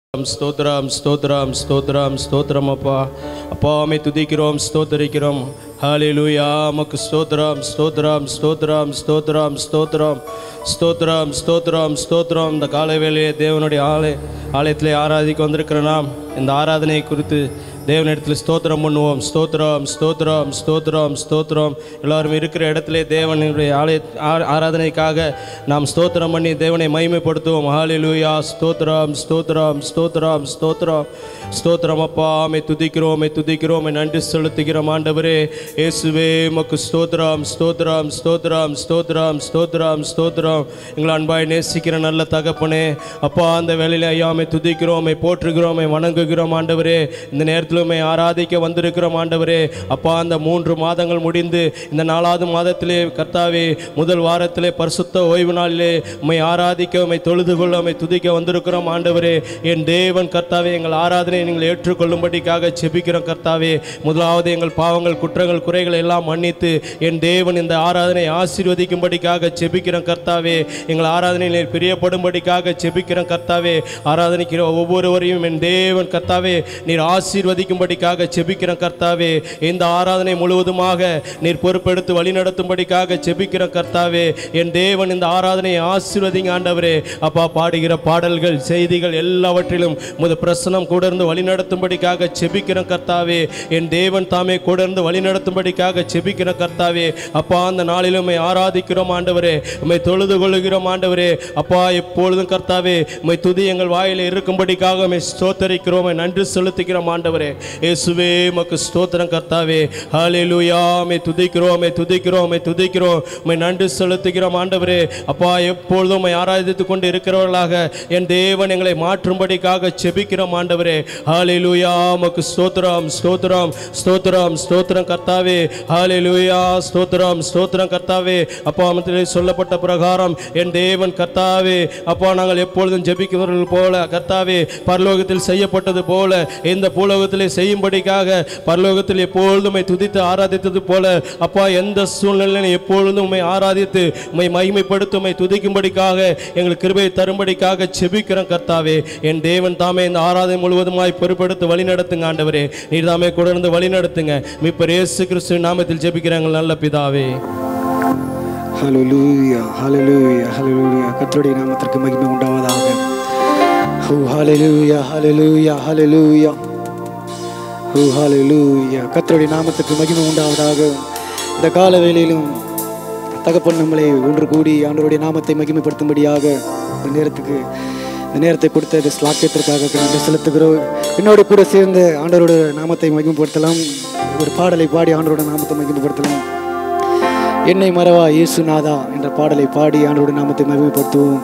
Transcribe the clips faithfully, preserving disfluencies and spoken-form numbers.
ஸ்தோத்ரம் ஸ்தோத்ரம் ஸ்தோத்ரம் ஸ்தோத்ரம் அப்பா அப்பா மே துதிக்கிறோம் ஸ்தோத்தரிக்கிறோம். ஹல்லேலூயா. உமக்கு ஸ்தோத்ரம் ஸ்தோத்ரம் ஸ்தோத்ரம் ஸ்தோத்ரம் ஸ்தோத்ரம் ஸ்தோத்ரம் ஸ்தோத்ரம் ஸ்தோத்ரம். இந்த காலை வேளையே தேவனுடைய ஆலய ஆலயத்திலே ஆராதிக்க வந்திருக்கிற நாம் இந்த ஆராதனை குறித்து தேவனிடத்தில் ஸ்தோத்திரம் பண்ணுவோம். ஸ்தோத்திரம் ஸ்தோத்திரம் ஸ்தோத்திரம் ஸ்தோத்திரம். எல்லாரும் இருக்கிற இடத்திலே தேவனுடைய ஆலய ஆராதனைக்காக நாம் ஸ்தோத்திரம் பண்ணி தேவனை மகிமைப்படுத்துவோம். ஹல்லேலூயா. ஸ்தோத்திரம் ஸ்தோத்திரம் ஸ்தோத்திரம் ஸ்தோத்திரம் ஸ்தோத்திரம். அப்பா மே துதிக்கிறோம் மே துதிக்கிறோம் நன்றி செலுத்துகிறோம். ஆண்டவரே இயேசுவே உமக்கு ஸ்தோத்திரம் ஸ்தோத்திரம் ஸ்தோத்திரம் ஸ்தோத்திரம் ஸ்தோத்திரம் ஸ்தோத்திரம். எங்களை அன்பாய் நேசிக்கிற நல்ல தகப்பனே அப்பா அந்த வேளையில் ஐயாமை துதிக்கிறோம் போற்றுகிறோம் வணங்குகிறோம். ஆண்டவரே இந்த நேரத்தில் ஆராதிக்க வந்திருக்கிறோம். ஆண்டவரே அப்பா அந்த மூன்று மாதங்கள் முடிந்து இந்த நாலாவது மாதத்திலே கர்த்தாவே முதல் வாரத்திலே பரிசுத்த ஓய்வு நாளிலே உம்மை ஆராதிக்க உம்மை தொழுது கொள்ள உம்மை துதிக்க வந்திருக்கிறோம். ஆண்டவரே என் தேவன் கர்த்தாவே எங்கள் ஆராதனை நீங்கள் ஏற்றுக்கொள்ளும்படிக்காக செபிக்கிறோம். கர்த்தாவே முதலாவது எங்கள் பாவங்கள் குற்றங்கள் குறைகள் எல்லாம் மன்னித்து என் தேவன் இந்த ஆராதனை ஆசீர்வதிக்கும்படிக்காக செபிக்கிறோம். கர்த்தாவே எங்கள் ஆராதனையில் பிரியப்படும்படிக்காக செபிக்கிறோம். கர்த்தாவே ஆராதனைக்கிற ஒவ்வொருவரையும் என் தேவன் கர்த்தாவே நீர் ஆசீர்வதி படிக்காக செபிக்கிற கர்த்தாவே இந்த ஆராதனை முழுவதுமாக நீர் பொறுப்பெடுத்து வழிநடத்தும்படிக்காக செபிக்கிற கர்த்தாவே என் தேவன் இந்த ஆராதனையை ஆசீர்வதிங்க. ஆண்டவரே அப்பா பாடுகிற பாடல்கள் செய்திகள் எல்லாவற்றிலும் முத பிரசனம் கூட இருந்து வழிநடத்தும்படிக்காக செபிக்கிற கர்த்தாவே என் தேவன் தாமே கூட இருந்து வழிநடத்தும்படிக்காக செபிக்கிற கர்த்தாவே அப்பா அந்த நாளிலும் உம்மை ஆராதிக்கிறோம். ஆண்டவரே உம்மை தொழுது கொள்ளுகிறோம். ஆண்டவரே அப்பா எப்பொழுதும் கர்த்தாவே உம்மை துதி எங்கள் வாயிலே இருக்கும்படிக்காக உம்மை ஸ்தோத்தரிக்கிறோம் நன்றி செலுத்துகிறோம். ஆண்டவரே இயேசுவே உமக்கு ஸ்தோத்திரம் கர்த்தாவே. ஹல்லேலூயா. மே துதிக்கிறோம் மே துதிக்கிறோம் மே துதிக்கிறோம் உம்மை நன்றி செலுத்துகிறோம். ஆண்டவரே அப்பா எப்பொழுதும் உம்மை ஆராதித்துக் கொண்டு இருக்கிறவர்களாக என் தேவன் எங்களை மாற்றும்படிக்காக செபிக்கிறோம். ஆண்டவரே ஹல்லேலூயா. உமக்கு ஸ்தோத்திரம் ஸ்தோத்திரம் ஸ்தோத்திரம் ஸ்தோத்திரம் கர்த்தாவே. ஹல்லேலூயா. ஸ்தோத்திரம் ஸ்தோத்திரம் கர்த்தாவே. அப்பா மத்தியிலே சொல்லப்பட்ட பிரகாரம் என் தேவன் கர்த்தாவே அப்பா நாங்கள் எப்பொழுதும் ஜெபிக்கிறவர்கள் போல கர்த்தாவே பரலோகத்தில் செய்யப்பட்டது போல இந்த பூலோகத்திலே செய்யும்படிக்காக பரலோகத்தில் எப்பொழுதும் உம்மை துதித்து ஆராதித்தது போல அப்பா எந்த சூழ்நிலையிலும் எப்பொழுதும் உம்மை ஆராதித்து உம்மை மகிமைப்படுத்தி உம்மை துதிக்கும்படிக்காக எங்களுக்கு கிருபையை தரும்படிக்காக செபிக்கிறோம். கர்த்தாவே என் தேவன் தாமே இந்த ஆராதனை முழுவதுமாய் பொறுப்பெடுத்து வழி நடத்துங்க. ஆண்டவரே நீர் தாமே கூட இருந்து வழி நடத்துங்க. மீட்பர் இயேசு கிறிஸ்துவின் நாமத்தில் ஜெபிக்கிறாங்க நல்ல பிதாவே. ஹல்லேலூயா ஹல்லேலூயா ஹல்லேலூயா. கர்த்தருடைய நாமத்திற்கு மகிமை உண்டாவதாக. ஓ ஹல்லேலூயா ஹல்லேலூயா ஹல்லேலூயா. ஓ ஹல்லேலூயா. கர்த்தருடைய நாமத்துக்கு மகிமை உண்டாவதாக. இந்த கால வேளையிலும் தகப்பன் நம்மளை ஒன்று கூடி ஆண்டவருடைய நாமத்தை மகிமைப்படுத்தும்படியாக இந்த நேரத்துக்கு இந்த நேரத்தை கொடுத்த இந்த ஸ்லாக்கியத்திற்காக நன்றி செலுத்துகிறோம். என்னோடு கூட சேர்ந்து ஆண்டவரோட நாமத்தை மகிமைப்படுத்தலாம். ஒரு பாடலை பாடி ஆண்டவரோட நாமத்தை மகிமைப்படுத்தலாம். என்னை மறவா இயேசுநாதா என்ற பாடலை பாடி ஆண்டவரோட நாமத்தை மகிமைப்படுத்துவோம்.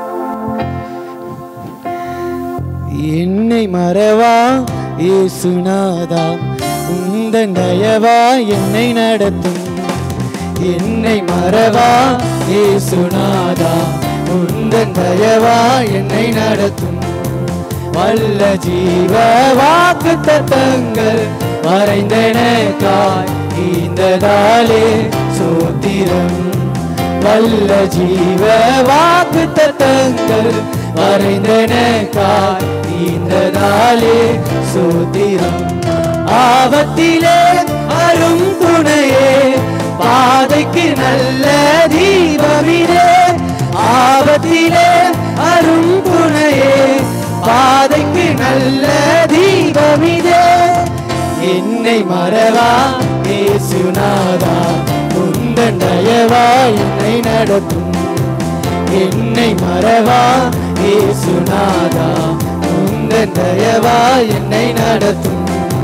என்னை மறவா இயேசுநாதா உந்தன் தயவா என்னை நடத்தும். என்னை மறவா இயேசுநாதா உந்தன் தயவா என்னை நடத்தும். வல்ல ஜீவ வாக்கு தத்தங்கள் மறைந்தனக்காய் ஈந்ததாலே சோத்திரம். வல்ல ஜீவ வாக்கு தத்தங்கள் மறைந்தனக்காய் ஈந்ததாலே சோத்திரம். ஆபத்திலே அரும் துணையே பாதைக்கு நல்ல தீபமிதே. ஆபத்திலே அரும் துணையே பாதைக்கு நல்ல தீபமிதே. என்னை மறவா இயேசுநாதா உந்தன் தயவா என்னை நடத்தும். என்னை மறவா இயேசுநாதா உந்தன் தயவா என்னை நடத்தும்.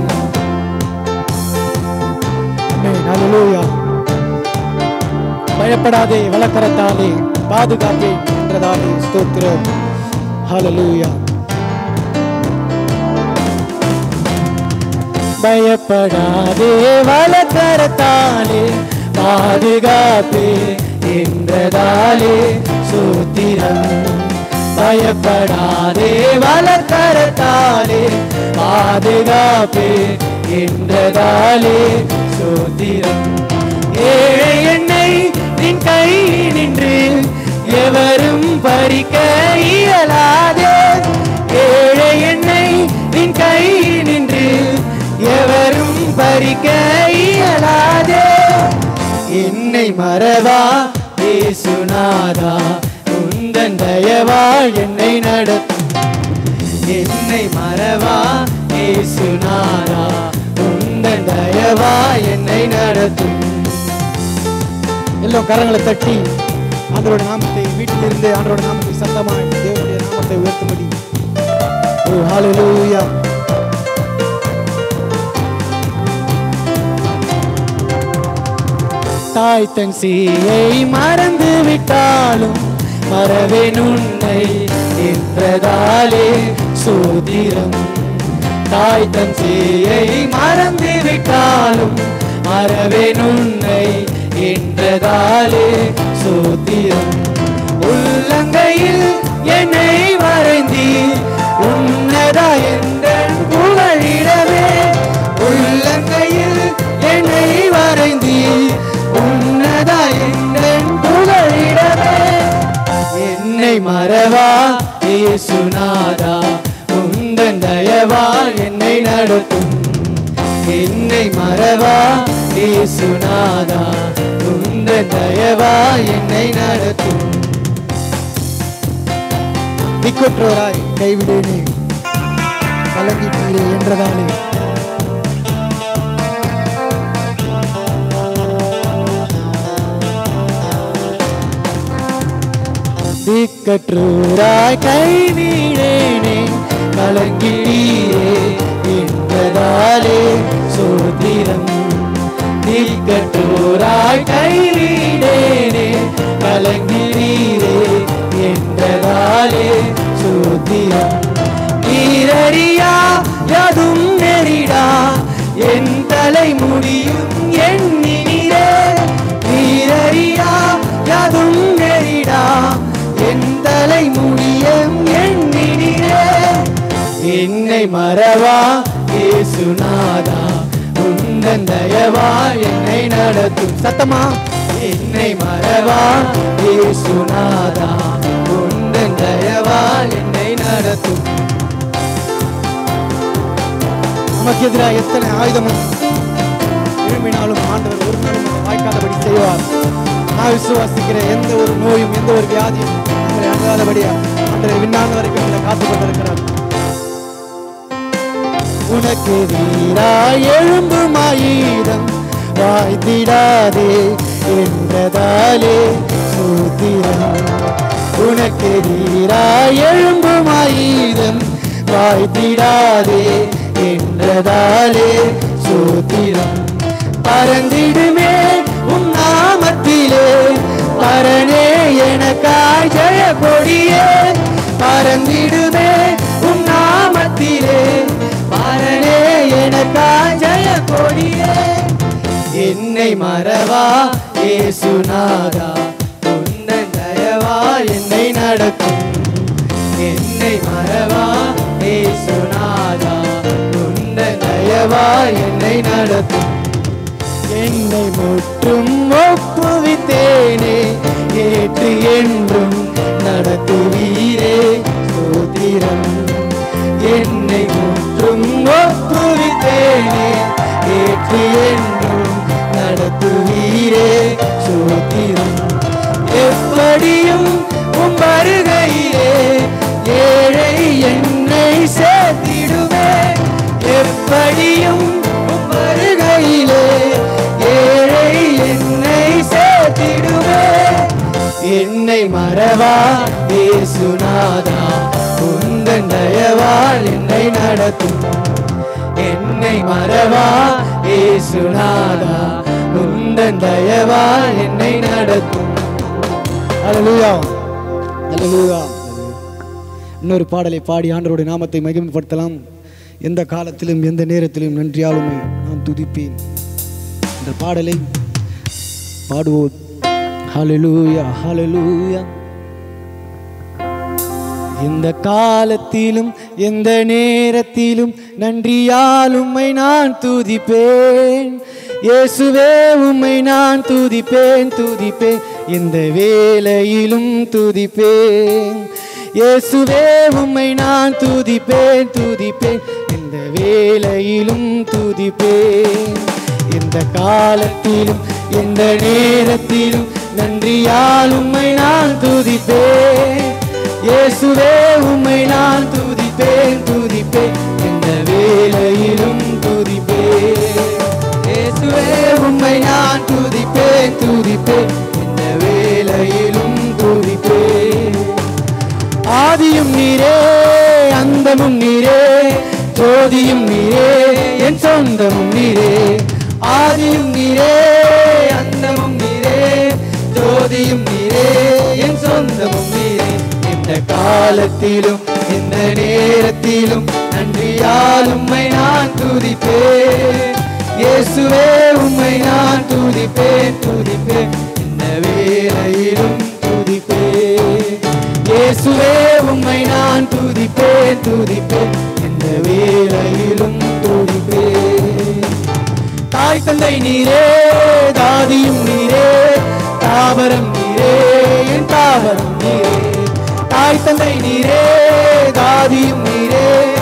ஹல்லேலூயா. பயப்படாதே வலக்கரத்தாலே பாதுகாப்பே என்றதாலே ஸ்தோத்திரம். ஹல்லேலூயா. பயப்படாதே வலக்கரத்தாலே பாதுகாப்பே என்றதாலே ஸ்தோத்திரம். பயப்படாதே வலக்கரத்தாலே பாதுகாப்பே என்றதாலே ஸ்தோத்திரம். ஏழை என்னை நின் கை நின்று எவரும் பறிக்க இயலாதே. ஏழை மறவா இயேசுநாதா உந்தன் தயவால் என்னை நடத்தும். என்னை மறவா இயேசுநாதா உந்தன் தயவால் என்னை நடத்தும். எல்லோரும் கரங்களை தட்டி ஆண்டவருடைய நாமத்தை வீட்டிலிருந்து ஆண்டவருடைய நாமத்தை சத்தமாக தேவனுடைய நாமத்தை உயர்த்தும்படி. ஓ ஹல்லேலூயா. தாய் தன் சீயை மறந்து விட்டாலும் மறவேன் உன்னை என்றதாலே சோதிரம். தாய் தன் சீயை மறந்து விட்டாலும் மறவேன் உன்னை என்றதாலே சோதிரம். உள்ளங்கையில் என்னை வரைந்தீர் உன்னதா என்றன் புகழிடவே. உள்ளங்கையில் என்னை வரைந்தீர் உன்னதா என்றன் புகழிடவே. என்னை மறவா இயேசுநாதா உந்தன் தயவால் என்னை நடத்தும். என்னை மறவா இயேசுநாதா உந்தன் தயவால் என்னை நடத்தும். திக்குற்றோராய் கைவிடேனே கலங்கிட்டீரே என்றதாலே திக்கற்றோராய் கைவிடேனே கலங்கிட்டீரே என்றதாலே சோதிரம். திக்கற்றோராய் கைவிடேனே கலங்கிட்டீரே என்றதாலே சோதிரம். நீரறியா யதும் நெறிடா என் தலை முடியும் எண்ணினீரே. நீரறியா யதும் நெறிடா என் தலை முடியும் எண்ணினீரே. என்னை மறவா இயேசுநாதா உந்தன் தயவால் என்னை நடத்தும். சத்தமா. என்னை மறவா இயேசுநாதா உந்தன் தயவால் என்னை நடத்தும். நமக்கு எதிராக எத்தனை ஆயுதமும் விரும்பினாலும் ஆண்டவர் ஒரு நாளும் வாய்க்காதபடி செய்வார். நான் விசுவாசிக்கிற எந்த ஒரு நோயும் எந்த ஒரு வியாதியும் நம்மளை அணுகாதபடியா ஆண்டவர் விண்ணாங்க வரைக்கும் நம்மளை காத்துக் கொண்டிருக்கிறார். உனக்கு வீராய் எழும்பும் ஆயுதம் வாய்த்திடாதே என்றதாலே சோதிரம். உனக்கு வீராய் எழும்பும் ஆயுதம் வாய்த்திடாதே என்றதாலே சோதிரம். பறந்திடுமே உம் நாமத்திலே பரனே எனக்காய் ஜெய கொடியே. பறந்திடுமே உம் நாமத்திலே பரனே எனக்காய் ஜெய கொடியே. என்னை மறவா இயேசுநாதா உந்தன் தயவால் என்னை நடத்தும். என்னை மறவா இயேசுநாதா உந்தன் தயவால் என்னை நடத்தும். என்னை முற்றும் ஒப்புவித்தேனே ஏற்று என்றும் நடத்துவீரே சோதிரம். என்னை முற்றும் ஒப்புவித்தேனே ஏற்று என்றும் நடத்துவீரே சோதிரம். எப்படியும் உம் வருகையிலே ஏழை என்னை சேர்த்திடுவே. எப்படியும் உம் வருகையிலே ஏழை என்னை சேர்த்திடுவே. என்னை மறவா இயேசுநாதா உந்தன் தயவால் என்னை நடத்தும். என்னை மறவா இயேசுநாதா உந்தன் தயவால் என்னை நடத்தும். ஹல்லேலூயா ஹல்லேலூயா. இன்னொரு பாடலை பாடி ஆண்டவருடைய நாமத்தை மகிமைப்படுத்தலாம். எந்த காலத்திலும் எந்த நேரத்திலும் நன்றியாலுமை நான் துதிப்பேன். இந்த பாடலை பாடுவோம். ஹல்லேலூயா ஹல்லேலூயா. எந்த காலத்திலும் எந்த நேரத்திலும் நன்றியால் உம்மை நான் துதிப்பேன். இயேசுவே உம்மை நான் துதிப்பேன் துதிப்பேன். இந்த வேளையிலும் துதிப்பேன். இயேசுவே உம்மை நான் துதிப்பேன் துதிப்பேன். இந்த வேளையிலும் துதிப்பேன். இந்த காலத்திலும் எந்த நேரத்திலும் நன்றியால் உம்மை நான் துதிப்பேன். இயேசுவே உம்மை நான் துதிப்பேன் துதிப்பேன் எந்த வேளையிலும் துதிப்பேன். இயேசுவே உம்மை நான் துதிப்பேன் துதிப்பேன் எந்த வேளையிலும் துதிப்பேன். ஆதியும் நீரே அந்தமும் நீரே ஜோதியும் நீரே என் சொந்தமும் நீரே. ஆதியும் நீரே அந்தமும் நீரே ஜோதியும் நீரே என் சொந்தமும் நீரே. எந்த காலத்திலும் எந்த நேரத்திலும் நன்றியால் உம்மை நான் துதிப்பேன். இயேசுவே உம்மை நான் துதிப்பேன் துதிப்பேன் எந்த வேளையிலும் துதிப்பேன். இயேசுவே உம்மை நான் துதிப்பேன் துதிப்பேன் எந்த வேளையிலும் துதிப்பேன். தாய் தந்தை நீரே தாதியும் நீரே தாவரம் நீரே என் தாவரம் நீரே. தாய் தந்தை நீரே தாதியும் நீரே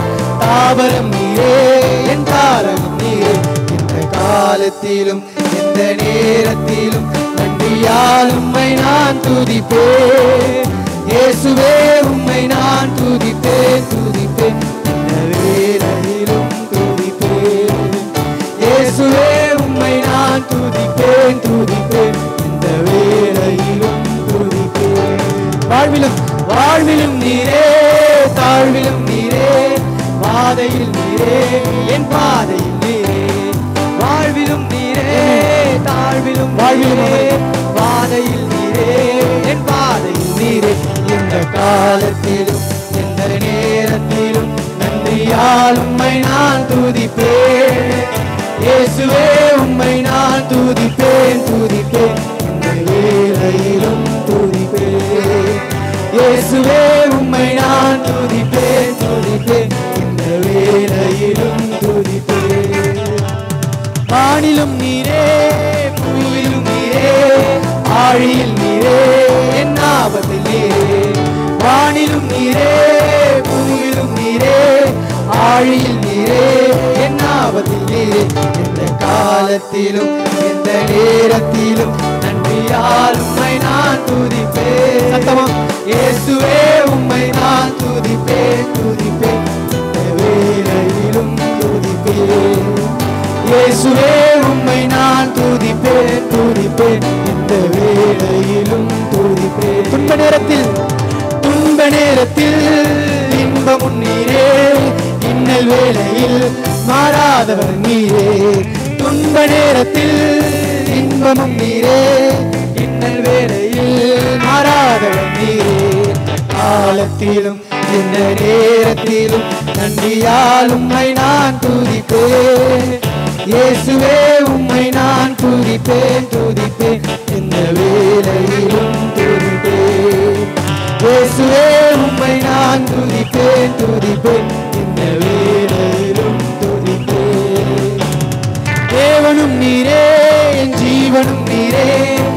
தாவரம் நீரே என் தாரகம் நீரே. எந்த காலத்திலும் எந்த நேரத்திலும் நன்றியால் உம்மை நான் துதிப்பேன். இயேசுவே உம்மை நான் துதிப்பேன் துதிப்பேன் எந்த வேளையிலும் துதிப்பேன். இயேசுவே உம்மை நான் துதிப்பேன் துதிப்பேன் எந்த வேளையிலும் துதிப்பேன். வாழ்விலும் வாழ்விலும் நீரே தாழ்விலும் நீரே பாதையில் நீரே என் பாதையில் நீரே. வாழ்விலும் நீரே தாழ்விலும் வாழ்விலும் பாதையில் நீரே என் பாதையில் நீரே. எந்த காலத்திலும் எந்த நேரத்திலும் நன்றியால் உம்மை நான் துதிப்பேன். இயேசுவே உம்மை நான் துதிப்பேன் துதிப்பேன் எந்த வேளையிலும் துதிப்பேன். இயேசுவே உம்மை நான் துதிப்பேன் துதிப்பேன் எந்த வேளையிலும் துதிப்பேன். வானிலும் நீரே பூவிலும் நீரே ஆழியில் நீரே என் ஆபத்தில் நீரே. வானிலும் நீரே பூவிலும் நீரே ஆழியில் நீரே என் ஆபத்தில் நீரே. எந்த காலத்திலும் எந்த நேரத்திலும் நன்றியால் உம்மை நான் துதிப்பேன். சத்தமா இயேசுவே உம்மை நான் துதிப்பேன் துதிப்பேன் எந்த வேளையிலும் துதிப்பேன். இயேசுவே உம்மை நான் துதிப்பேன் துதிப்பேன் எந்த வேளையிலும் துதிப்பேன். துன்ப நேரத்தில் துன்ப நேரத்தில் இன்பமும் நீரே இன்னல் வேளையில் மாறாதவர் நீரே. துன்ப நேரத்தில் இன்பமும் நீரே இன்னல் வேளையில் மாறாதவர் நீரே. காலத்திலும் எந்த நேரத்திலும் நன்றியால் உம்மை நான் துதிப்பேன். இயேசுவே உம்மை நான் துதிப்பேன் துதிப்பேன் எந்த வேளையிலும் துதிப்பேன். இயேசுவே உம்மை நான் துதிப்பேன் துதிப்பேன் எந்த வேளையிலும் துதிப்பேன். தேவனும் நீரே என் ஜீவனும் நீரே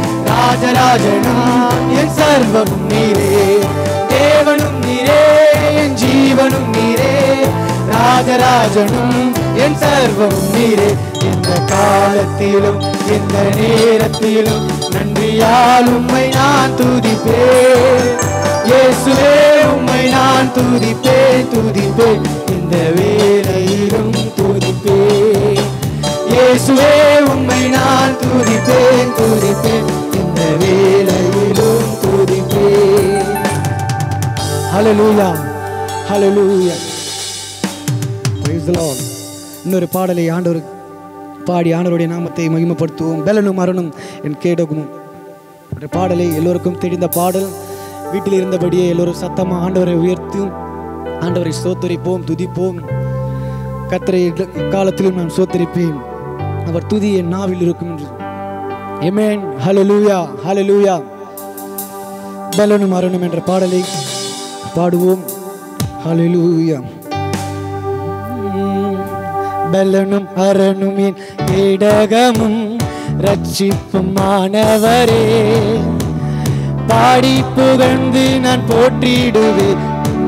ராஜராஜனாம் என் சர்வமும் நீரே. தேவனும் நீரே என் ஜீவனும் நீரே ராஜராஜனும் என் சர்வமும் நீரே. எந்த காலத்திலும் எந்த நேரத்திலும் நன்றியால் உம்மை நான் துதிப்பேன். இயேசுவே உம்மை நான் துதிப்பேன் துதிப்பேன் எந்த வேளையிலும் துதிப்பேன். இயேசுவே உம்மை நான் துதிப்பேன் துதிப்பேன் எந்த வேளையிலும் துதிப்பேன். ஹல்லேலூயா ஹல்லேலூயா praise the Lord. இன்னொரு பாடலை ஆண்டவர் பாடி ஆண்டவருடைய நாமத்தை மகிமைப்படுத்துவோம். பெலனும் மரணும் என் கேடகமும் ஒரு பாடலை எல்லோருக்கும் தெரிந்த பாடல். வீட்டில் இருந்தபடியே எல்லோரும் சத்தமாக ஆண்டவரை உயர்த்தும் ஆண்டவரை சோத்தரிப்போம் துதிப்போம். கர்த்தரை காலத்திலும் நான் சோத்தரிப்பேன் அவர் துதி என் நாவில் இருக்கும் என்று. ஆமென் ஹல்லேலூயா ஹல்லேலூயா. பெலனும் மரணும் என்ற பாடலை பாடுவோம். ஹல்லேலூயா. பெலனும் அரணும் என் கேடகமும் ரட்சிப்பும் மாணவரே பாடி புகழ்ந்து நான் போற்றிடுவேன்.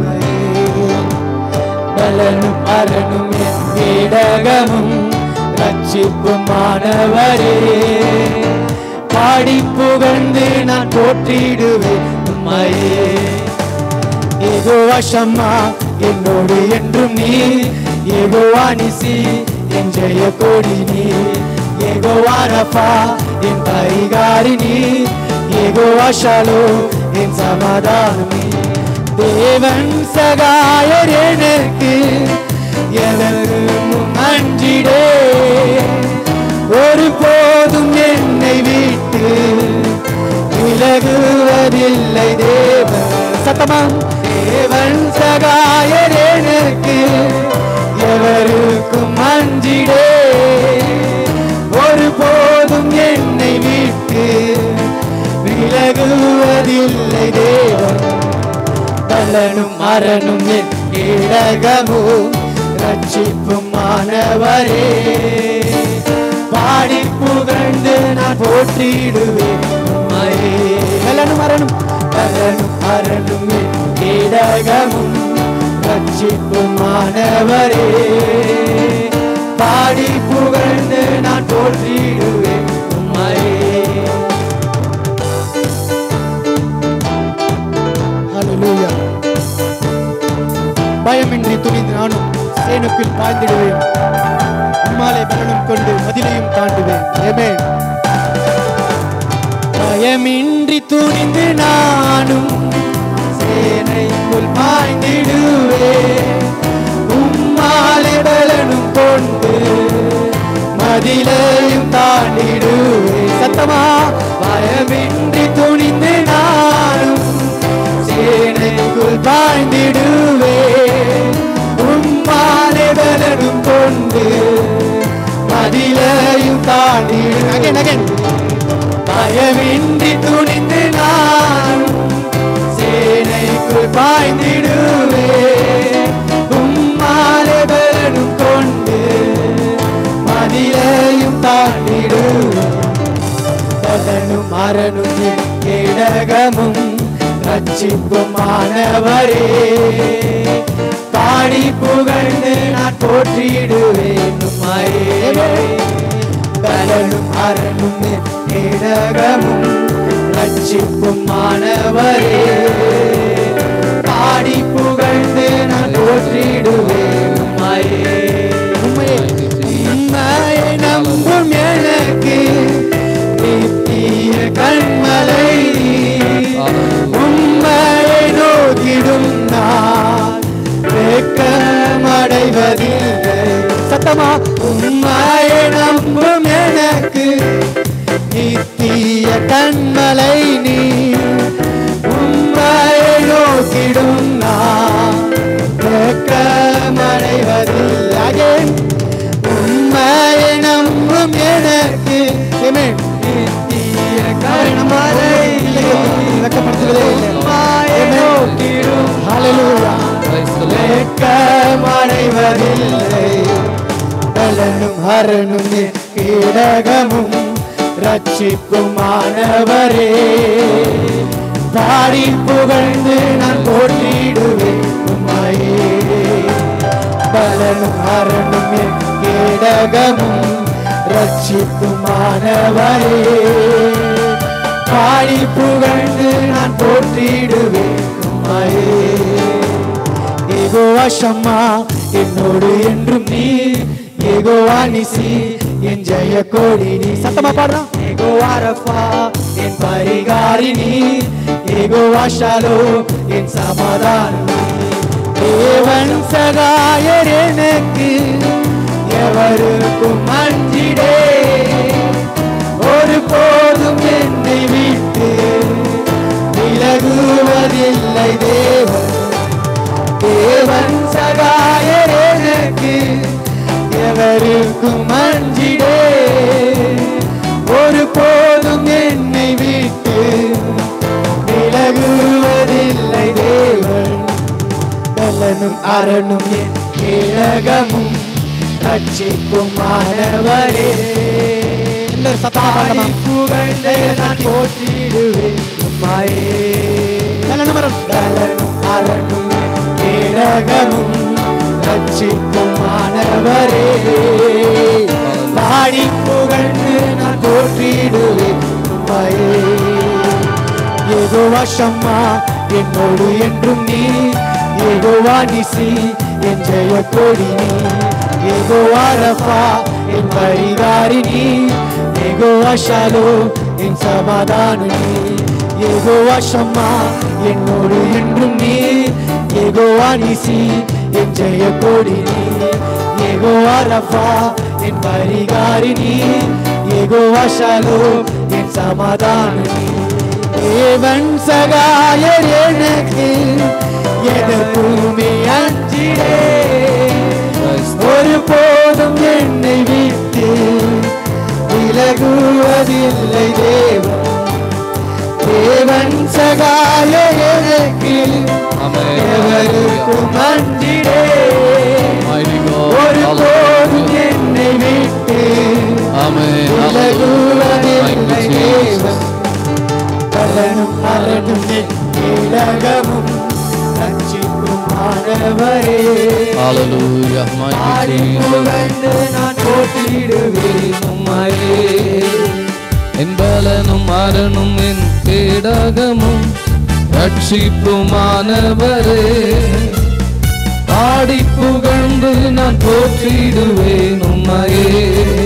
பெலனும் அரணும் என் கேடகமும் ரட்சிப்பும் மாணவரே பாடி புகழ்ந்து நான் போற்றிடுவேன் உம்மையே. யெகோவா ஷம்மா என்னோடு என்றும் நீர், யெகோவா நிசி என் ஜெய கொடி நீர், யெகோவா ரஃபா என் பரிகாரி நீர், யெகோவா ஷாலோம் என் சமாதானம் நீர். தேவன் சகாயர் எனக்கு எவரும் அஞ்சிடே, ஒரு போதும் என்னை விட்டு விலகுவதில்லை தேவன். சத்தமாம் தேவன் சகாயர் எனக்கு எவருக்கும் அஞ்சிடே, ஒரு போதும் என்னை விட்டு விலகுவதில்லை தேவன். பலனும் அரணும் என் இடகமும் ரட்சிப்பும் மாணவரே, பாடி புகழ்ந்து நான் போற்றிடுவேன் உம்மையே. பலனும் அரணும் பலனும் அரணும் என் இடகமும் ரட்சிப்பும் மாணவரே, பாடி புகழ்ந்து நான் போற்றிடுவேன் உம்மையே. ஹல்லேலூயா. பயமின்றி துணிந்து நானும் சேனுக்குள் பாய்ந்திடுவேன், உம்மாலே பலனும் கொண்டு மதிலையும் தாண்டுவேன். ஆமென். பயமின்றி துணிந்து நானும் சேனைக்குள் பாய்ந்திடுவேன், உம்மாலே பலனும் கொண்டு மதிலையும் தாண்டிடுவேன். சத்தமா பயமின்றி துணிந்து நானும் சேனைக்குள் பாய்ந்திடுவேன், உம்மாலே பலனும் கொண்டு மதிலையும் தாண்டிடுவேன். பயமின்றி துணிந்து நானும் சேனைக்குள் பாய்ந்திடுவேன், உம்மாலே பலனும் கொண்டு மதிலையும் தாண்டிடுவேன். பலனும் மரணும் என் கேடகமும் ரட்சிப்பும் மாணவரே, பாடி புகழ்ந்து நான் போற்றிடுவேன் உம்மையே. பலனும் அரணும் என் கேடகமும் ரட்சிப்பும் மாணவரே, பாடி புகழ்ந்து நான் போற்றிடுவேன் உம்மையே. உம்மையை நம்பும் எனக்கு நித்திய கண்மலை, உம்மையை நோக்கிடும் நான் வெட்கமடைவதில்லை. சத்தமா உம்மையை நம்பும் எனக்கு நித்திய கண்மலை நீ, உம்மையை நோக்கிடும் நான் வெட்கமடைவதில்லை. உம்மையை நம்பும் எனக்கு நித்திய கண்மலை வெட்கமடைவதில்லை. பலனும் அரணும் என் கேடகமும் ரட்சிப்பும் மாணவரே, பாடி புகழ்ந்து நான் போற்றிடுவேன் உம்மையே. பலனும் அரணும் என் கேடகமும் ரட்சிப்பும் மாணவரே, பாடி புகழ்ந்து நான் போற்றிடுவேன் உம்மையே. யெகோவா ஷம்மா என்னோடு என்றும் நீர், யெகோவா நிசி என் ஜெய கொடி நீர். சத்தமா பாடுறோம். யெகோவா ரஃபா என் பரிகாரி நீர், யெகோவா ஷாலோம் என் சமாதானம் நீர். தேவன் சகாயர் எனக்கு எவருக்கும் அஞ்சிடே, ஒரு போதும் என்னை விட்டு விலகுவதில்லை தேவன். தேவன் சகாயர் எனக்கு எவருக்கும் அஞ்சிடே, ஒரு போதும் என்னை விட்டு விலகுவதில்லை தேவன். பலனும் அரணும் என் கேடகமும் ரட்சிப்பும் மாணவரே, புகழ்ந்து நான் போற்றிடுவேன் உம்மையே. பலனும் அரணும் என் கேடகமும் ரட்சிப்பும் மாணவரே, பாடி புகழ்ந்து நான் போற்றிடுவேன் உம்மையே. யெகோவா ஷம்மா என்னோடு என்றும் நீ, யெகோவா நிசி என் ஜெயக்கொடி நீ, யெகோவா ரஃபா என் பரிகாரி நீ, யெகோவா ஷாலோம் என் சமாதானம் நீ, யெகோவா ஷம்மா என்னோடு என்றும் நீ, யெகோவா நிசி என் ஜெயக்கொடி நீ, யெகோவா ரஃபா என் பரிகாரி நீ, யெகோவா ஷாலோம் என் சமாதானம் நீ. தேவன் சகாயர் எனக்கு எதற்குமே அஞ்சிடே, ஒரு போதும் என்னை விட்டு விலகுவதில்லை தேவன். தேவன் சகாயர் எனக்கு எவருக்கும் அஞ்சிடே, ஒரு போதும் என்னை விட்டு விலகுவதில்லை தேவன். பலனும் அலனும் கேடகமும் ரட்சிக்கும் ஆண்டவரே. ஹல்லேலூயா. புகழ்ந்து நான் போற்றிடுவேன் உம்மையே. என் பலனும் அலனும் என் கேடகமும் ரட்சிப்புமானவரே, பாடி புகழ்ந்து நான் போற்றிடுவேன் உம்மையே.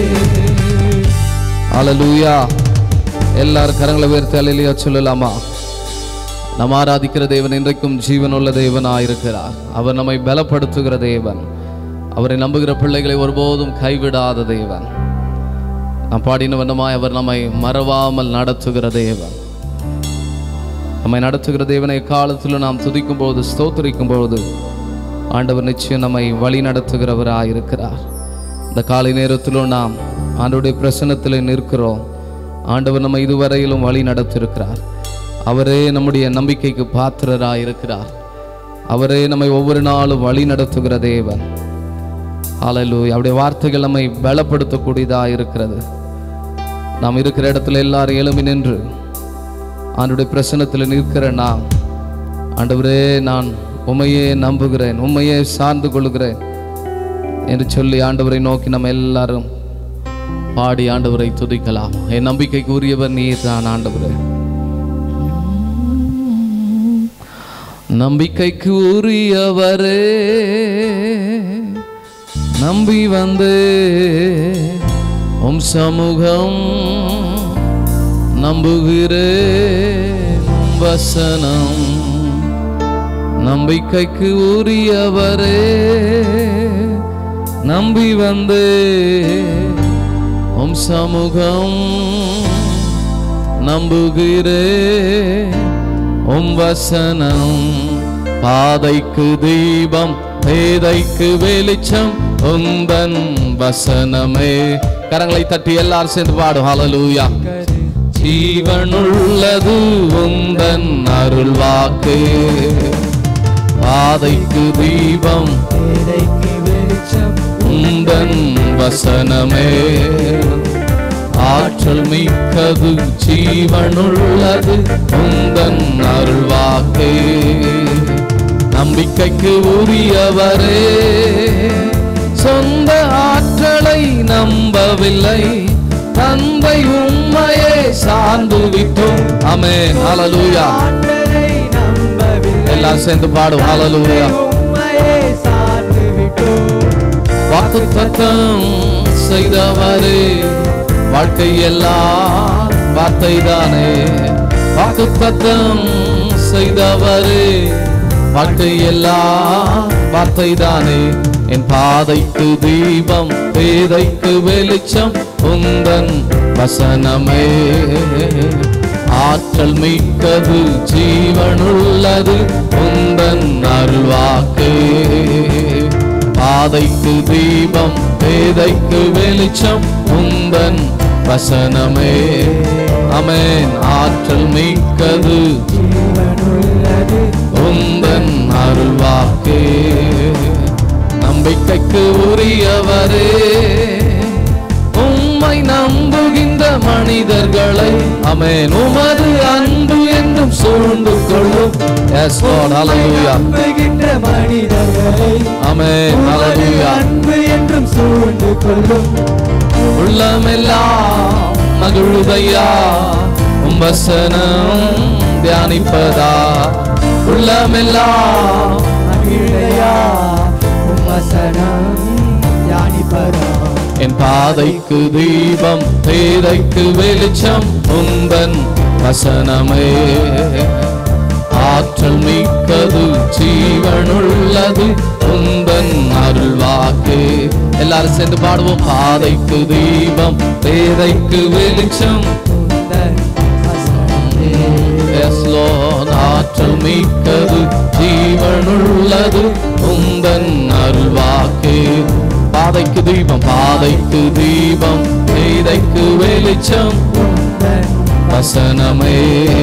ஹல்லேலூயா. எல்லாரும் கரங்களை உயர்த்தி அல்லேலூயா சொல்லலாமா? நாம் ஆராதிக்கிற தேவன் இன்றைக்கும் ஜீவனுள்ள தேவனாயிருக்கிறார். அவர் நம்மை பலப்படுத்துகிற தேவன். அவரை நம்புகிற பிள்ளைகளை ஒருபோதும் கைவிடாத தேவன். நாம் பாடின வண்ணமாய் அவர் நம்மை மறவாமல் நடத்துகிற தேவன். நம்மை நடத்துகிற தேவனை காலத்திலும் நாம் துதிக்கும் போது, ஸ்தோத்திரிக்கும் போது ஆண்டவர் நிச்சயம் நம்மை வழி நடத்துகிறவராயிருக்கிறார். இந்த காலை நேரத்திலும் நாம் ஆண்டவருடைய பிரசன்னத்தில் நிற்கிறோம். ஆண்டவர் நம்ம இதுவரையிலும் வழி நடத்திருக்கிறார். அவரே நம்முடைய நம்பிக்கைக்கு பாத்திரராய் இருக்கிறார். அவரே நம்மை ஒவ்வொரு நாளும் வழி நடத்துகிற தேவன். ஹல்லேலூயா. அவருடைய வார்த்தைகள் நம்மை பலப்படுத்தக்கூடியதாக இருக்கிறது. நாம் இருக்கிற இடத்துல எல்லாரும் எழும்பி நின்று ஆண்டவருடைய பிரசன்னத்தில் நிற்கிற நாம், ஆண்டவரே நான் உம்மையே நம்புகிறேன், உம்மையே சார்ந்து கொள்கிறேன் என்று சொல்லி ஆண்டவரை நோக்கி நம்ம எல்லாரும் பாடி ஆண்டவரை துதிக்கலாம். என் நம்பிக்கைக்கு உரியவர் நீர் தான் ஆண்டவரே. நம்பிக்கைக்கு உரியவரே, நம்பி வந்து உம் சமூகம் நம்புகிறேன் வசனம். நம்பிக்கைக்கு உரியவரே, நம்பி வந்து உம் சமூகம் நம்புகிறேன் உம் வசனம். பாதைக்கு தீபம், பேதைக்கு வெளிச்சம் உந்தன் வசனமே. கரங்களை தட்டி எல்லாரும் சேர்ந்து பாடும். ஹல்லேலூயா. ஜீவனுள்ளது உந்தன் அருள் வாக்கு. பாதைக்கு தீபம், பேதைக்கு வெளிச்சம் உந்தன் வசனமே. ஆற்றல் மிக்கது ஜீவனுள்ளது உந்தன் அருள் வாக்கு. நம்பிக்கைக்கு உரியவரே, சொந்த ஆற்றலை நம்பவில்லை, தந்தை உம்மையே சார்ந்து விட்டோம். ஆமென். ஹல்லேலூயா. எல்லாம் சேர்ந்து பாடும். ஹல்லேலூயா. வாக்குத்தத்தம் செய்தவரே, வாழ்க்கை எல்லாம் வார்த்தை தானே. வாக்குத்தத்தம் செய்தவரே, வாழ்க்கை எல்லாம் வார்த்தை தானே. என் பாதைக்கு தீபம், பேதைக்கு வெளிச்சம் உந்தன் வசனமே. ஆற்றல் மிக்கது ஜீவனுள்ளது உந்தன் அருள் வாக்கு. பாதைக்கு தீபம், பேதைக்கு வெளிச்சம் உந்தன் வசனமே. ஆமென். ஆற்றல் மிக்கது ஜீவனுள்ளது உந்தன் அருள் வாக்கு. நம்பிக்கைக்கு உரியவரே, உம்மை நம்புகின்ற மனிதர்களை ஆமென் உமது அன்பு என்றும் சூழ்ந்து கொள்ளும். S Lord. ஹல்லேலூயா. நம்புகின்ற மனிதர்களை ஆமென். ஹல்லேலூயா. அன்பு என்றும் சூழ்ந்து கொள்ளும். உள்ளமெல்லாம் மகிழுதையா உம் வசனம் தியானிப்பதா உள்ளமெல்லாம் மகிழையா உம் வசனம் தியானிப்பதா என் பாதைக்கு தீபம் பேதைக்கு வெளிச்சம் உந்தன் வசனமே ஆற்றல் மிக்கது ஜீவனுள்ளது உந்தன் அருள்வாக்கு. எல்லாரும் சேர்ந்து பாடுவோம். பாதைக்கு தீபம் பேதைக்கு வெளிச்சம் உந்தன் வசனமே ஆற்றல் மிக்கது ஜீவனுள்ளது உந்தன் அருள்வாக்கு. பாதைக்கு தீபம் பாதைக்கு தீபம் பேதைக்கு வெளிச்சம் உந்தன் வசனமே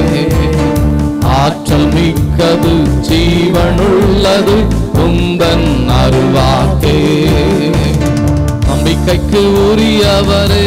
ஆற்றல் மிக்கது ஜீவனுள்ளது உந்தன் அருள்வாக்கே. நம்பிக்கைக்கு உரியவரே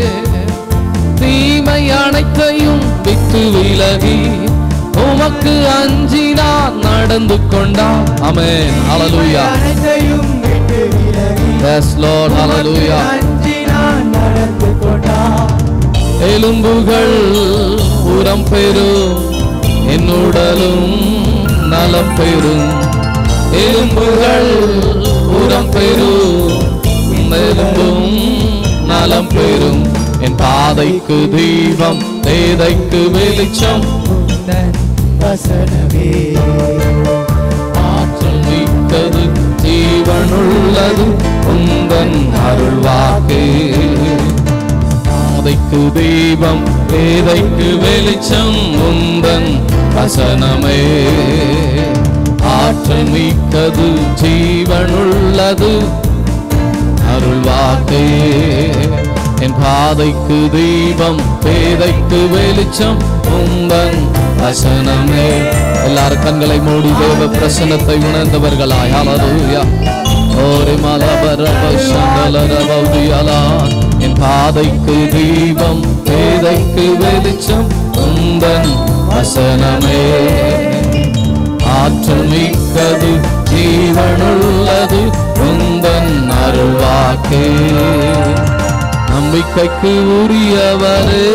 தீமை அனைத்தையும் விட்டு விலகி உமக்கு அஞ்சி நான் நடந்து கொண்டான். ஆமென். ஹல்லேலூயா. அனைத்தையும் விட்டு விலகி Yes Lord. ஹல்லேலூயா. அஞ்சி நான் நடந்து கொண்டான். எலும்புகள் உரம் பெறும் என் உடலும் நலம் பெறும். எலும்புகள் உரம் பெறும் எலும்பும் நலம் பெறும். என் பாதைக்கு தீபம் பேதைக்கு வெளிச்சம் உந்தன் வசனமே ஆற்றல் மிக்கது ஜீவனுள்ளது உந்தன் அருள்வாக்கே. பாதைக்கு தீபம் பேதைக்கு வெளிச்சம் உந்தன் வசனமே ஆற்றல் மிக்கது ஜீவனுள்ளது அருள்வாக்கே. என் பாதைக்கு தீபம் பேதைக்கு வெளிச்சம் உந்தன் வசனமே. எல்லாரும் கண்களை மூடி தேவ பிரசன்னத்தை உணர்ந்தவர்களாய் ஹல்லேலூயா. ஓரே மலபரப சங்கலரபௌதியலா. என் பாதைக்கு தீபம் பேதைக்கு வெளிச்சம் உந்தன் வசனமே ஆற்றல் மிக்கது ஜீவனுள்ளது உந்தன் அருள்வாக்கே. நம்பிக்கைக்கு உரியவரே.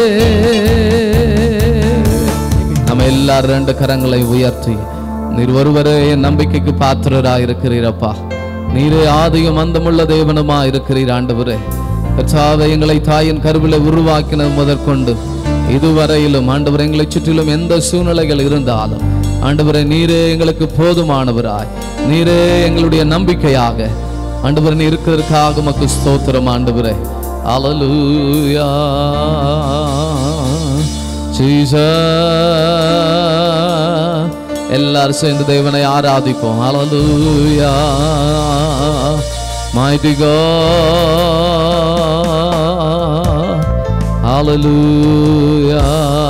நம்ம எல்லாரும் ரெண்டு கரங்களை உயர்த்தி நீர் ஒருவரே என் நம்பிக்கைக்கு பாத்திரராய் இருக்கிறீரப்பா. நீரே ஆதியும் அந்தமுள்ள தேவனுமா இருக்கிறீர் ஆண்டவரே. கர்த்தாவே எங்களை தாயின் கருவில உருவாக்கினது முதற்கொண்டு இதுவரையிலும் ஆண்டவர் எங்களை சுற்றிலும் எந்த சூழ்நிலைகள் இருந்தாலும் ஆண்டவரே நீரே எங்களுக்கு போதுமானவராய் நீரே எங்களுடைய நம்பிக்கையாக ஆண்டவர் நீ இருக்கிறதுக்காக உமக்கு ஸ்தோத்திரம் ஆண்டவரே. ஹல்லேலூயா. ஜீசஸ். எல்லாரும் சேர்ந்து தேவனை ஆராதிப்போம். ஹல்லேலூயா. mighty God. Hallelujah.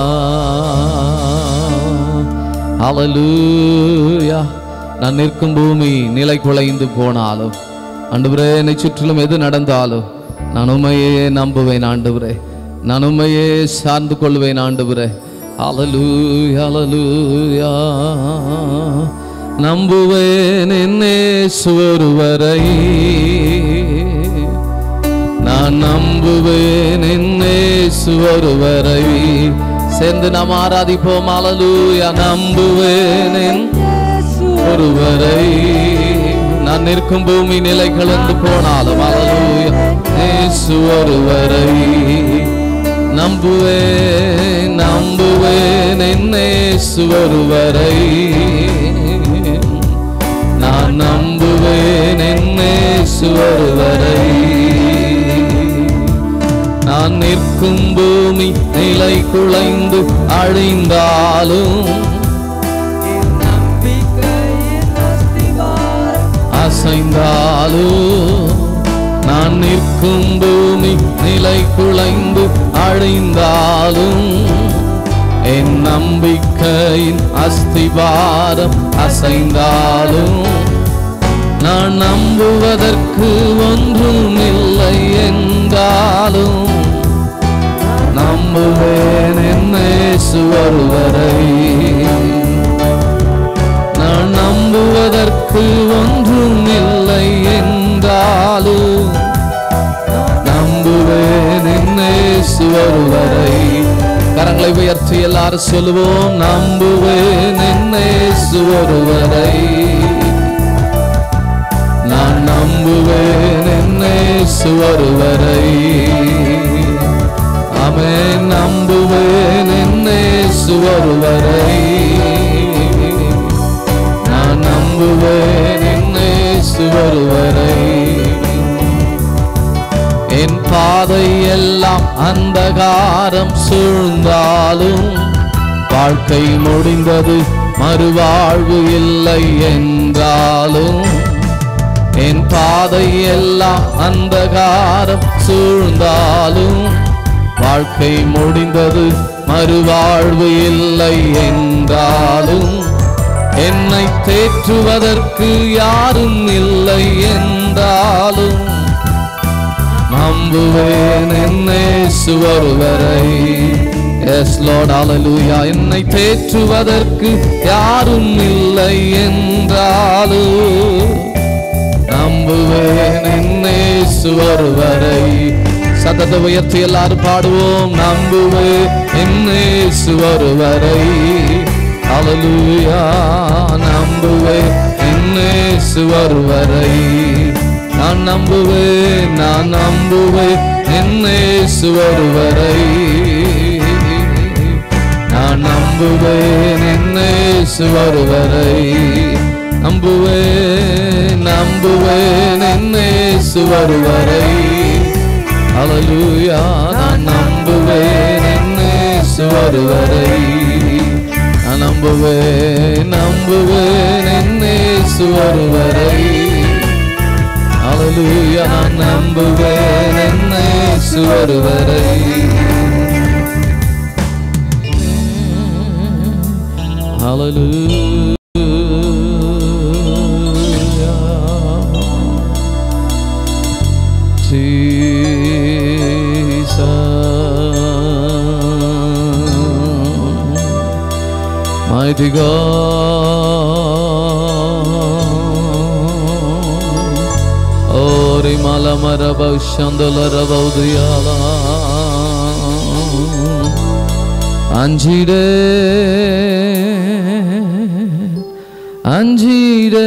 Hallelujah. நான் நிற்கும் பூமி நிலை குலைந்து போனாலும் ஆண்டவரே என்னை சுற்றிலும் எது நடந்தாலும் நான் உம்மையே நம்புவேன் ஆண்டவரே. நான் உம்மையே சார்ந்து கொள்வேன் ஆண்டவரே. ஹல்லேலூயா. ஹல்லேலூயா. நம்புவேன் என்னே ஒருவரை. நான் நம்புவேன் என்னே ஒருவரை. சேர்ந்து நாம் ஆராதிப்போம். ஹல்லேலூயா. நம்புவேன் என் ஒருவரை. நான் நிற்கும் பூமி நிலை கலந்து போனாலும் ஹல்லேலூயா இயேசு ஒருவரை நம்புவேன். நம்புவேன் என்னே ஒருவரை. நான் நம்புவேன் என்னே ஒருவரை. நான் நிற்கும் பூமி நிலை குலைந்து அழிந்தாலும் அசைந்தாலும் நான் நிற்கும் பூமி நிலை குலைந்து அழிந்தாலும் என் நம்பிக்கையின் அஸ்திவாரம் அசைந்தாலும் நான் நம்புவதற்கு ஒன்றும் இல்லை என்றாலும் நம்புவேன் என்னே ஒருவரை. நான் நம்புவதற்கு ஒன்றும் இல்லை என்றாலும் நம்புவேன் என்னே ஒருவரை. கரங்களை உயர்த்தி எல்லாரும் சொல்லுவோம், நம்புவேன் இயேசு ஒருவரை, நான் நம்புவேன் இயேசு ஒருவரை. ஆமென். நம்புவேன் இயேசு ஒருவரை, நான் நம்புவேன் இயேசு ஒருவரை. என் பாதை எல்லாம் அந்தகாரம் சூழ்ந்தாலும் வாழ்க்கை முடிந்தது மறுவாழ்வு இல்லை என்றாலும், என் பாதை எல்லாம் அந்தகாரம் சூழ்ந்தாலும் வாழ்க்கை முடிந்தது மறுவாழ்வு இல்லை என்றாலும், என்னை தேற்றுவதற்கு யாரும் இல்லை என்றாலும் நம்புவேன் இயேசு ஒருவரை. Yes Lord, hallelujah. என்னை தேற்றுவதற்கு யாரும் இல்லை என்றாலும் நம்புவேன் இயேசு ஒருவரை. சத்தத்தை உயர்த்தி எல்லாரும் பாடுவோம், நம்புவேன் இயேசு ஒருவரை. ஹல்லேலூயா. நம்புவேன் இயேசு ஒருவரை, நான் நம்புவேன், நான் நம்புவேன் இயேசு ஒருவரை, நான் நம்புவேன் இயேசு ஒருவரை. நம்புவேன், நம்புவேன் இயேசு ஒருவரை. ஹல்லேலூயா. நான் நம்புவேன் இயேசு ஒருவரை, நான் நம்புவேன், நம்புவேன் இயேசு ஒருவரை. ஹல்லேலூயா. நான் நம்புவேன் இயேசு ஒருவரை. ஹல்லேலூயா. Mighty God, Ori Malamaraba Shandalaraba Udiyala Anjire Anjire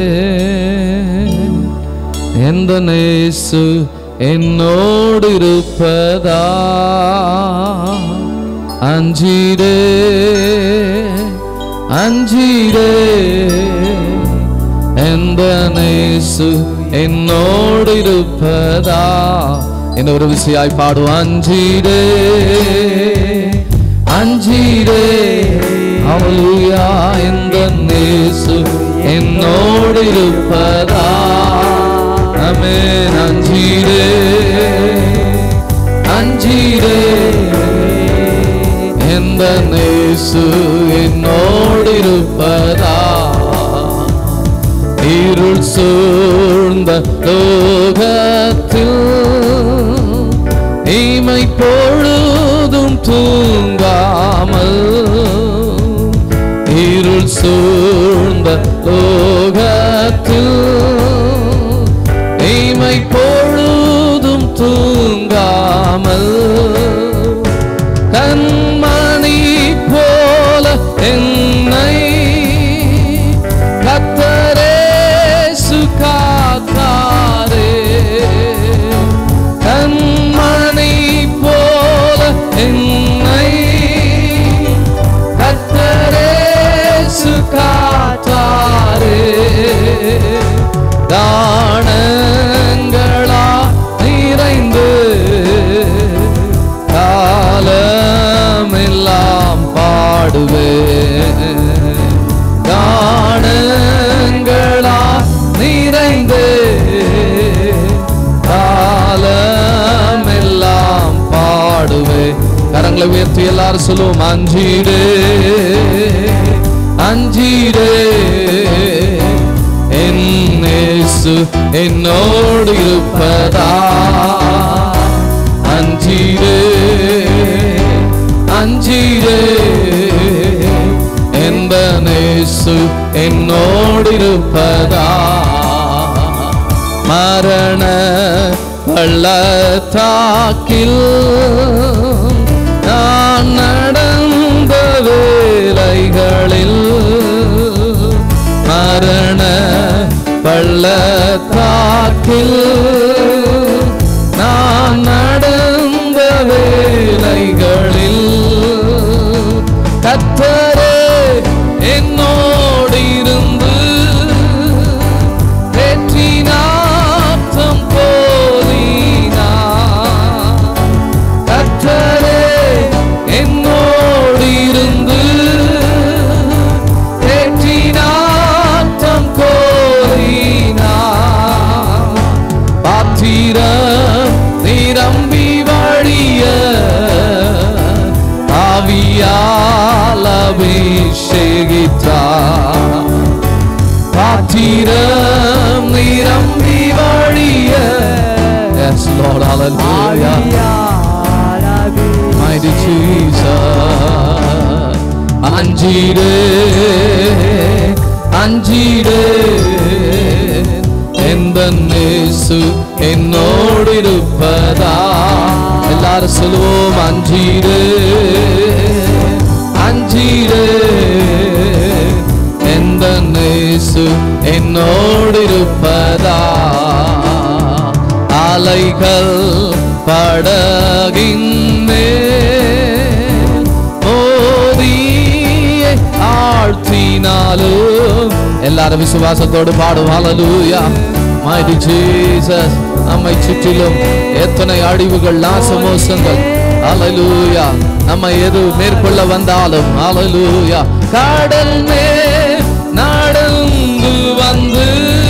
Endanesu Ennodirupada Anjire Anjire Endanesu Ennodirupada. இன்னொரு விசையாய் பாடு. அஞ்சிரே அஞ்சிரே ஹல்லேலூயா. எந்தனேசு என்னோடிருப்பதா. ஆமென். அஞ்சிரே அஞ்சிரே எந்தனேசு என்னோடிருப்பதா. இருள் சூழ்ந்த லோகத்தில் இமை பொழுதும் தூங்காமல், இருள் சூழ்ந்த லோகத்தில் இமை பொழுதும் தூங்காமல், கண்மணி போல என்னை கர்த்தரேசு காத்தாரே. கண்மணி போல என்னை கர்த்தரேசு காத்தாரே. தானங்களா நிறைந்து காலமெல்லாம் பாடுவேன். தானங்களா நிறைந்து காலமெல்லாம் பாடுவேன். கரங்களை உயர்த்தி எல்லாரும் சொல்லுவோம். அஞ்சிரே அஞ்சிரே என்னேசு என்னோடு இருப்பதா. அஞ்சிரே அஞ்சிரே எந்தனேசு என்னோடு இருப்பதா. மரண பள்ளத்தாக்கில் நான் நடந்த வேளைகளில் மரண பள்ளத்தாக்கில் நான் நடந்த வேளைகளில் கர்த்தரே என்னோடு இருந்து வெற்றி நாட்டம் போதினார். கர்த்தரே என்னோடு இருந்து வெற்றி நாட்டம் கோரினார். பாத்திரம் நிரம்பி வழிய ஆவியால் அபிஷேகித்தார். பாத்திரம் நிரம்பி வழிய. Yes Lord, hallelujah, mighty Jesus. அஞ்சிடே அஞ்சிடே எந்த இயேசு என்னோடு இருப்பதா. எல்லாரும் சொல்லுவோம், அஞ்சிடே அஞ்சிடே எந்த இயேசு என்னோடு இருப்பதா. அலைகள் படகின் மேல் மோதியே ஆழ்த்தினாலும். எல்லாரும் விசுவாசத்தோடு பாடும் ஹல்லேலூயா. mighty Jesus. நம்மை சுற்றிலும் எத்தனை அழிவுகள் நாசமோசங்கள் ஹல்லேலூயா நம்மை எது மேற்கொள்ள வந்தாலும் ஹல்லேலூயா. கடல் மேல் நடந்து வந்து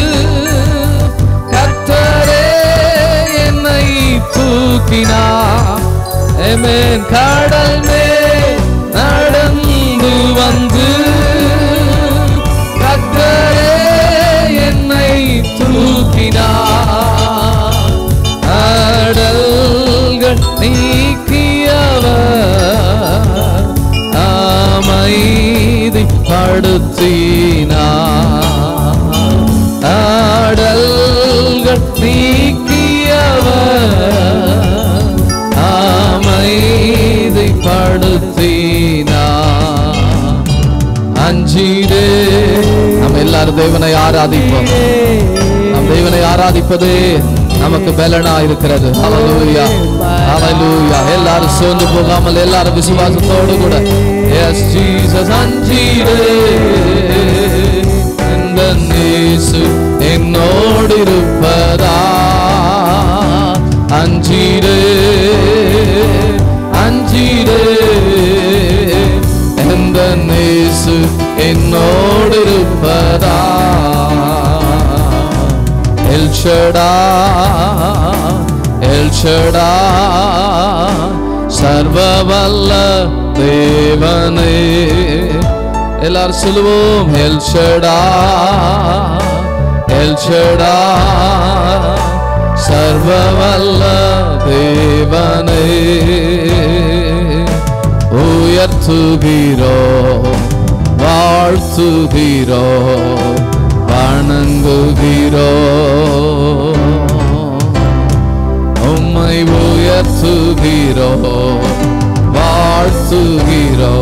கர்த்தரே என்னை தூக்கினார். ஆமென். கடல் மேல் நடந்து வந்து கர்த்தரே என்னை தூக்கினார். அடல்கள் நீக்கியவர் அமைதி படுத்தினார். ஆடல்கள் நீக்கியவர் அமைதி படுத்தினார். அஞ்சிடே. நம்ம எல்லாரும் தேவனை ஆராதிப்போம். நம் தேவனை ஆராதிப்பதே நமக்கு பலனா இருக்கிறது. ஹல்லேலூயா ஹல்லேலூயா. எல்லாரும் சோர்ந்து போகாமல் எல்லாரும் விசுவாசத்தோடு கூட எஸ் ஜீசஸ். அஞ்சிடே இந்த இயேசு என்னோடு இருப்பதா. அஞ்சிடே அஞ்சிடே இந்த இயேசு என்னோடு இருப்பதா. எல் ஷடாய் எல் ஷடாய் சர்வவல்ல தேவனே. எல்லாரும் சொல்லுவோம், எல் ஷடாய் எல் ஷடாய் சர்வவல்ல தேவனே. உயர்த்துகிறோ வாழ்த்துகிறோ வணங்குகிறோ. உம்மை உயர்த்துகிறோ வாழ்த்துகிறோ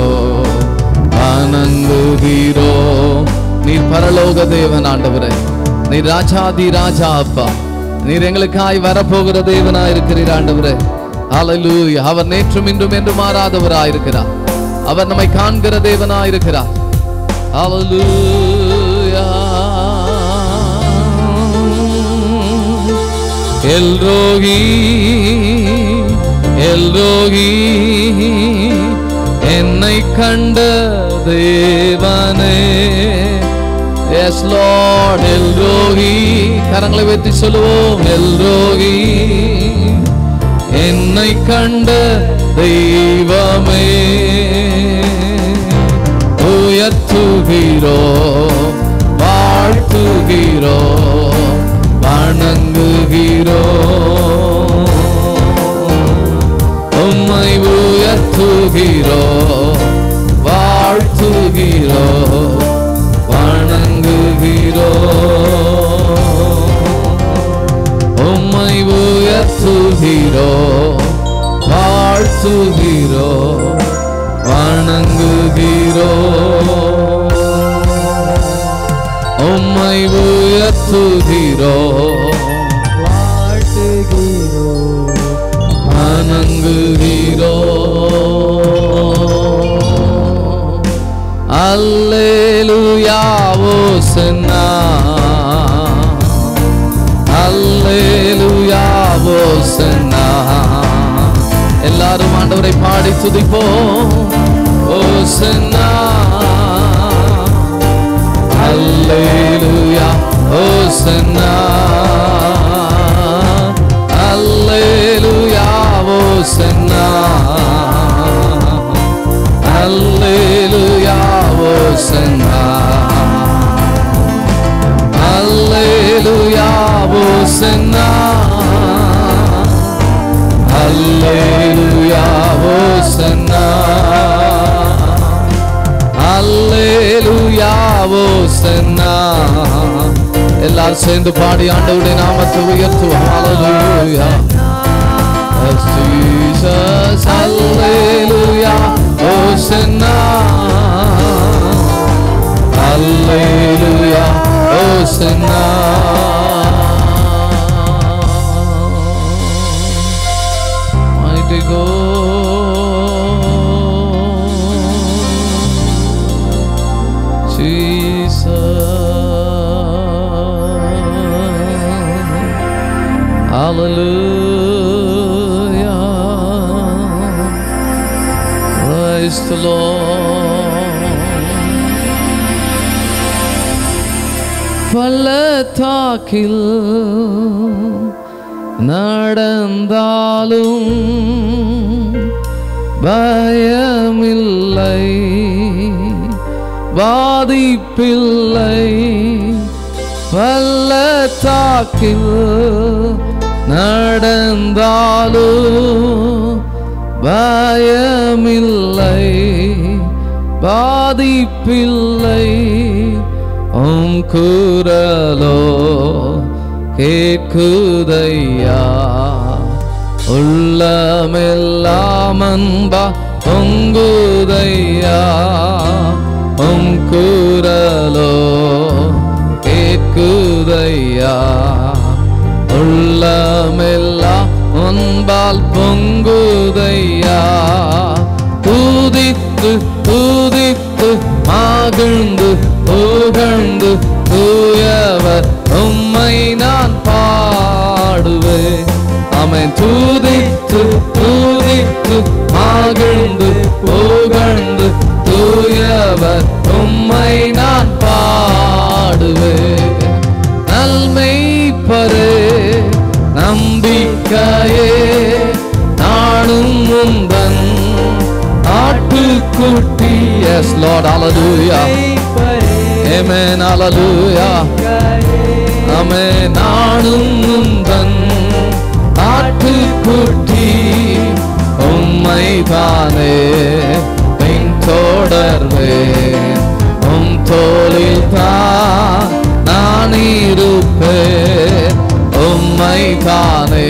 வணங்குகிறோ. நீர் பரலோக தேவன் ஆண்டவரே. நீர் ராஜாதி ராஜா அப்பா. நீர் எங்களுக்காய் வரப்போகிற தேவனா இருக்கிறீர் ஆண்டவரே. ஹல்லேலூயா. அவர் நேற்றும் இன்றும் என்று மாறாதவராய் இருக்கிறார். அவர் நம்மை காண்கிற தேவனாய் இருக்கிறார். ஹல்லேலூயா. எல்ரோகி எல்ரோகி என்னை கண்ட தேவனே. Yes Lord El Roi. கரங்களை வைத்து சொல்லுவோம், எல்ரோகி என்னை கண்ட தெய்வமே. உயர்த்துகிறோ வாழ்த்துகிறோ வணங்குகிறோ. உம்மை உயர்த்துகிறோ வாழ்த்துகிறோ வணங்குகிறோ. உம்மை உயர்த்துகிறோ வாழ் வாழ்த்துகிறோ வணங்குகிறோ உம்மை உயர்த்துகிறோ வாழ்த்துகிறோ வணங்குகிறோ அல்லேலூயா ஓசன்னா அல்லேலூயா ஓசன்னா எல்லாரும் ஆண்டவரை பாடி துதிப்போம் ஓசன்னா அல்லேலூயா ஓசன்னா அல்லேலூயா ஓசன்னா அல்லேலூயா ஓசன்னா அல்லேலூயா ஓசன்னா அல்லேலூயா ஓசன்னா அல்லேலூயா ஓசன்னா எல்லாரும் சேர்ந்து பாடி ஆண்டவருடைய நாமத்தை உயர்த்துவோம் ஹல்லேலூயா Jesus hallelujah hosanna hallelujah hosanna mighty God Jesus hallelujah praise the Lord பள்ளத்தாக்கில் நடந்தாலும் பயமில்லை பாதிப்பில்லை பள்ளத்தாக்கில் நடந்தாலும் பயமில்லை பாதிப்பில்லை உம் குரலோ கேட்குதையா உள்ளமெல்லாம் அன்பா பொங்குதையா உம் குரலோ கேட்குதையா உள்ளமெல்லாம் அன்பால் பொங்குதையா துதித்து துதித்து மகிழ்ந்து புகழ்ந்து தூயவர் உம்மை நான் பாடுவேன் ஆமென் துதித்து துதித்து மகிழ்ந்து புகழ்ந்து தூயவர் உம்மை நான் பாடுவேன் நல்மெய்ப்பரே நம்பிக்கையே நானும் உந்தன் ஆட்டுக்குட்டி yes Lord hallelujah amen hallelujah amen நானும் உந்தன் ஆட்டுக்குட்டி உம்மை தானே பின்தொடர்வேன் உம் தோளில் தான் நான் இருப்பேன் உம்மை தானே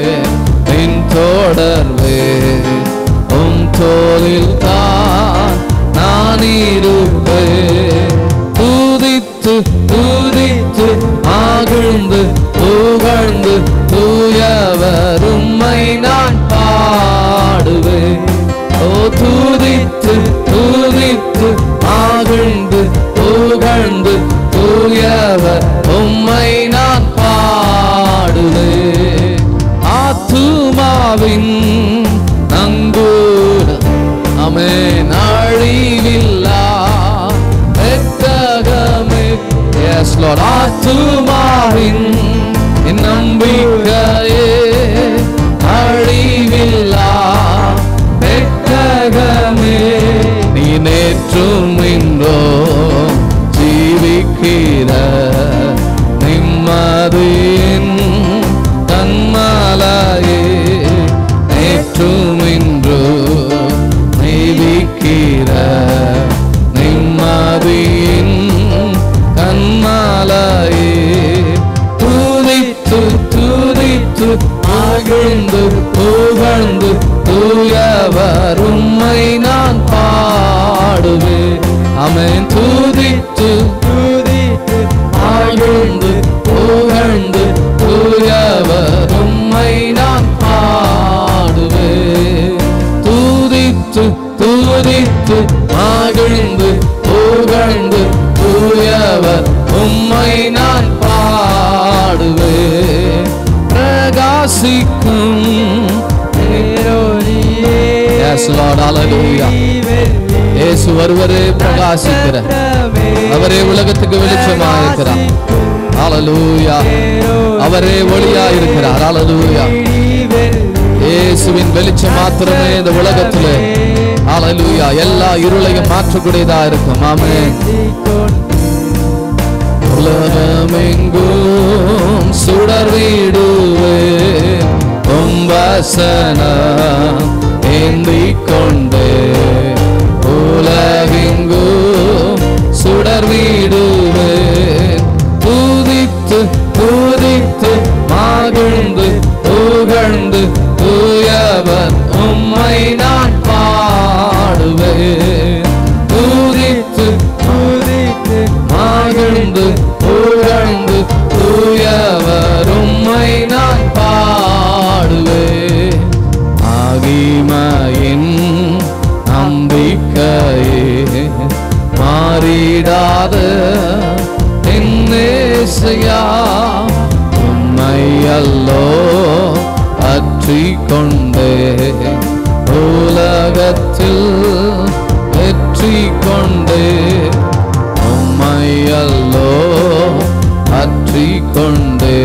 பின்தொடர்வேன் உம் தோளில் தான் நான் இருப்பேன் துதித்து துதித்து மகிழ்ந்து புகழ்ந்து தூயவர் உம்மை நான் பாடுவேன் ஓ துதித்து துதித்து மகிழ்ந்து புகழ்ந்து தூயவர் உம்மை நான் பாடுவேன் ஆத்துமாவின் நங்கூர் ஆமென் அழிவில்லா பெட்டகமே yes Lord ஆத்துமாவின் நம்பிக்கையே அழிவில்லா பெட்டகமே நீ நேற்றும் இன்றோ ஜீவிக்கிற நிம்மதியின் கண்மலையே நேற்றும் இன்றோ ஜீவிக்கிற நிம்மதியின் கண்மலையே துதித்து துதித்து மகிழ்ந்து புகழ்ந்து தூயவர் உம்மை நான் பாடுவேன். ஆமென். துதித்து துதித்து ஆழ்ந்து புகழ்ந்து தூயவர் உம்மை நான் பாடுவேன். துதித்து துதித்து ஆழ்ந்து புகழ்ந்து தூயவர் உம்மை நான் பாடுவேன். பிரகாசிக்கும் பேரொளியே Yes Lord, hallelujah. இயேசு ஒருவரே பிரகாசிக்கிறார். அவரே உலகத்துக்கு வெளிச்சமாக இருக்கிறார். ஹalleluya. அவரே ஒளியாக இருக்கிறார். ஹalleluya. இயேசுவின் வெளிச்சம் மாத்திரமே இந்த உலகத்திலே ஹalleluya எல்லா இருளையும் மாற்றக்கூடியதா இருக்கும். ஆமென். உலகமெங்கும் சுடர் விடுவேன் உம் வசனம் ஏந்திக் கொண்டே. உலகெங்கும் சுடர் விடுவேன் துதித்து துதித்து மகிழ்ந்து புகழ்ந்து தூயவர் உம்மை நான் பாடுவேன். துதித்து துதித்து மகிழ்ந்து புகழ்ந்து தூயவர் உம்மை நான் பாடுவேன். மகிமையின் நம்பிக்கையே மாறிடாத என்னேசையா உம்மை அல்லோ பற்றி கொண்டே உலகத்தில் வெற்றி கொண்டே. உம்மை அல்லோ பற்றி கொண்டே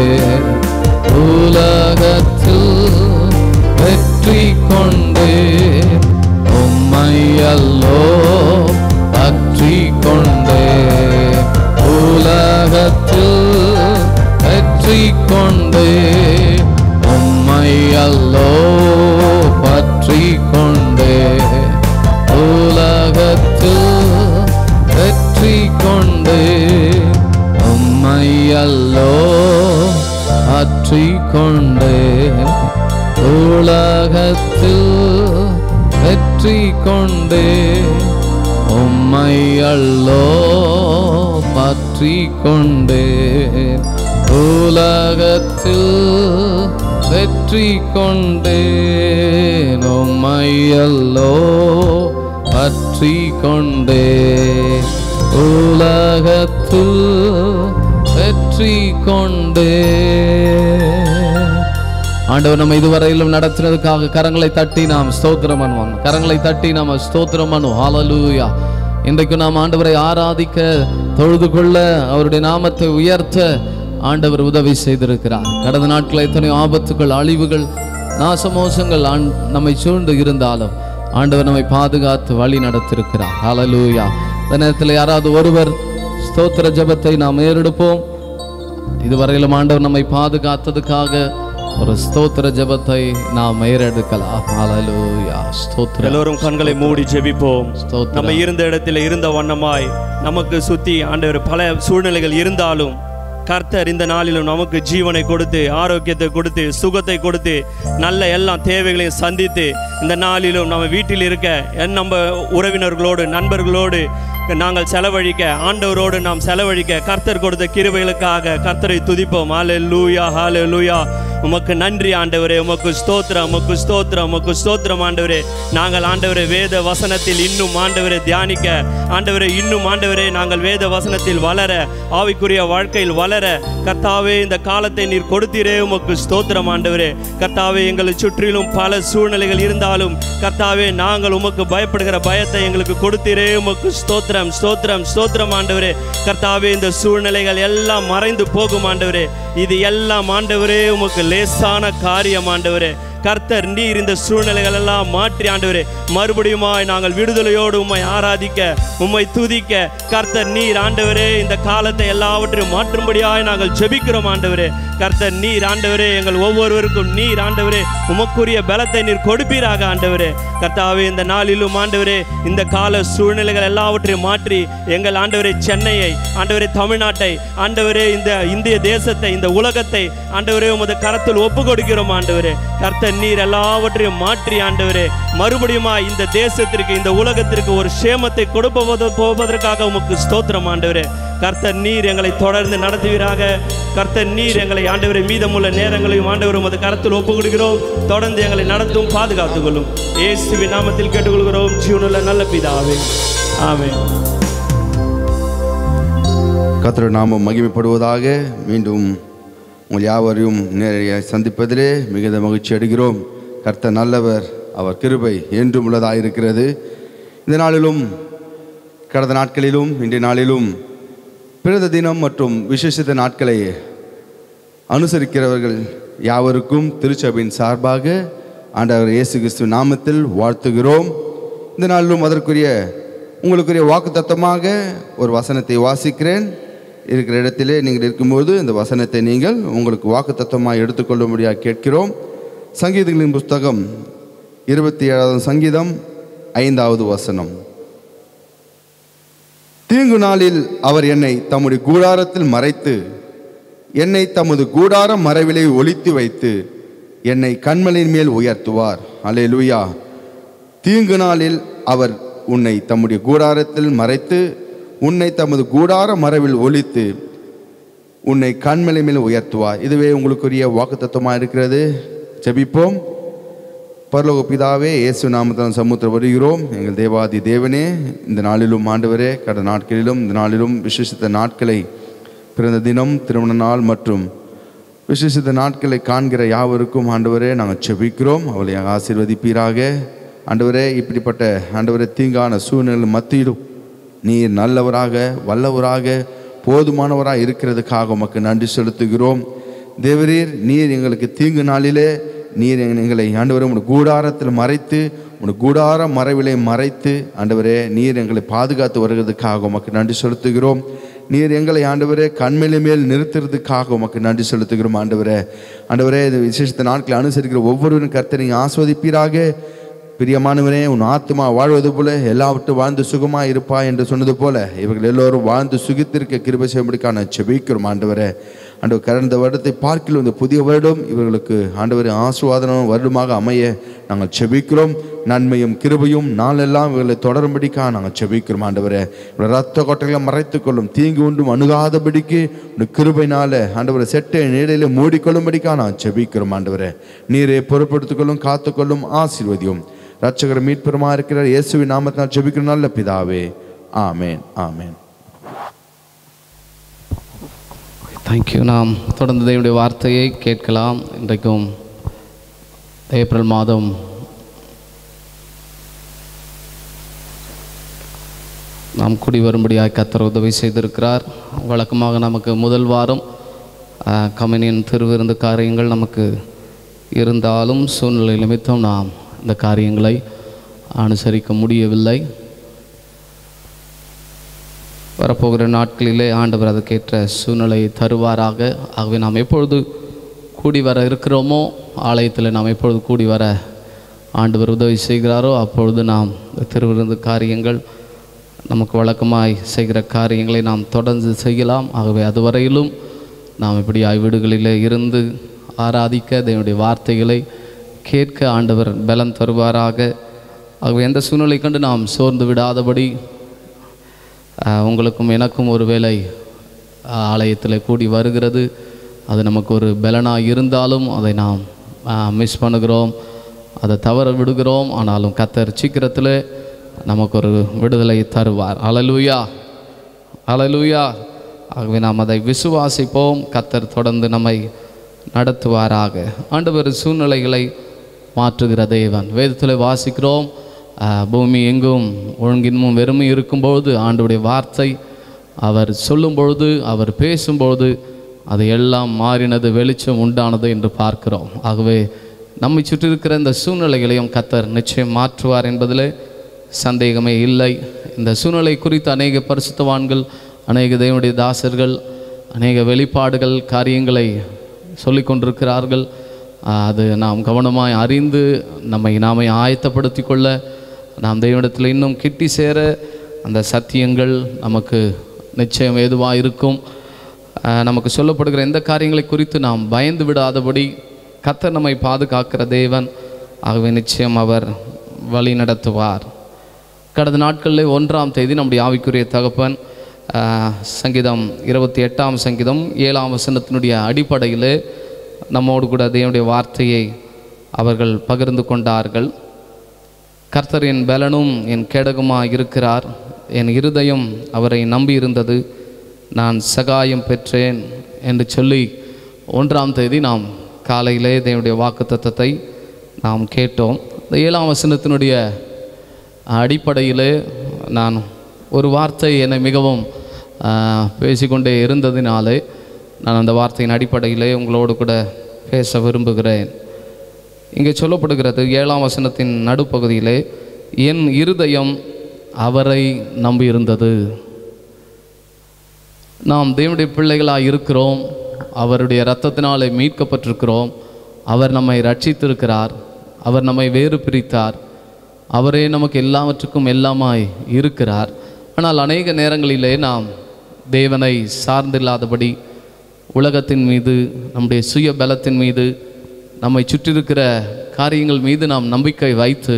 உலகத்தில் வெற்றி கொண்டே. உம்மை அல்லோ பற்றி கொண்டே உலகத்தில் வெற்றி கொண்டே. உம்மை அல்லோ பற்றி கொண்டே உலகத்தில் வெற்றி கொண்டே. உம்மை அல்லோ பற்றி கொண்டே உலகத்தில் வெற்றி கொண்டே. உம்மை அல்லோ பற்றி கொண்டே உலகத்தில் வெற்றி கொண்டே. உம்மை அல்லோ பற்றி கொண்டே உலகத்தில் வெற்றி கொண்டே. ஆண்டவர் நம்ம இதுவரையிலும் நடத்தினதுக்காக கரங்களை தட்டி நாம் ஸ்தோத்திரம் பண்ணுவோம். கரங்களை தட்டி நாம ஸ்தோத்திரம் பண்ணுவோம். ஹalleluya. இன்றைக்கு நாம் ஆண்டவரை ஆராதிக்க, தொழுது கொள்ள, அவருடைய நாமத்தை உயர்த்த ஆண்டவர் உதவி செய்திருக்கிறார். கடந்த நாட்களில் எத்தனையோ ஆபத்துகள், அழிவுகள், நாசமோசங்கள் நம்மை சூழ்ந்து இருந்தாலும் ஆண்டவர் நம்மை பாதுகாத்து வழி நடத்திருக்கிறார். ஹalleluya. இந்த நேரத்தில் யாராவது ஒருவர் ஸ்தோத்திர ஜெபத்தை நாம் ஏறெடுப்போம். இதுவரையிலும் ஆண்டவர் நம்மை பாதுகாத்ததுக்காக ஒரு ஸ்தோத்திர ஜெபத்தை நாம் ஏறெடுக்கலாம். ஹalleluya. ஸ்தோத்திரம். எல்லோரும் கண்களை மூடி ஜெபிப்போம். நம்ம இருந்த இடத்துல இருந்த வண்ணமாய் நமக்கு சுத்தி ஆண்டவர் பல சூழ்நிலைகள் இருந்தாலும் கர்த்தர் இந்த நாளிலும் நமக்கு ஜீவனை கொடுத்து, ஆரோக்கியத்தை கொடுத்து, சுகத்தை கொடுத்து, நல்ல எல்லா தேவைகளையும் சந்தித்து இந்த நாளிலும் நம்ம வீட்டில் இருக்க நம்ம உறவினர்களோடு, நண்பர்களோடு நாங்கள் செலவழிக்க, ஆண்டவரோடு நாம் செலவழிக்க கர்த்தர் கொடுத்த கிருபைகளுக்காக கர்த்தரை துதிப்போம். ஹalleluya, ஹalleluya. உமக்கு நன்றி ஆண்டவரே, உமக்கு ஸ்தோத்திரம், உமக்கு ஸ்தோத்திரம், உமக்கு ஸ்தோத்திரம் ஆண்டவரே. நாங்கள் ஆண்டவரே வேத வசனத்தில் இன்னும் ஆண்டவரை தியானிக்க, ஆண்டவரே இன்னும் ஆண்டவரே நாங்கள் வேத வசனத்தில் வளர, ஆவிக்குரிய வாழ்க்கையில் வளர கர்த்தாவே இந்த காலத்தை நீர் கொடுத்தீரே, உமக்கு ஸ்தோத்திரம் ஆண்டவரே. கர்த்தாவே எங்களை சுற்றிலும் பல சூழ்நிலைகள் இருந்தாலும் கர்த்தாவே நாங்கள் உமக்கு பயப்படுகிற பயத்தை எங்களுக்கு கொடுத்தீரே, உமக்கு ஸ்தோத்திரம், ஸ்தோத்திரம், ஸ்தோத்திரம் ஆண்டவரே. கர்த்தாவே இந்த சூழ்நிலைகள் எல்லாம் மறைந்து போகும் ஆண்டவரே. இது எல்லாம் ஆண்டவரே உமக்கு லேசான காரியம் ஆண்டவரே. கர்த்தர் நீர் இந்த சூழ்நிலைகள் எல்லாம் மாற்றி ஆண்டவரே மறுபடியுமாய் நாங்கள் விடுதலையோடு உம்மை ஆராதிக்க, உம்மை துதிக்க கர்த்தர் நீர் ஆண்டவரே இந்த காலத்தை எல்லாவற்றையும் மாற்றும்படியாய் நாங்கள் ஜெபிக்கிறோம் ஆண்டவரே. கர்த்தர் நீர் ஆண்டவரே எங்கள் ஒவ்வொருவருக்கும் நீர் ஆண்டவரே உமக்குரிய பலத்தை நீர் கொடுப்பீராக ஆண்டவரே. கர்த்தாவே இந்த நாளிலும் ஆண்டவரே இந்த கால சூழ்நிலைகள் எல்லாவற்றையும் மாற்றி எங்கள் ஆண்டவரே சென்னையை ஆண்டவரே தமிழ்நாட்டை ஆண்டவரே இந்த இந்திய தேசத்தை இந்த உலகத்தை ஆண்டவரே உமது கரத்தில் ஒப்பு கொடுக்கிறோம் ஆண்டவரே. கர்த்தர் நீர் எல்லாவற்றையும் மாற்றி ஆண்டவரே மறுபடியுமா இந்த தேசத்திற்கு இந்த உலகத்திற்கு ஒரு சேமத்தை கொடுப்பது போவதற்காக உமக்கு ஸ்தோத்திரம் ஆண்டவரே. கர்த்தர் நீர் எங்களை தொடர்ந்து நடத்துவீராக. கர்த்தர் நீர் எங்களை ஆண்டவரை மீதமுள்ள நேரங்களையும் ஆண்டவர் உமது கரத்தில் ஒப்பு கொடுக்கிறோம். தொடர்ந்து எங்களை நடத்தும் பாதுகாத்துக் கொள்ளும். இயேசுவின் நாமத்தில் கேட்டுக்கொள்கிறோம் ஜீவனுள்ள நல்ல பிதாவே, ஆமென். கர்த்தர் நாமம் மகிமைப்படுவதாக. மீண்டும் உங்கள் யாவரையும் நேரடியாக சந்திப்பதிலே மிகுந்த மகிழ்ச்சி அடைகிறோம். கர்த்தர் நல்லவர், அவர் கிருபை என்றும் உள்ளதாயிருக்கிறது. இந்த நாளிலும் கடந்த நாட்களிலும் இன்றைய நாளிலும் பிறந்த தினம் மற்றும் விசேஷித்த நாட்களை அனுசரிக்கிறவர்கள் யாவருக்கும் திருச்சபையின் சார்பாக ஆண்டவர் இயேசு கிறிஸ்து நாமத்தில் வாழ்த்துகிறோம். இந்த நாளிலும் அதற்குரிய உங்களுக்குரிய வாக்குத்தத்தமாக ஒரு வசனத்தை வாசிக்கிறேன். இருக்கிற இடத்திலே நீங்கள் இருக்கும்போது இந்த வசனத்தை நீங்கள் உங்களுக்கு வாக்குத்தத்தமாக எடுத்துக்கொள்ளும்படியாக கேட்கிறோம். சங்கீதங்களின் புஸ்தகம் இருபத்தி ஏழாவது சங்கீதம் ஐந்தாவது வசனம். தீங்கு நாளில் அவர் என்னை தம்முடைய கூடாரத்தில் மறைத்து என்னை தமது கூடார மறைவிலை ஒளித்து வைத்து என்னை கண்மலையின் மேல் உயர்த்துவார். அல்லேலூயா. தீங்கு நாளில் அவர் உன்னை தம்முடைய கூடாரத்தில் மறைத்து உன்னை தமது கூடார மறைவில் ஒளித்து உன்னை கண்மலை மேல் உயர்த்துவார். இதுவே உங்களுக்குரிய வாக்குத்தத்தமாக இருக்கிறது. ஜெபிப்போம். பரலோக பிதாவே, இயேசு நாமத்தில் சமூகத்தில் வருகிறோம். எங்கள் தேவாதி தேவனே, இந்த நாளிலும் ஆண்டவரே கடந்த நாட்களிலும் இந்த நாளிலும் விசேஷித்த நாட்களை பிறந்த தினம் திருமண நாள் மற்றும் விசேஷித்த நாட்களை காண்கிற யாவருக்கும் ஆண்டவரே நாங்கள் செபிக்கிறோம். அவளை ஆசீர்வதிப்பீராக. ஆண்டவரே இப்படிப்பட்ட ஆண்டவரே தீங்கான சூழ்நிலை மத்தியிலும் நீர் நல்லவராக வல்லவராக போதுமானவராக இருக்கிறதுக்காக உமக்கு நன்றி செலுத்துகிறோம். தேவரீர் நீர் எங்களுக்கு தீங்கு நாளிலே நீர் எங்களை ஆண்டவரே உங்களுடைய கூடாரத்தில் மறைத்து உங்களுடைய கூடார மறைவிலை மறைத்து ஆண்டவரே நீர் எங்களை பாதுகாத்து வருகிறதுக்காக உமக்கு நன்றி செலுத்துகிறோம். நீர் எங்களை ஆண்டவரே கண்மலை மேல் நிறுத்துறதுக்காக உமக்கு நன்றி செலுத்துகிறோம். ஆண்டவரே ஆண்டவரே இந்த விசேஷத்த நாட்களை அனுசரிக்கிற ஒவ்வொருவரும் கர்த்தரை ஆஸ்வதிப்பீராக. பிரியமானவரே, உன் ஆத்மா வாழ்வது போல எல்லாவற்றும் வாழ்ந்து சுகமாக இருப்பா என்று சொன்னது போல இவர்கள் எல்லோரும் வாழ்ந்து சுகித்திருக்க கிருபை செய்யும்படிக்கான செபிக்கிறோம். ஆண்டவரே ஆண்டவர் கடந்த வருடத்தை பார்க்கிலும் இந்த புதிய வருடம் இவர்களுக்கு ஆண்டவரை ஆசீர்வாதமும் வருடமாக அமைய நாங்கள் செபிக்கிறோம். நன்மையும் கிருபையும் நாளெல்லாம் இவர்களை தொடரும்படிக்காக நாங்கள் செபிக்கிறோம். ஆண்டவரே ரத்த கொட்டைகளை மறைத்துக் கொள்ளும், தீங்கு ஒன்றும் அணுகாதபடிக்கு கிருபைனால ஆண்டவரை செட்டை நீடையில மூடிக்கொள்ளும்படிக்காக நாங்கள் செபிக்கிறோம். ஆண்டவரே நீரை பொறுப்படுத்திக் காத்துக்கொள்ளும், ஆசீர்வதியும். ரட்சகர் மீட்பெருமா இருக்கிற இயேசுவின் நாமத்தினால் ஜெபிக்கிறோம் நல்ல பிதாவே, ஆமேன், ஆமேன். தேங்க்யூ. நாம் தொடர்ந்து தேவனுடைய வார்த்தையை கேட்கலாம். இன்றைக்கும் ஏப்ரல் மாதம் நாம் கூடி வரும்படியாக கர்த்தர் உதவி செய்திருக்கிறார். வழக்கமாக நமக்கு முதல் வாரம் கம்யூனியன் திருவிருந்து காரியங்கள் நமக்கு இருந்தாலும் சூழ்நிலை நிமித்தம் நாம் இந்த காரியங்களை அனுசரிக்க முடியவில்லை. வரப்போகிற நாட்களிலே ஆண்டவர் அதுக்கேற்ற சூழ்நிலையை தருவாராக. ஆகவே நாம் எப்பொழுது கூடி வர இருக்கிறோமோ, ஆலயத்தில் நாம் எப்பொழுது கூடி வர ஆண்டவர் உதவி செய்கிறாரோ அப்பொழுது நாம் திருவிருந்து காரியங்கள் நமக்கு வழக்கமாய் செய்கிற காரியங்களை நாம் தொடர்ந்து செய்யலாம். ஆகவே அதுவரையிலும் நாம் இப்படி வீடுகளிலே இருந்து ஆராதிக்க, தேவனுடைய வார்த்தைகளை கேட்க ஆண்டவர் பலன் தருவாராக. ஆகவே எந்த சூழ்நிலை கண்டு நாம் சோர்ந்து விடாதபடி உங்களுக்கும் எனக்கும் ஒரு வேளை ஆலயத்தில் கூடி வருகிறது, அது நமக்கு ஒரு பலனாக இருந்தாலும் அதை நாம் மிஸ் பண்ணுகிறோம், அதை தவற விடுகிறோம். ஆனாலும் கர்த்தர் சீக்கிரத்தில் நமக்கு ஒரு விடுதலை தருவார். அல்லேலூயா, அல்லேலூயா. ஆகவே நாம் அதை விசுவாசிப்போம். கர்த்தர் தொடர்ந்து நம்மை நடத்துவாராக. ஆண்டவர் சூழ்நிலைகளை மாற்றுகிற தேவன். வேதத்தில் வாசிக்கிறோம், பூமி எங்கும் ஒழுங்கின்மும் வெறுமை இருக்கும்பொழுது ஆண்டவருடைய வார்த்தை அவர் சொல்லும்பொழுது, அவர் பேசும்பொழுது அது எல்லாம் மாறினது, வெளிச்சம் உண்டானது என்று பார்க்கிறோம். ஆகவே நம்மை சுற்றி இருக்கிற இந்த சூழ்நிலைகளையும் கர்த்தர் நிச்சயம் மாற்றுவார் என்பதில் சந்தேகமே இல்லை. இந்த சூழ்நிலை குறித்து அநேக பரிசுத்தவான்கள், அநேக தேவனுடைய தாசர்கள், அநேக வெளிப்பாடுகள் காரியங்களை சொல்லி கொண்டிருக்கிறார்கள். அது நாம் கவனமாய் அறிந்து நம்மை நாமே ஆயத்தப்படுத்தி கொள்ள, நாம் தெய்வனிடத்தில் இன்னும் கிட்டி சேர அந்த சத்தியங்கள் நமக்கு நிச்சயம் ஏதுவாக இருக்கும். நமக்கு சொல்லப்படுகிற எந்த காரியங்களை குறித்து நாம் பயந்து விடாதபடி கர்த்தர் நம்மை பாதுகாக்கிற தேவன். ஆகவே நிச்சயம் அவர் வழி நடத்துவார். கடந்த நாட்களில் ஒன்றாம் தேதி நம்முடைய ஆவிக்குரிய தகப்பன் சங்கீதம் இருபத்தி எட்டாம் சங்கீதம் ஏழாம் வசனத்தினுடைய அடிப்படையில் நம்மோடு கூட தேவனுடைய வார்த்தையை அவர்கள் பகிர்ந்து கொண்டார்கள். கர்த்தர் என் பலனும் என் கேடகமாக இருக்கிறார், என் இருதயம் அவரை நம்பி இருந்தது, நான் சகாயம் பெற்றேன் என்று சொல்லி ஒன்றாம் தேதி நாம் காலையிலே தேவனுடைய வாக்குத்தத்தத்தை நாம் கேட்டோம். இந்த ஏழாம் வசனத்தினுடைய அடிப்படையில் நான் ஒரு வார்த்தை என்னை மிகவும் பேசிக்கொண்டே இருந்ததினாலே நான் அந்த வார்த்தையின் அடிப்படையிலே உங்களோடு கூட பேச விரும்புகிறேன். இங்கே சொல்லப்படுகிறது ஏழாம் வசனத்தின் நடுப்பகுதியிலே, என் இருதயம் அவரை நம்பியிருந்தது. நாம் தேவனுடைய பிள்ளைகளாக இருக்கிறோம், அவருடைய இரத்தத்தினாலே மீட்கப்பட்டிருக்கிறோம், அவர் நம்மை ரட்சித்திருக்கிறார், அவர் நம்மை வேறு பிரித்தார், அவரே நமக்கு எல்லாவற்றுக்கும் எல்லாமாய் இருக்கிறார். ஆனால் அநேக நேரங்களிலே நாம் தேவனை சார்ந்தில்லாதபடி உலகத்தின் மீது, நம்முடைய சுய பலத்தின் மீது, நம்மை சுற்றியிருக்கிற காரியங்கள் மீது நாம் நம்பிக்கை வைத்து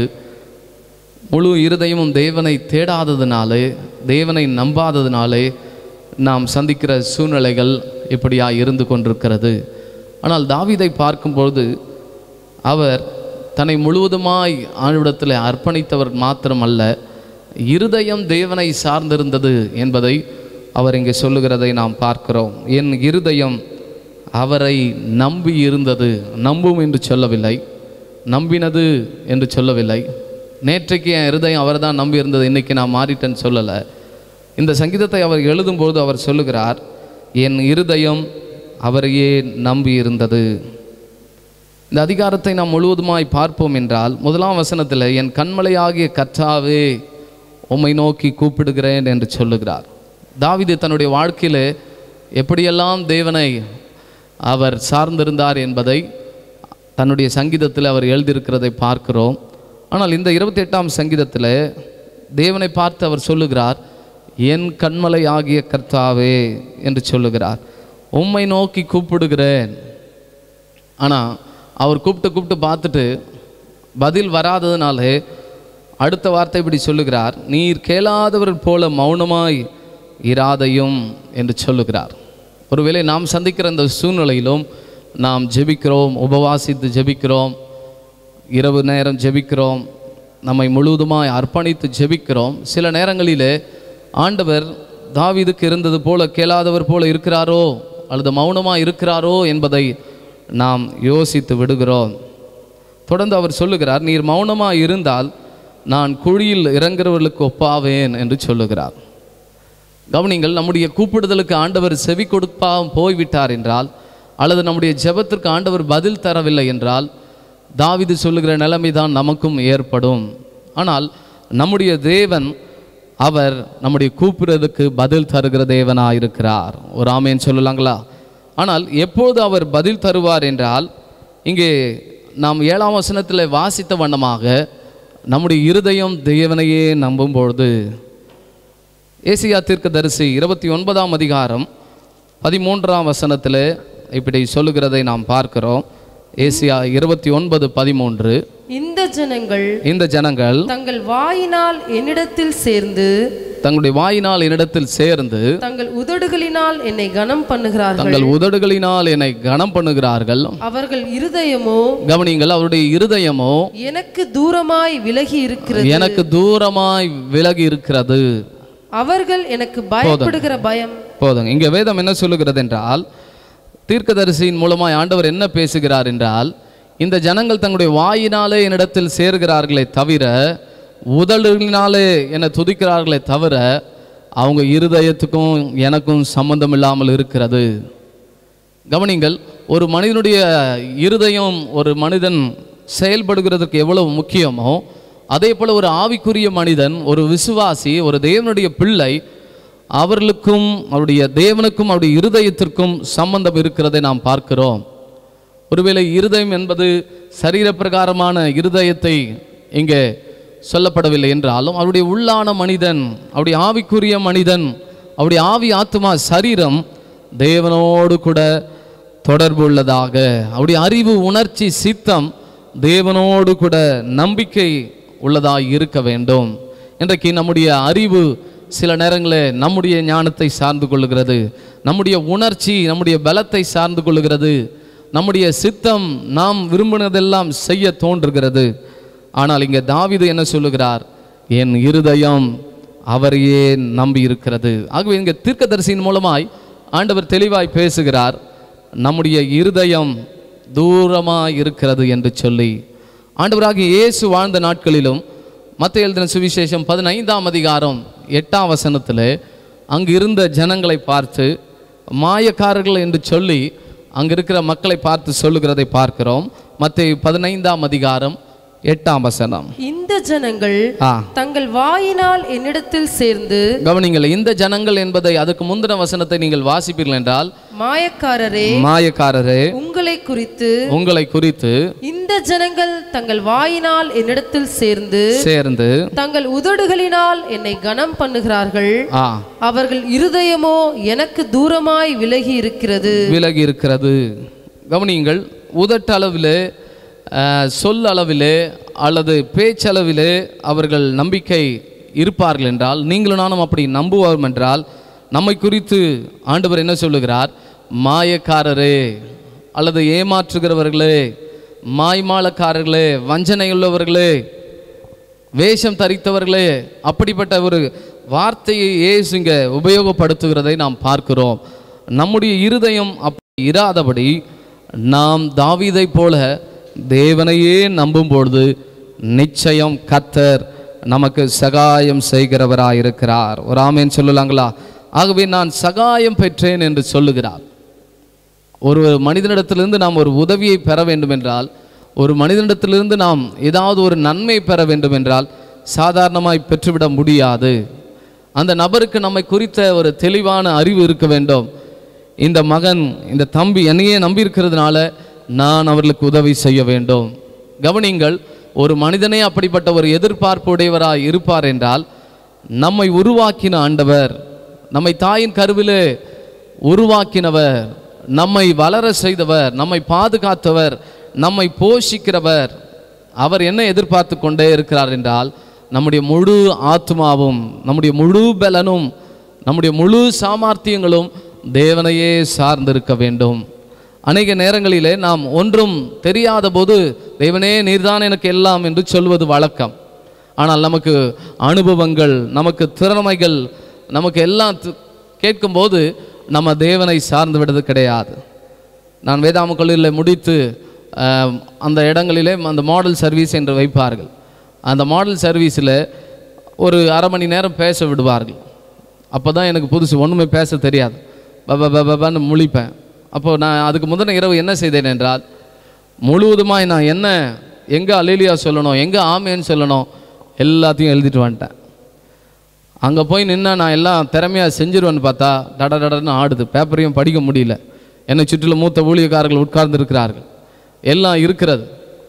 முழு இருதயமும் தேவனை தேடாததினாலே, தேவனை நம்பாததினாலே நாம் சந்திக்கிற சூழ்நிலைகள் இப்படியாக இருந்து கொண்டிருக்கிறது. ஆனால் தாவீதை பார்க்கும்பொழுது அவர் தன்னை முழுவதுமாய் ஆண்டவரிடத்தில் அர்ப்பணித்தவர் மாத்திரமல்ல, இருதயம் தேவனை சார்ந்திருந்தது என்பதை அவர் இங்கே சொல்லுகிறதை நாம் பார்க்கிறோம். என் இருதயம் அவரை நம்பி இருந்தது. நம்பும் என்று சொல்லவில்லை, நம்பினது என்று சொல்லவில்லை. நேற்றைக்கு என் இருதயம் அவர் தான் நம்பி இருந்தது, இன்றைக்கி நான் மாறிட்டேன்னு சொல்லலை. இந்த சங்கீதத்தை அவர் எழுதும்போது அவர் சொல்லுகிறார், என் இருதயம் அவரையே நம்பி இருந்தது. இந்த அதிகாரத்தை நாம் முழுவதுமாய் பார்ப்போம் என்றால், முதலாம் வசனத்தில் என் கண்மலையாகிய கர்த்தாவே உம்மை நோக்கி கூப்பிடுகிறேன் என்று சொல்லுகிறார். தாவீது தன்னுடைய வாழ்க்கையில் எப்படியெல்லாம் தேவனை அவர் சார்ந்திருந்தார் என்பதை தன்னுடைய சங்கீதத்தில் அவர் எழுதியிருக்கிறதை பார்க்கிறோம். ஆனால் இந்த இருபத்தி எட்டாம் சங்கீதத்தில் தேவனை பார்த்து அவர் சொல்லுகிறார், என் கண்மலை ஆகிய கர்த்தாவே என்று சொல்லுகிறார். உம்மை நோக்கி கூப்பிடுகிறேன். ஆனால் அவர் கூப்பிட்டு கூப்பிட்டு பார்த்துட்டு பதில் வராததுனாலே அடுத்த வார்த்தை இப்படி சொல்லுகிறார், நீர் கேளாதவர் போல மௌனமாய் இராதையும் என்று சொல்லுகிறார். ஒருவேளை நாம் சந்திக்கிற இந்த சூழ்நிலையிலும் நாம் ஜெபிக்கிறோம், உபவாசித்து ஜெபிக்கிறோம், இரவு நேரம் ஜெபிக்கிறோம், நம்மை முழுவதுமாய் அர்ப்பணித்து ஜெபிக்கிறோம். சில நேரங்களிலே ஆண்டவர் தாவீதுக்கு இருந்தது போல கேளாதவர் போல இருக்கிறாரோ அல்லது மௌனமாக இருக்கிறாரோ என்பதை நாம் யோசித்து விடுகிறோம். தொடர்ந்து அவர் சொல்லுகிறார், நீர் மௌனமாக இருந்தால் நான் குழியில் இறங்குறவர்களுக்கு ஒப்பாவேன் என்று சொல்லுகிறார். கவனிங்கள், நம்முடைய கூப்பிடுதலுக்கு ஆண்டவர் செவி கொடுப்பாமல் போய்விட்டார் என்றால், அல்லது நம்முடைய ஜெபத்திற்கு ஆண்டவர் பதில் தரவில்லை என்றால், தாவீது சொல்லுகிற நிலைமை தான் நமக்கும் ஏற்படும். ஆனால் நம்முடைய தேவன் அவர் நம்முடைய கூப்பிடுறதுக்கு பதில் தருகிற தேவனாக இருக்கிறார். ஒரு ஆமேன் சொல்லலாங்களா? ஆனால் எப்போது அவர் பதில் தருவார் என்றால், இங்கே நாம் ஏழாம் வசனத்தில் வாசித்த வண்ணமாக நம்முடைய இருதயம் தேவனையே நம்பும்பொழுது, ஏசியா தீர்க்கதரிசி இருபத்தி ஒன்பதாம் அதிகாரம் பதிமூன்றாம் வசனத்தில் இப்படி சொல்லுகிறதை நாம் பார்க்கிறோம். ஏசியா இருபத்தி ஒன்பது பதிமூன்று, இந்த ஜனங்கள் இந்த ஜனங்கள் தங்கள் வாயினால் என்னிடத்தில் சேர்ந்து தங்களுடைய வாயினால் என்னிடத்தில் சேர்ந்து தங்கள் உதடுகளினால் என்னை கனம் பண்ணுகிறார்கள் தங்கள் உதடுகளினால் என்னை கனம் பண்ணுகிறார்கள் அவர்கள் இருதயமோ, கவனிங்கள், அவருடைய இருதயமோ எனக்கு தூரமாய் விலகி இருக்கிறது எனக்கு தூரமாய் விலகி இருக்கிறது. அவர்கள் எனக்கு பயப்படுகிற பயம். போதுங்க. இங்க வேதம் என்ன சொல்லுகிறது என்றால், தீர்க்கதரிசியின் மூலமாய் ஆண்டவர் என்ன பேசுகிறார் என்றால், இந்த ஜனங்கள் தங்களுடைய வாயினாலே என்னிடத்தில் சேர்கிறார்களே தவிர, உதடுகளினாலே என்னை துதிக்கிறார்களே தவிர, அவங்க இருதயத்துக்கும் எனக்கும் சம்பந்தம் இல்லாமல் இருக்கிறது. கவனிங்கள், ஒரு மனிதனுடைய இருதயம் ஒரு மனிதன் செயல்படுகிறதுக்கு எவ்வளவு முக்கியமோ, அதே போல் ஒரு ஆவிக்குரிய மனிதன், ஒரு விசுவாசி, ஒரு தேவனுடைய பிள்ளை, அவர்களுக்கும் அவருடைய தேவனுக்கும் அவருடைய இருதயத்திற்கும் சம்பந்தம் இருக்கிறதை நாம் பார்க்கிறோம். ஒருவேளை இருதயம் என்பது சரீரப்பிரகாரமான இருதயத்தை இங்கே சொல்லப்படவில்லை என்றாலும் அவருடைய உள்ளான மனிதன், அவருடைய ஆவிக்குரிய மனிதன், அவருடைய ஆவி, ஆத்மா, சரீரம் தேவனோடு கூட தொடர்பு உள்ளதாக, அவருடைய அறிவு, உணர்ச்சி, சித்தம் தேவனோடு கூட நம்பிக்கை உள்ளதாக இருக்க வேண்டும். இன்றைக்கு நம்முடைய அறிவு சில நேரங்களில் நம்முடைய ஞானத்தை சார்ந்து கொள்ளுகிறது, நம்முடைய உணர்ச்சி நம்முடைய பலத்தை சார்ந்து கொள்ளுகிறது, நம்முடைய சித்தம் நாம் விரும்பினதெல்லாம் செய்ய தோன்றுகிறது. ஆனால் இங்கே தாவீது என்ன சொல்லுகிறார்? என் இருதயம் அவரையே நம்பி இருக்கிறது. ஆகவே இங்கே தீர்க்கதரிசியின் மூலமாய் ஆண்டவர் தெளிவாய் பேசுகிறார், நம்முடைய இருதயம் தூரமாக இருக்கிறது என்று சொல்லி. ஆண்டவராகிய இயேசு வாழ்ந்த நாட்களிலும் மத்தேயு எழுதின சுவிசேஷம் பதினைந்தாம் அதிகாரம் எட்டாம் வசனத்தில் அங்கு இருந்த ஜனங்களை பார்த்து மாயக்காரர்கள் என்று சொல்லி அங்கு இருக்கிற மக்களை பார்த்து சொல்லுகிறதை பார்க்கிறோம். மத்தேயு பதினைந்தாம் அதிகாரம் எட்டாம் வசனம். இந்த ஜனங்கள் தங்கள் வாயினால் என்னிடத்தில் சேர்ந்து, கவனிங்கள், இந்த ஜனங்கள் என்பதை அதுக்கு முந்தின வசனத்தை நீங்கள் வாசிப்பீர்கள் என்றால், மாயக்காரரே மாயக்காரரே உங்களை குறித்து உங்களை குறித்து இந்த ஜனங்கள் தங்கள் வாயினால் என்னிடத்தில் சேர்ந்து சேர்ந்து தங்கள் உதடுகளினால் என்னை கனம் பண்ணுகிறார்கள், அவர்கள் இருதயமோ எனக்கு தூரமாய் விலகி இருக்கிறது விலகி இருக்கிறது. கவனியுங்கள், உதட்டளவிலே, சொல் அளவிலே அல்லது பேச்சளவிலே அவர்கள் நம்பிக்கை இருப்பார்கள் என்றால், நீங்களும் நானும் அப்படி நம்புவோம் என்றால், நம்மை குறித்து ஆண்டவர் என்ன சொல்லுகிறார்? மாயக்காரரே அல்லது ஏமாற்றுகிறவர்களே, மாய்மாலக்காரர்களே, வஞ்சனை உள்ளவர்களே, வேஷம் தரித்தவர்களே, அப்படிப்பட்ட ஒரு வார்த்தையை இயேசு இங்கே உபயோகப்படுத்துகிறதை நாம் பார்க்கிறோம். நம்முடைய இருதயம் அப்படி இராதபடி நாம் தாவீதை போல தேவனையே நம்பும் பொழுது நிச்சயம் கர்த்தர் நமக்கு சகாயம் செய்கிறவராயிருக்கிறார். ஒரு ஆமேன் சொல்லலாங்களா? ஆகவே நான் சகாயம் பெற்றேன் என்று சொல்லுகிறார். ஒரு மனிதனிடத்திலிருந்து நாம் ஒரு உதவியை பெற வேண்டும் என்றால், ஒரு மனிதனிடத்திலிருந்து நாம் ஏதாவது ஒரு நன்மை பெற வேண்டும் என்றால் சாதாரணமாய் பெற்றுவிட முடியாது. அந்த நபருக்கு நம்மை குறித்த ஒரு தெளிவான அறிவு இருக்க வேண்டும். இந்த மகன், இந்த தம்பி என்னையே நம்பியிருக்கிறதுனால நான் அவர்களுக்கு உதவி செய்ய வேண்டும். கவனிங்கள், ஒரு மனிதனே அப்படிப்பட்ட ஒரு எதிர்பார்ப்பு உடையவராய் இருப்பார் என்றால், நம்மை உருவாக்கின ஆண்டவர், நம்மை தாயின் கருவிலே உருவாக்கினவர், நம்மை வளர செய்தவர், நம்மை பாதுகாத்தவர், நம்மை போஷிக்கிறவர், அவர் என்ன எதிர்பார்த்து கொண்டே இருக்கிறார் என்றால், நம்முடைய முழு ஆத்மாவும், நம்முடைய முழு பலனும், நம்முடைய முழு சாமர்த்தியங்களும் தேவனையே சார்ந்திருக்க வேண்டும். அநேக நேரங்களிலே நாம் ஒன்றும் தெரியாத போது தேவனே நீர்தான் எனக்கு எல்லாம் என்று சொல்வது வழக்கம். ஆனால் நமக்கு அனுபவங்கள், நமக்கு திறமைகள், நமக்கு எல்லாம் கேட்கும்போது நம்ம தேவனை சார்ந்து விடுறது கிடையாது. நான் வேதாம கல்லூரியில் முடித்து அந்த இடங்களிலே அந்த மாடல் சர்வீஸ் என்று வைப்பார்கள். அந்த மாடல் சர்வீஸில் ஒரு அரை மணி நேரம் பேச விடுவார்கள். அப்போ தான் எனக்கு புதுசு, ஒன்றுமே பேச தெரியாது, பப பபான்னு முழிப்பேன். அப்போது நான் அதுக்கு முதன இரவு என்ன செய்தேன் என்றால், முழுவதுமாய் நான் என்ன எங்கே அல்லேலியா சொல்லணும், எங்கே ஆமேன்னு சொல்லணும், எல்லாத்தையும் எழுதிட்டு வந்துட்டேன். அங்கே போய் நின்னா நான் எல்லாம் திறமையாக செஞ்சிருவேன்னு பார்த்தா டட டடன்னு ஆடுது, பேப்பரையும் படிக்க முடியல. என்னை சுற்றிலும் மூத்த ஊழியக்காரர்கள் உட்கார்ந்து இருக்கிறார்கள், எல்லாம் இருக்கிறது.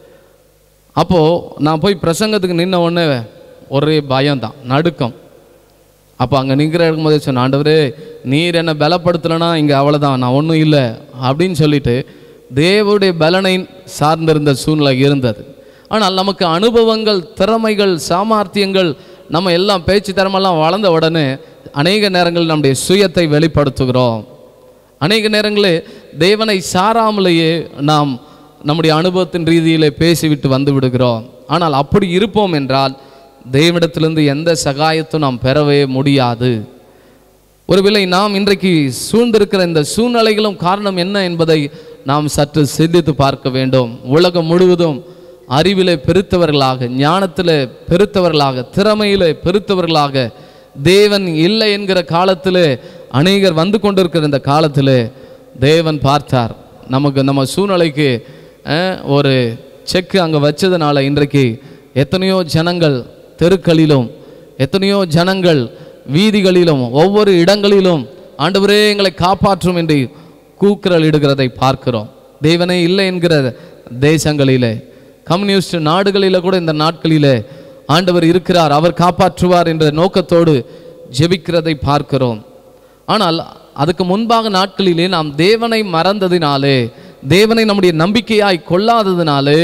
அப்போது நான் போய் பிரசங்கத்துக்கு நின்ன உடனே ஒரே பயம்தான், நடுக்கம். அப்போ அங்கே நிற்கிற இருக்கும்போதே சொன்ன, ஆண்டவரே நீர் என்னை பலப்படுத்தலைன்னா இங்கே அவ்வளோதான், நான் ஒன்றும் இல்லை அப்படின்னு சொல்லிட்டு தேவனுடைய பலனை சார்ந்திருந்த சூழ்நிலை இருந்தது. ஆனால் நமக்கு அனுபவங்கள், திறமைகள், சாமர்த்தியங்கள், நம்ம எல்லாம் பேச்சு திறமெல்லாம் வளர்ந்த உடனே அநேக நேரங்களில் நம்முடைய சுயத்தை வெளிப்படுத்துகிறோம். அநேக நேரங்களில் தேவனை சாராமலேயே நாம் நம்முடைய அனுபவத்தின் ரீதியிலே பேசிவிட்டு வந்து விடுகிறோம். ஆனால் அப்படி இருப்போம் என்றால் தேவனிடத்திலிருந்து எந்த சகாயத்தும் நாம் பெறவே முடியாது. ஒருவேளை நாம் இன்றைக்கு சூழ்ந்திருக்கிற இந்த சூழ்நிலைகளும் காரணம் என்ன என்பதை நாம் சற்று சிந்தித்து பார்க்க வேண்டும். உலகம் முழுவதும் அறிவிலே பெருத்தவர்களாக, ஞானத்தில் பெருத்தவர்களாக, திறமையிலே பெருத்தவர்களாக, தேவன் இல்லை என்கிற காலத்தில் அநேகர் வந்து கொண்டிருக்கிற இந்த காலத்தில் தேவன் பார்த்தார், நமக்கு நம்ம சூழ்நிலைக்கு ஒரு செக்கு அங்கே வச்சதுனால இன்றைக்கு எத்தனையோ ஜனங்கள் தெருக்களிலும், எத்தனையோ ஜனங்கள் வீதிகளிலும், ஒவ்வொரு இடங்களிலும் ஆண்டவரே எங்களை காப்பாற்றும் என்று கூக்குரல் இடுகிறதை பார்க்கிறோம். தேவனே இல்லை என்கிற தேசங்களிலே, கம்யூனிஸ்ட் நாடுகளில் கூட இந்த நாட்களிலே ஆண்டவர் இருக்கிறார், அவர் காப்பாற்றுவார் என்ற நோக்கத்தோடு ஜெபிக்கிறதை பார்க்கிறோம். ஆனால் அதுக்கு முன்பாக நாட்களிலே நாம் தேவனை மறந்ததினாலே, தேவனை நம்முடைய நம்பிக்கையாய் கொள்ளாததினாலே,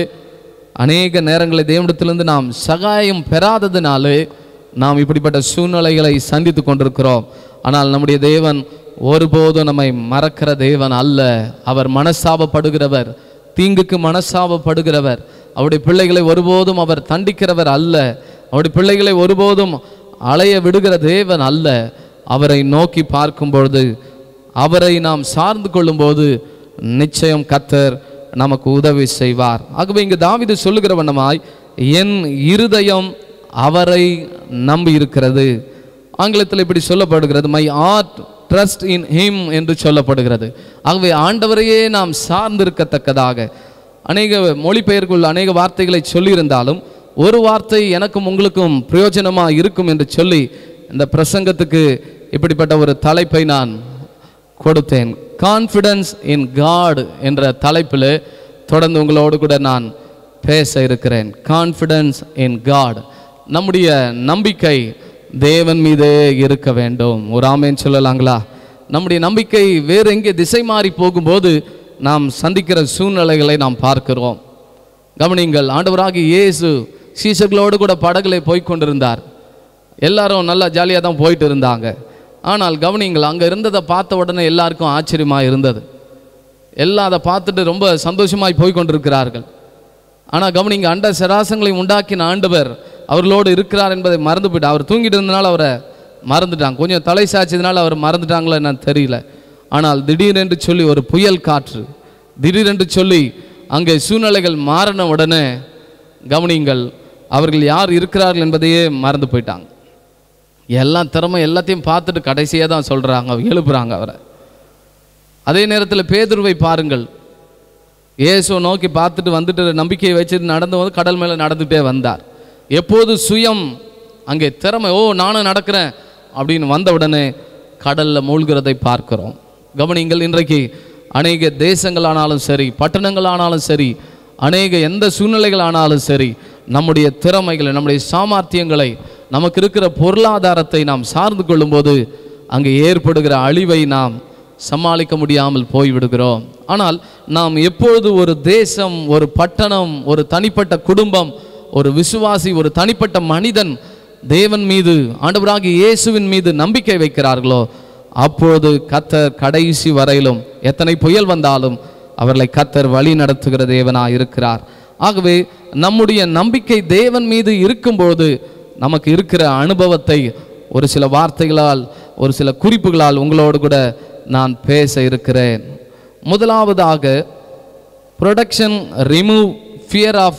அநேக நேரங்களில் தேவனிடத்திலிருந்து நாம் சகாயம் பெறாததினாலே நாம் இப்படிப்பட்ட சூழ்நிலைகளை சந்தித்து கொண்டிருக்கிறோம். ஆனால் நம்முடைய தேவன் ஒருபோதும் நம்மை மறக்கிற தேவன் அல்ல. அவர் மனஸ்தாபப்படுகிறவர், தீங்குக்கு மனஸ்தாபப்படுகிறவர். அவருடைய பிள்ளைகளை ஒருபோதும் அவர் தண்டிக்கிறவர் அல்ல. அவருடைய பிள்ளைகளை ஒருபோதும் அலைய விடுகிற தேவன் அல்ல. அவரை நோக்கி பார்க்கும் பொழுது, அவரை நாம் சார்ந்து கொள்ளும்போது நிச்சயம் கர்த்தர் நமக்கு உதவி செய்வார். ஆகவே இங்கு தாவீது சொல்லுகிற வண்ணமாய், என் இருதயம் அவரை நம்பி இருக்கிறது. ஆங்கிலத்தில் இப்படி சொல்லப்படுகிறது, my heart trust in him என்று சொல்லப்படுகிறது. ஆகவே ஆண்டவரையே நாம் சார்ந்திருக்கத்தக்கதாக அநேக மொழிபெயர்க்குள்ள அநேக வார்த்தைகளை சொல்லியிருந்தாலும் ஒரு வார்த்தை எனக்கும் உங்களுக்கும் பிரயோஜனமாக இருக்கும் என்று சொல்லி இந்த பிரசங்கத்துக்கு இப்படிப்பட்ட ஒரு தலைப்பை நான் கொடுத்தேன். கான்ஃபிடன்ஸ் இன் காட் என்ற தலைப்பில் தொடர்ந்து உங்களோடு கூட நான் பேச இருக்கிறேன். கான்ஃபிடன்ஸ் இன் காட், நம்முடைய நம்பிக்கை தேவன் மீதே இருக்க வேண்டும். ஒரு ஆமேன் சொல்லலாங்களா? நம்முடைய நம்பிக்கை வேறு எங்கே திசை மாறி போகும்போது நாம் சந்திக்கிற சூழ்நிலைகளை நாம் பார்க்கிறோம். கவனிங்கள், ஆண்டவராகிய இயேசு சீசர்களோடு கூட படகுல போய் கொண்டிருந்தார். எல்லாரும் நல்லா ஜாலியாக தான் போயிட்டு இருந்தாங்க. ஆனால் கவனிங்கள், அங்கே இருந்ததை பார்த்த உடனே எல்லாருக்கும் ஆச்சரியமாக இருந்தது. எல்லாம் அதை பார்த்துட்டு ரொம்ப சந்தோஷமாய் போய் கொண்டிருக்கிறார்கள். ஆனால் கவனிங்க, அண்ட சராசங்களை உண்டாக்கின ஆண்டவர் அவர்களோடு இருக்கிறார் என்பதை மறந்து போயிட்டு, அவர் தூங்கிட்டு இருந்தனால அவரை மறந்துட்டாங்க. கொஞ்சம் தலை சாய்ச்சதுனால அவர் மறந்துட்டாங்களோ என்னன்னு தெரியல. ஆனால் திடீரென்று சொல்லி ஒரு புயல் காற்று, திடீரென்று சொல்லி அங்கே சூழ்நிலைகள் மாறின உடனே கவனிங்கள், அவர்கள் யார் இருக்கிறார்கள் என்பதையே மறந்து போயிட்டாங்க. எல்லாம் திறமை எல்லாத்தையும் பார்த்துட்டு கடைசியாக தான் சொல்கிறாங்க, எழுப்புறாங்க அவரை. அதே நேரத்தில் பேதுருவை பாருங்கள், இயேசுவை நோக்கி பார்த்துட்டு வந்துட்டு நம்பிக்கையை வச்சுட்டு நடந்து வந்து கடல் மேலே நடந்துகிட்டே வந்தார். எப்போது சுயம் அங்கே திறமை, ஓ நானும் நடக்கிறேன் அப்படின்னு வந்த உடனே கடலில் மூழ்கிறதை பார்க்கிறோம். கவனிங்கள், இன்றைக்கு அநேக தேசங்களானாலும் சரி, பட்டணங்களானாலும் சரி, அநேக எந்த சூழ்நிலைகள் ஆனாலும் சரி, நம்முடைய திறமைகளை, நம்முடைய சாமர்த்தியங்களை, நமக்கு இருக்கிற பொருளாதாரத்தை நாம் சார்ந்து கொள்ளும்போது அங்கே ஏற்படுகிற அழிவை நாம் சமாளிக்க முடியாமல் போய்விடுகிறோம். ஆனால் நாம் எப்பொழுது ஒரு தேசம், ஒரு பட்டணம், ஒரு தனிப்பட்ட குடும்பம், ஒரு விசுவாசி, ஒரு தனிப்பட்ட மனிதன் தேவன் மீது, ஆண்டவராகிய இயேசுவின் மீது நம்பிக்கை வைக்கிறார்களோ அப்போது கர்த்தர் கடைசி வரையிலும் எத்தனை புயல் வந்தாலும் அவர்களை கர்த்தர் வழி நடத்துகிற தேவனாக இருக்கிறார். ஆகவே நம்முடைய நம்பிக்கை தேவன் மீது இருக்கும்போது நமக்கு இருக்கிற அனுபவத்தை ஒரு சில வார்த்தைகளால், ஒரு சில குறிப்புகளால் உங்களோடு கூட நான் பேச இருக்கிறேன். முதலாவதாக, production remove fear of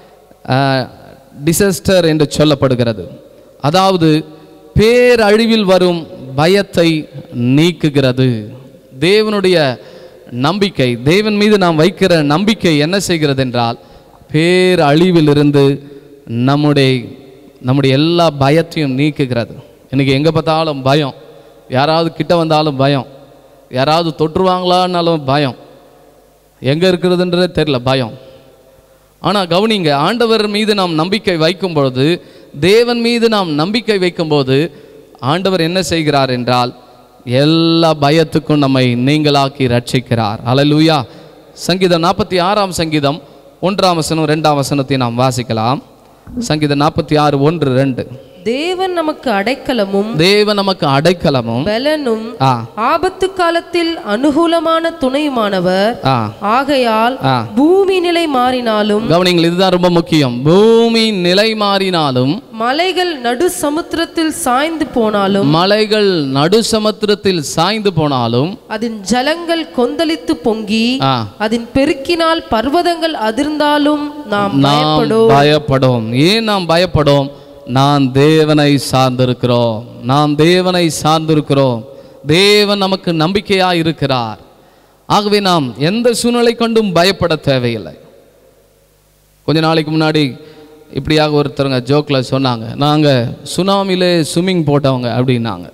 disaster என்று சொல்லப்படுகிறது. அதாவது பேரழிவில் வரும் பயத்தை நீக்குகிறது. தேவனுடைய நம்பிக்கை, தேவன் மீது நாம் வைக்கிற நம்பிக்கை என்ன செய்கிறது என்றால், பேரழிவிலிருந்து நம்முடைய நம்முடைய எல்லா பயத்தையும் நீக்குகிறது. இன்றைக்கி எங்கே பார்த்தாலும் பயம், யாராவது கிட்ட வந்தாலும் பயம், யாராவது தொற்றுவாங்களான்னாலும் பயம், எங்கே இருக்கிறதுன்றதே தெரியல பயம். ஆனால் கவனிங்க, ஆண்டவர் மீது நாம் நம்பிக்கை வைக்கும் பொழுது, தேவன் மீது நாம் நம்பிக்கை வைக்கும்போது ஆண்டவர் என்ன செய்கிறார் என்றால் எல்லா பயத்துக்கும் நம்மை நீங்களாக்கி ரட்சிக்கிறார். அல்லேலூயா. சங்கீதம் நாற்பத்தி ஆறாம் சங்கீதம் ஒன்றாம் வசனம் ரெண்டாம் வசனத்தை நாம் வாசிக்கலாம். சங்கீதம் நாற்பத்தி ஆறு ஒன்று ரெண்டு. தேவன் நமக்கு அடைக்கலமும், தேவன் நமக்கு அடைக்கலமும் பலனும், ஆபத்து காலத்தில் அனுகூலமான துணையுமானவர். ஆகையால் பூமி நிலை மாறினாலும், கவனிங்கள், இதுதான் ரொம்ப முக்கியம், பூமி நிலை மாறினாலும், மலைகள் நடு சமுத்திரத்தில் சாய்ந்து போனாலும், மலைகள் நடு சமுத்திரத்தில் சாய்ந்து போனாலும், அதன் ஜலங்கள் கொந்தளித்து பொங்கி அதன் பெருக்கினால் பர்வதங்கள் அதிர்ந்தாலும் நாம் பயப்படும். ஏன் நாம் பயப்படும்? நாம் தேவனை சார்ந்திருக்கிறோம். நாம் தேவனை சார்ந்திருக்கிறோம். தேவன் நமக்கு நம்பிக்கையாக இருக்கிறார். ஆகவே நாம் எந்த சூழ்நிலை கொண்டும் பயப்பட தேவையில்லை. கொஞ்ச நாளைக்கு முன்னாடி இப்படியாக ஒருத்தருங்க ஜோக்கில் சொன்னாங்க, நாங்கள் சுனாமியிலே ஸ்விம்மிங் போட்டவங்க அப்படின்னாங்க.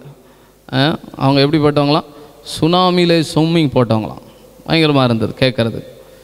அவங்க எப்படி போட்டவங்களாம்? சுனாமியிலே ஸ்விம்மிங் போட்டவங்களாம். பயங்கரமாக இருந்தது கேட்குறது.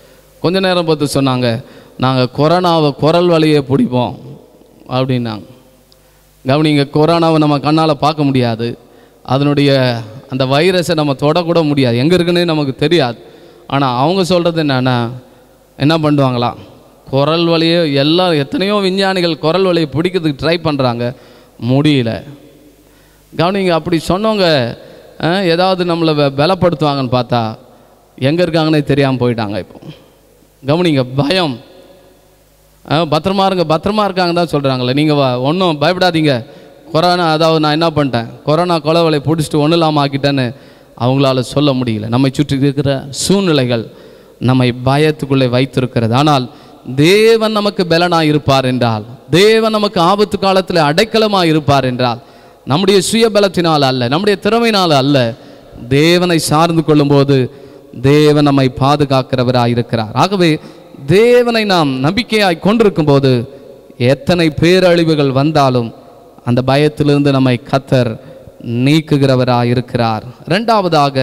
கொஞ்ச நேரம் பார்த்து சொன்னாங்க, நாங்கள் கொரோனாவை குரல் வழியே பிடிப்போம் அப்படின்னாங்க. கவனிங்க, கொரோனாவை நம்ம கண்ணால் பார்க்க முடியாது, அதனுடைய அந்த வைரஸை நம்ம தொடக்கூட முடியாது, எங்கே இருக்குன்னு நமக்கு தெரியாது. ஆனால் அவங்க சொல்கிறது என்னென்னா, என்ன பண்ணுவாங்களாம், குரல் வழியே எல்லாம் எத்தனையோ விஞ்ஞானிகள் குரல் வழியை பிடிக்கிறதுக்கு ட்ரை பண்ணுறாங்க, முடியல. கவனிங்க, அப்படி சொன்னவங்க ஏதாவது நம்மளை பலப்படுத்துவாங்கன்னு பார்த்தா எங்கே இருக்காங்கன்னே தெரியாமல் போயிட்டாங்க. இப்போ கவனிங்க, பயம், பத்திரமா இருங்க பத்திரமா இருக்காங்க தான் சொல்கிறாங்களே. நீங்கள் ஒன்றும் பயப்படாதீங்க, கொரோனா அதாவது நான் என்ன பண்ணிட்டேன், கொரோனா கொலவலை பிடிச்சிட்டு ஒன்றும் இல்லாமல் ஆக்கிட்டேன்னு அவங்களால சொல்ல முடியல. நம்மை சுற்றி இருக்கிற சூழ்நிலைகள் நம்மை பயத்துக்குள்ளே வைத்திருக்கிறது. ஆனால் தேவன் நமக்கு பலனாக இருப்பார் என்றால், தேவன் நமக்கு ஆபத்து காலத்தில் அடைக்கலமாக இருப்பார் என்றால், நம்முடைய சுயபலத்தினால் அல்ல, நம்முடைய திறமையினால் அல்ல, தேவனை சார்ந்து கொள்ளும்போது தேவன் நம்மை பாதுகாக்கிறவராக இருக்கிறார். ஆகவே தேவனை நாம் நம்பிக்கையாய் கொண்டிருக்கும் போது எத்தனை பேரழிவுகள் வந்தாலும் அந்த பயத்திலிருந்து நம்மை கர்த்தர் நீக்குகிறவராக இருக்கிறார். இரண்டாவதாக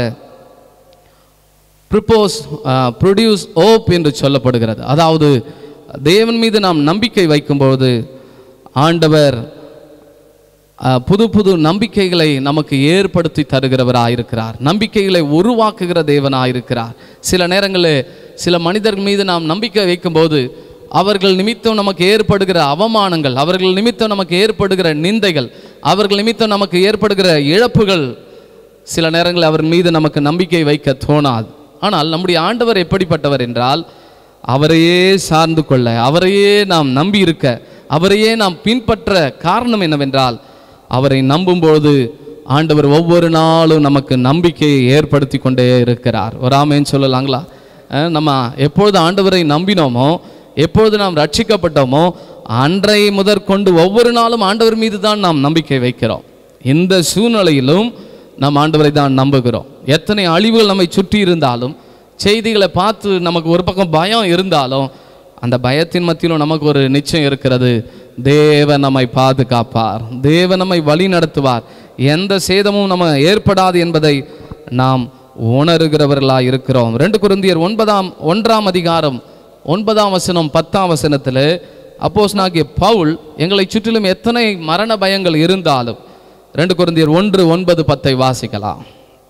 ப்ரிப்போஸ் ப்ரொடியூஸ் ஹோப் என்று சொல்லப்படுகிறது. அதாவது தேவன் மீது நாம் நம்பிக்கை வைக்கும்போது ஆண்டவர் புது புது நம்பிக்கைகளை நமக்கு ஏற்படுத்தி தருகிறவராயிருக்கிறார், நம்பிக்கைகளை உருவாக்குகிற தேவனாயிருக்கிறார். சில நேரங்களில் சில மனிதர்கள் மீது நாம் நம்பிக்கை வைக்கும்போது அவர்கள் நிமித்தம் நமக்கு ஏற்படுகிற அவமானங்கள், அவர்கள் நிமித்தம் நமக்கு ஏற்படுகிற நிந்தைகள், அவர்கள் நிமித்தம் நமக்கு ஏற்படுகிற இழப்புகள் சில நேரங்களில் அவர் மீது நமக்கு நம்பிக்கை வைக்க தோணாது. ஆனால் நம்முடைய ஆண்டவர் எப்படிப்பட்டவர் என்றால், அவரையே சார்ந்து கொள்ள, அவரையே நாம் நம்பி இருக்க, அவரையே நாம் பின்பற்ற காரணம் என்னவென்றால், அவரை நம்பும்போது ஆண்டவர் ஒவ்வொரு நாளும் நமக்கு நம்பிக்கையை ஏற்படுத்தி கொண்டே இருக்கிறார். ஒரு ஆமேன்னு சொல்லலாங்களா? நம்ம எப்பொழுது ஆண்டவரை நம்பினோமோ, எப்பொழுது நாம் ரட்சிக்கப்பட்டோமோ, அன்றை முதற்கொண்டு ஒவ்வொரு நாளும் ஆண்டவர் மீது தான் நாம் நம்பிக்கை வைக்கிறோம். இந்த சூழ்நிலையிலும் நாம் ஆண்டவரை தான் நம்புகிறோம். எத்தனை அழிவுகள் நம்மை சுற்றி இருந்தாலும், செய்திகளை பார்த்து நமக்கு ஒரு பக்கம் பயம் இருந்தாலும், அந்த பயத்தின் மத்தியிலும் நமக்கு ஒரு நிச்சயம் இருக்கிறது, தேவன் நம்மை பாதுகாப்பார், தேவன் நம்மை வழி நடத்துவார், எந்த சேதமும் நம்ம ஏற்படாது என்பதை நாம் உணர்கிறவர்களாக இருக்கிறோம். ரெண்டு கொரிந்தியர் ஒன்பதாம் ஒன்றாம் அதிகாரம் ஒன்பதாம் வசனம் பத்தாம் வசனத்தில் அப்போஸ்தலனாகிய பவுல் எங்களை சுற்றிலும் எத்தனை மரண பயங்கள் இருந்தாலும், ரெண்டு கொரிந்தியர் ஒன்று ஒன்பது பத்தை வாசிக்கலாம்.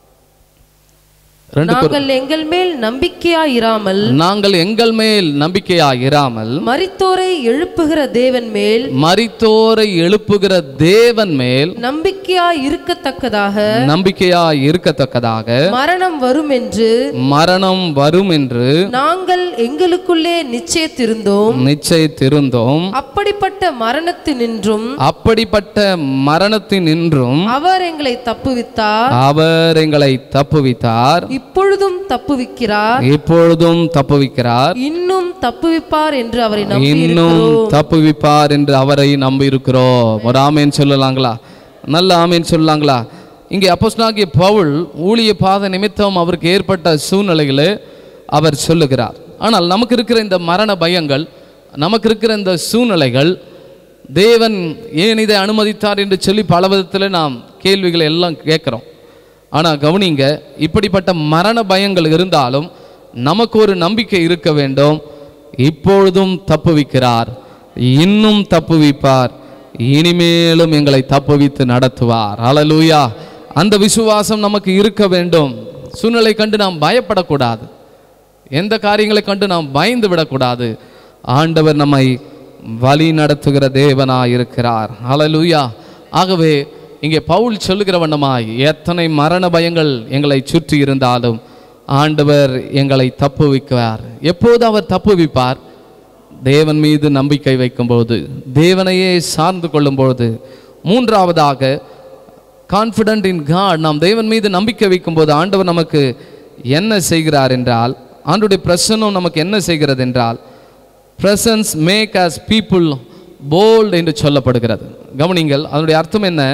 நாங்கள் எங்கள் மேல் நம்பிக்கையாய் இராமல் நாங்கள் எங்கள் மேல் நம்பிக்கையாய் இராமல் மரித்தோரை எழுப்புகிற தேவன் மேல் மரித்தோரை எழுப்புகிற தேவன் மேல் நம்பிக்கையாய் இருக்கத்தக்கதாக நம்பிக்கையாய் இருக்கத்தக்கதாக மரணம் வரும் என்று மரணம் வரும் என்று நாங்கள் எங்களுக்குள்ளே நிச்சயித்திருந்தோம் நிச்சயித்திருந்தோம் அப்படிப்பட்ட மரணத்தினின்றும் அப்படிப்பட்ட மரணத்தினின்றும் அவர் எங்களை தப்புவித்தார் அவர் எங்களை தப்புவித்தார் இப்பொழுதும் தப்புவிக்கிறார் இப்பொழுதும் தப்புவிக்கிறார் இன்னும் தப்புவிப்பார் என்று அவரை நம்பி இன்னும் தப்புவிப்பார் என்று அவரை நம்பி இருக்கிறோம். ஒரு ஆமேன் சொல்லலாங்களா? நல்ல ஆமேன் சொல்லலாங்களா? இங்கே அப்போஸ்தலனாகிய பவுல் ஊழிய பாத நிமித்தம் அவருக்கு ஏற்பட்ட சூழ்நிலைகளை அவர் சொல்லுகிறார். ஆனால் நமக்கு இருக்கிற இந்த மரண பயங்கள், நமக்கு இருக்கிற இந்த சூழ்நிலைகள், தேவன் ஏன் இதை அனுமதித்தார் என்று சொல்லி பல விதத்தில் நாம் கேள்விகளை எல்லாம் கேட்குறோம். ஆனால் கவனிங்க, இப்படிப்பட்ட மரண பயங்கள் இருந்தாலும் நமக்கு ஒரு நம்பிக்கை இருக்க வேண்டும். இப்பொழுதும் தப்புவிக்கிறார், இன்னும் தப்புவிப்பார், இனிமேலும் எங்களை தப்புவித்து நடத்துவார். அல்லேலூயா! அந்த விசுவாசம் நமக்கு இருக்க வேண்டும். சூழ்நிலை கண்டு நாம் பயப்படக்கூடாது, எந்த காரியங்களை கண்டு நாம் பயந்து விடக்கூடாது. ஆண்டவர் நம்மை வழி நடத்துகிற தேவனாய் இருக்கிறார். அல்லேலூயா! ஆகவே இங்கே பவுல் சொல்லுகிற வண்ணமாய் எத்தனை மரண பயங்கள் எங்களை சுற்றி இருந்தாலும் ஆண்டவர் எங்களை தப்புவிக்கிறார். எப்போது அவர் தப்புவிப்பார்? தேவன் மீது நம்பிக்கை வைக்கும்போது, தேவனையே சார்ந்து கொள்ளும்போது. மூன்றாவதாக கான்ஃபிடென்ட் இன் காட், நாம் தேவன் மீது நம்பிக்கை வைக்கும்போது ஆண்டவர் நமக்கு என்ன செய்கிறார் என்றால், ஆண்டவருடைய பிரசன்னம் நமக்கு என்ன செய்கிறது என்றால், presence make us people bold என்று சொல்லப்படுகிறது. கவனிங்கள், அதனுடைய அர்த்தம் என்ன?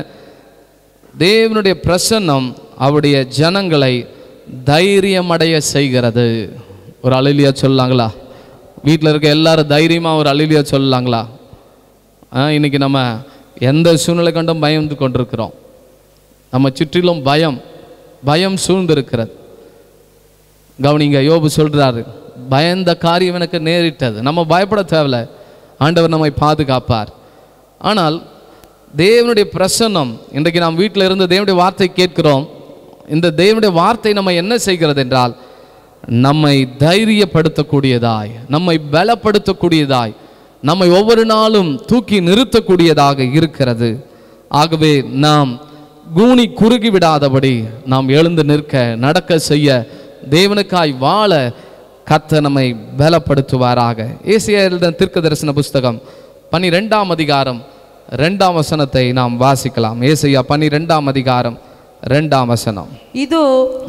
தேவனுடைய பிரசன்னம் அவருடைய ஜனங்களை தைரியமடைய செய்கிறது. ஒரு அல்லேலூயா சொல்லலாங்களா? வீட்டில் இருக்க எல்லாரும் தைரியமாக ஒரு அல்லேலூயா சொல்லலாங்களா? இன்னைக்கு நம்ம எந்த சூழ்நிலை கண்டும் பயந்து கொண்டிருக்கிறோம். நம்ம சுற்றிலும் பயம் பயம் சூழ்ந்திருக்கிறது. கவனிங்க, யோபு சொல்றாரு, பயந்த காரியம் எனக்கு நேரிட்டது. நம்ம பயப்பட தேவையில்ல, ஆண்டவர் நம்மை பாதுகாப்பார். ஆனால் தேவனுடைய பிரசன்னம், இன்றைக்கு நாம் வீட்டில் இருந்து தேவனுடைய வார்த்தை கேட்கிறோம். இந்த தேவனுடைய வார்த்தை நம்ம என்ன செய்கிறது என்றால், நம்மை தைரியப்படுத்தக்கூடியதாய், நம்மை பலப்படுத்தக்கூடியதாய், நம்மை ஒவ்வொரு நாளும் தூக்கி நிறுத்தக்கூடியதாக இருக்கிறது. ஆகவே நாம் கூனி குறுகி விடாதபடி நாம் எழுந்து நிற்க, நடக்க செய்ய, தேவனுக்காய் வாழ கர்த்தர் நம்மை பலப்படுத்துவாராக. ஏசாயா எழுதின தீர்க்க தரிசன புஸ்தகம் பன்னிரெண்டாம் அதிகாரம் இரண்டாம் வசனத்தை நாம் வாசிக்கலாம். ஏசாயா பன்னிரெண்டாம் அதிகாரம் இரண்டாம் வசனம். இதோ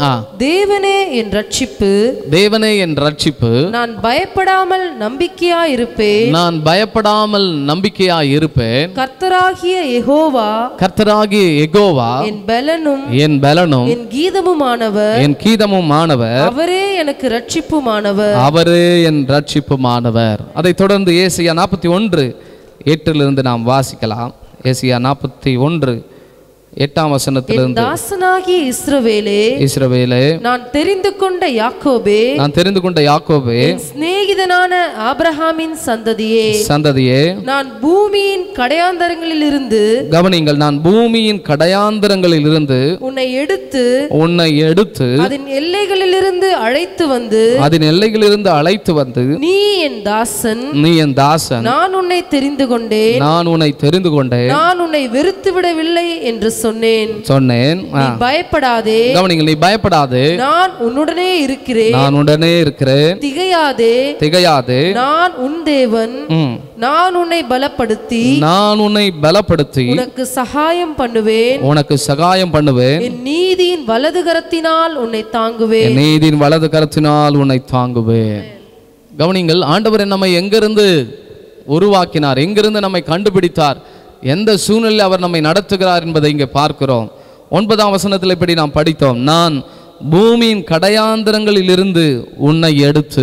தேவனே என் ரட்சிப்பு, தேவனே என் ரட்சிப்பு, நான் பயப்படாமல் நம்பிக்கையா இருப்பேன், நான் பயப்படாமல் நம்பிக்கையா இருப்பேன். கர்த்தராகிய யெகோவா, கர்த்தராகிய யெகோவா என் பலனும் என் பலனும் என் கீதமுமானவர், என் கீதமுமானவர், அவரே எனக்கு ரட்சிப்புமானவர், அவரே என் ரட்சிப்புமானவர். அதை தொடர்ந்து ஏசாயா நாற்பத்தி ஒன்று எட்டிலிருந்து நாம் வாசிக்கலாம். ஏசாயா நாற்பத்தி ஒன்று எட்டாம் வசனத்திலிருந்து, தாசனாகிய இஸ்ரவேலே, இஸ்ரவேலே, நான் தெரிந்து கொண்ட யாக்கோபே, நான் தெரிந்து கொண்ட யாக்கோபே, சிநேகிதனான ஆபிரகாமின் சந்ததியே, சந்ததியே, நான் பூமியின் கடையாந்தரங்களில் இருந்து, கவனிங்கள், நான் பூமியின் கடையாந்தரங்களில் இருந்து உன்னை எடுத்து, உன்னை எடுத்து அதன் எல்லைகளிலிருந்து அழைத்து வந்து, அதன் எல்லைகளிலிருந்து அழைத்து வந்து, நீ என் தாசன், நீ என் தாசன், நான் உன்னை தெரிந்து கொண்டேன், நான் உன்னை தெரிந்து கொண்டேன், நான் உன்னை வெறுத்து விடவில்லை என்று சொன்னேன் சொன்னேன். பயப்படாதே, கவனிங்கள், நீ பயப்படாதே, நான் உன்னுடனே இருக்கிறேன், நான் உடனே இருக்கிறேன். திகையாதே, திகையாதே, நான் உன் தேவன், நான் உன்னை பலப்படுத்தி, நான் உன்னை பலப்படுத்தி உனக்கு சகாயம் பண்ணுவேன், உனக்கு சகாயம் பண்ணுவேன், என் நீதியின் வலது கரத்தினால் உன்னை தாங்குவேன், என் நீதியின் வலது கரத்தினால் உன்னை தாங்குவேன். கவனிங்கள், ஆண்டவர் நம்மை எங்கிருந்து உருவாக்கினார், எங்கிருந்து நம்மை கண்டுபிடித்தார், எந்த சூழ்நிலையில் அவர் நம்மை நடத்துகிறார் என்பதை இங்கே பார்க்கிறோம். ஒன்பதாம் வசனத்தில் இப்படி நாம் படித்தோம், நான் பூமியின் கடையாந்தரங்களில் இருந்து உன்னை எடுத்து.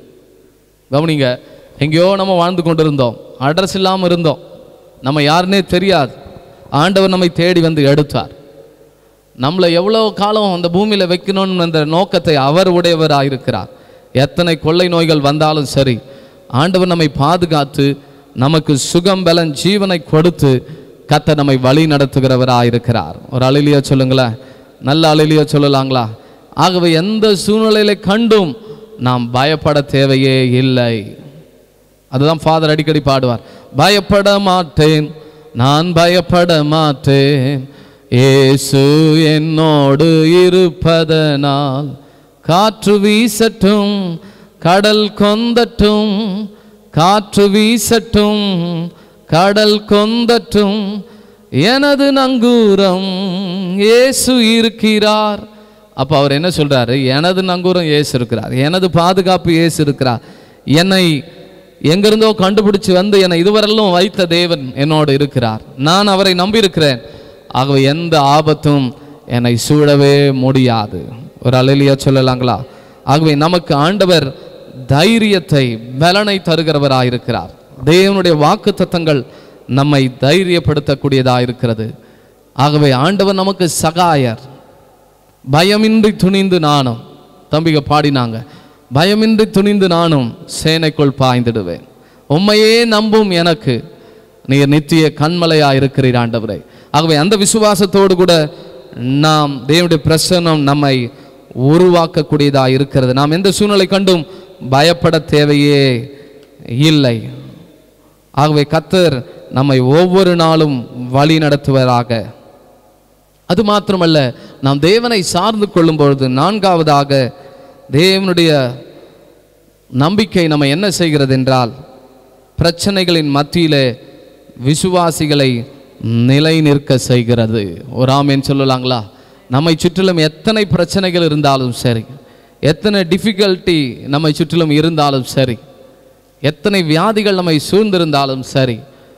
கவனிங்க, எங்கேயோ நம்ம வாழ்ந்து கொண்டிருந்தோம், அட்ரஸ் இல்லாமல் இருந்தோம், நம்ம யாருன்னே தெரியாது. ஆண்டவர் நம்மை தேடி வந்து எடுத்தார். நம்மளை எவ்வளோ காலம் அந்த பூமியில் வைக்கணும்னு அந்த நோக்கத்தை அவர் உடையவராக இருக்கிறார். எத்தனை கொள்ளை நோய்கள் வந்தாலும் சரி, ஆண்டவர் நம்மை பாதுகாத்து நமக்கு சுகம் பலன் ஜீவனை கொடுத்து கர்த்தர் நம்மை வழி நடத்துகிறவராக இருக்கிறார். ஒரு அலிலியா சொல்லுங்களேன், நல்ல அலிலியா சொல்லலாங்களா? ஆகவே எந்த சூழ்நிலையில கண்டும் நாம் பயப்பட தேவையே இல்லை. அதுதான் ஃபாதர் அடிக்கடி பாடுவார், பயப்பட மாட்டேன், நான் பயப்பட மாட்டேன், இயேசு என்னோடு இருப்பதனால், காற்று வீசட்டும் கடல் கொந்தட்டும், காற்று வீசட்டும் கடல் கொந்தட்டும், எனது நங்கூரம் இயேசு இருக்கிறார். அப்போ அவர் என்ன சொல்றாரு? எனது நங்கூரம் இயேசு இருக்கிறார், எனது பாதுகாப்பு இயேசு இருக்கிறார், என்னை எங்கிருந்தோ கண்டுபிடிச்சு வந்து என்னை இதுவரையிலும் வைத்த தேவன் என்னோடு இருக்கிறார், நான் அவரை நம்பியிருக்கிறேன். ஆகவே எந்த ஆபத்தும் என்னை சூழவே முடியாது. ஒரு அல்லேலூயா சொல்லலாங்களா? ஆகவே நமக்கு ஆண்டவர் தைரியத்தை பலனை தருகிறவராயிருக்கிறார். தேவனுடைய வாக்கு தத்தங்கள் நம்மை தைரியப்படுத்தக்கூடியதாக இருக்கிறது. ஆகவே ஆண்டவர் நமக்கு சகாயர். பயமின்றி துணிந்து நானும், தம்பிக பாடினாங்க, பயமின்றி துணிந்து நானும் சேனைக்குள் பாய்ந்திடுவேன், உம்மையே நம்பும் எனக்கு நீர் நித்திய கண்மலையாக இருக்கிறீர் ஆண்டவரே. ஆகவே அந்த விசுவாசத்தோடு கூட நாம் தேவனுடைய பிரசன்னம் நம்மை உருவாக்கக்கூடியதாக இருக்கிறது. நாம் எந்த சூழ்நிலை கண்டும் பயப்பட தேவையே இல்லை. ஆகவே கர்த்தர் நம்மை ஒவ்வொரு நாளும் வழி நடத்துவராக. அது மாத்திரமல்ல, நாம் தேவனை சார்ந்து கொள்ளும் பொழுது நான்காவதாக தேவனுடைய நம்பிக்கை நம்ம என்ன செய்கிறது என்றால், பிரச்சனைகளின் மத்தியிலே விசுவாசிகளை நிலை நிற்க செய்கிறது. ஒரு ஆமென் சொல்லலாங்களா? நம்மை சுற்றிலும் எத்தனை பிரச்சனைகள் இருந்தாலும் சரி, எத்தனை டிஃபிகல்ட்டி நம்மை சுற்றிலும் இருந்தாலும் சரி, எத்தனை வியாதிகள் நம்மை சூழ்ந்திருந்தாலும் சரி,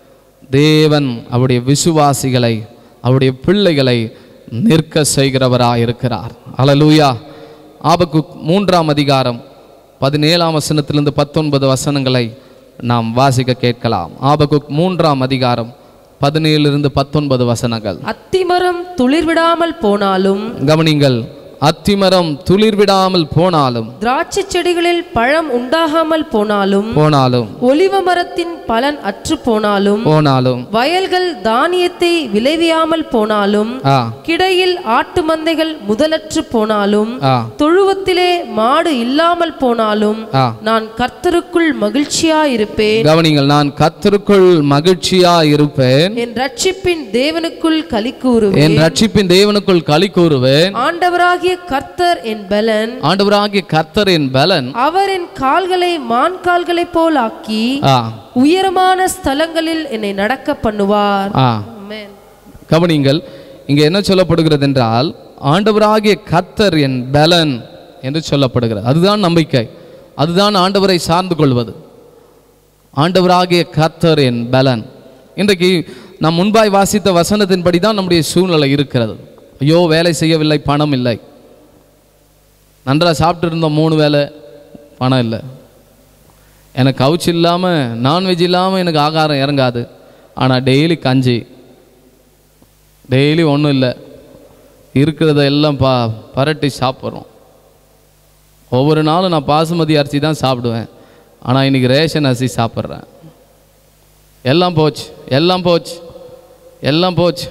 தேவன் அவருடைய விசுவாசிகளை, அவருடைய பிள்ளைகளை நிற்க செய்கிறவராக இருக்கிறார். அல்லேலூயா. ஆபக்குக் மூன்றாம் அதிகாரம் பதினேழாம் வசனத்திலிருந்து பத்தொன்பது வசனங்களை நாம் வாசிக்க கேட்கலாம். ஆபக்குக் மூன்றாம் அதிகாரம் பதினேழிலிருந்து பத்தொன்பது வசனங்கள். அத்திமரம் துளிர் விடாமல் போனாலும், கவனிங்கள், அத்திமரம் துளிர் விடாமல் போனாலும், திராட்சை செடிகளில் பழம் உண்டாகாமல் போனாலும் போனாலும், ஒலிவ மரத்தின் பலன் அற்று போனாலும் போனாலும், வயல்கள் தானியத்தை விளைவியாமல் போனாலும், ஆ கிடையில் ஆட்டு மந்தைகள் முதலற்று போனாலும், ஆ தொழுவத்திலே மாடு இல்லாமல் போனாலும், ஆ நான் கர்த்தருக்குள் மகிழ்ச்சியாயிருப்பேன். கவனிங்கள், நான் கர்த்தருக்குள் மகிழ்ச்சியா இருப்பேன், என் ரட்சிப்பின் தேவனுக்குள் களி கூறுவேன். என் ரட்சிப்பின் தேவனுக்குள் களி கூறுவேன். ஆண்டவராகிய கர்த்தர் என் பலன், ஆண்டவராகிய கர்த்தர் என் பலன். அவர் என் கால்களை மான் கால்களைப் போல் ஆக்கி ஆ உயரமான ஸ்தலங்களில் என்னை நடக்க பண்ணுவார். ஆ ஆமென். கவனிங்கள், இங்க என்ன சொல்லப்படுகிறது என்றால், ஆண்டவராகிய கர்த்தர் என் பலன் என்று சொல்லப்படுகிறது. அதுதான் நம்பிக்கை, அதுதான் ஆண்டவரை சார்ந்து கொள்வது. ஆண்டவராகிய கர்த்தர் என் பலன். இன்றைக்கு நாம் முன்பாய் வாசித்த வசனத்தின்படி தான் நம்முடைய சூழ்நிலை இருக்கிறது. ஐயோ, வேலை செய்யவில்லை, பணம் இல்லை. நன்றாக சாப்பிட்டு இருந்தோம், மூணு வேலை, பணம் இல்லை. எனக்கு கவுச்சு இல்லாமல், நான்வெஜ் இல்லாமல் எனக்கு ஆகாரம் இறங்காது. ஆனால் டெய்லி கஞ்சி, டெய்லி ஒன்றும் இல்லை, இருக்கிறத எல்லாம் பா பரட்டி சாப்பிட்றோம். ஒவ்வொரு நாளும் நான் பாசுமதி அரிசி தான் சாப்பிடுவேன், ஆனால் இன்றைக்கி ரேஷன் அரிசி சாப்பிட்றேன். எல்லாம் போச்சு, எல்லாம் போச்சு, எல்லாம் போச்சு.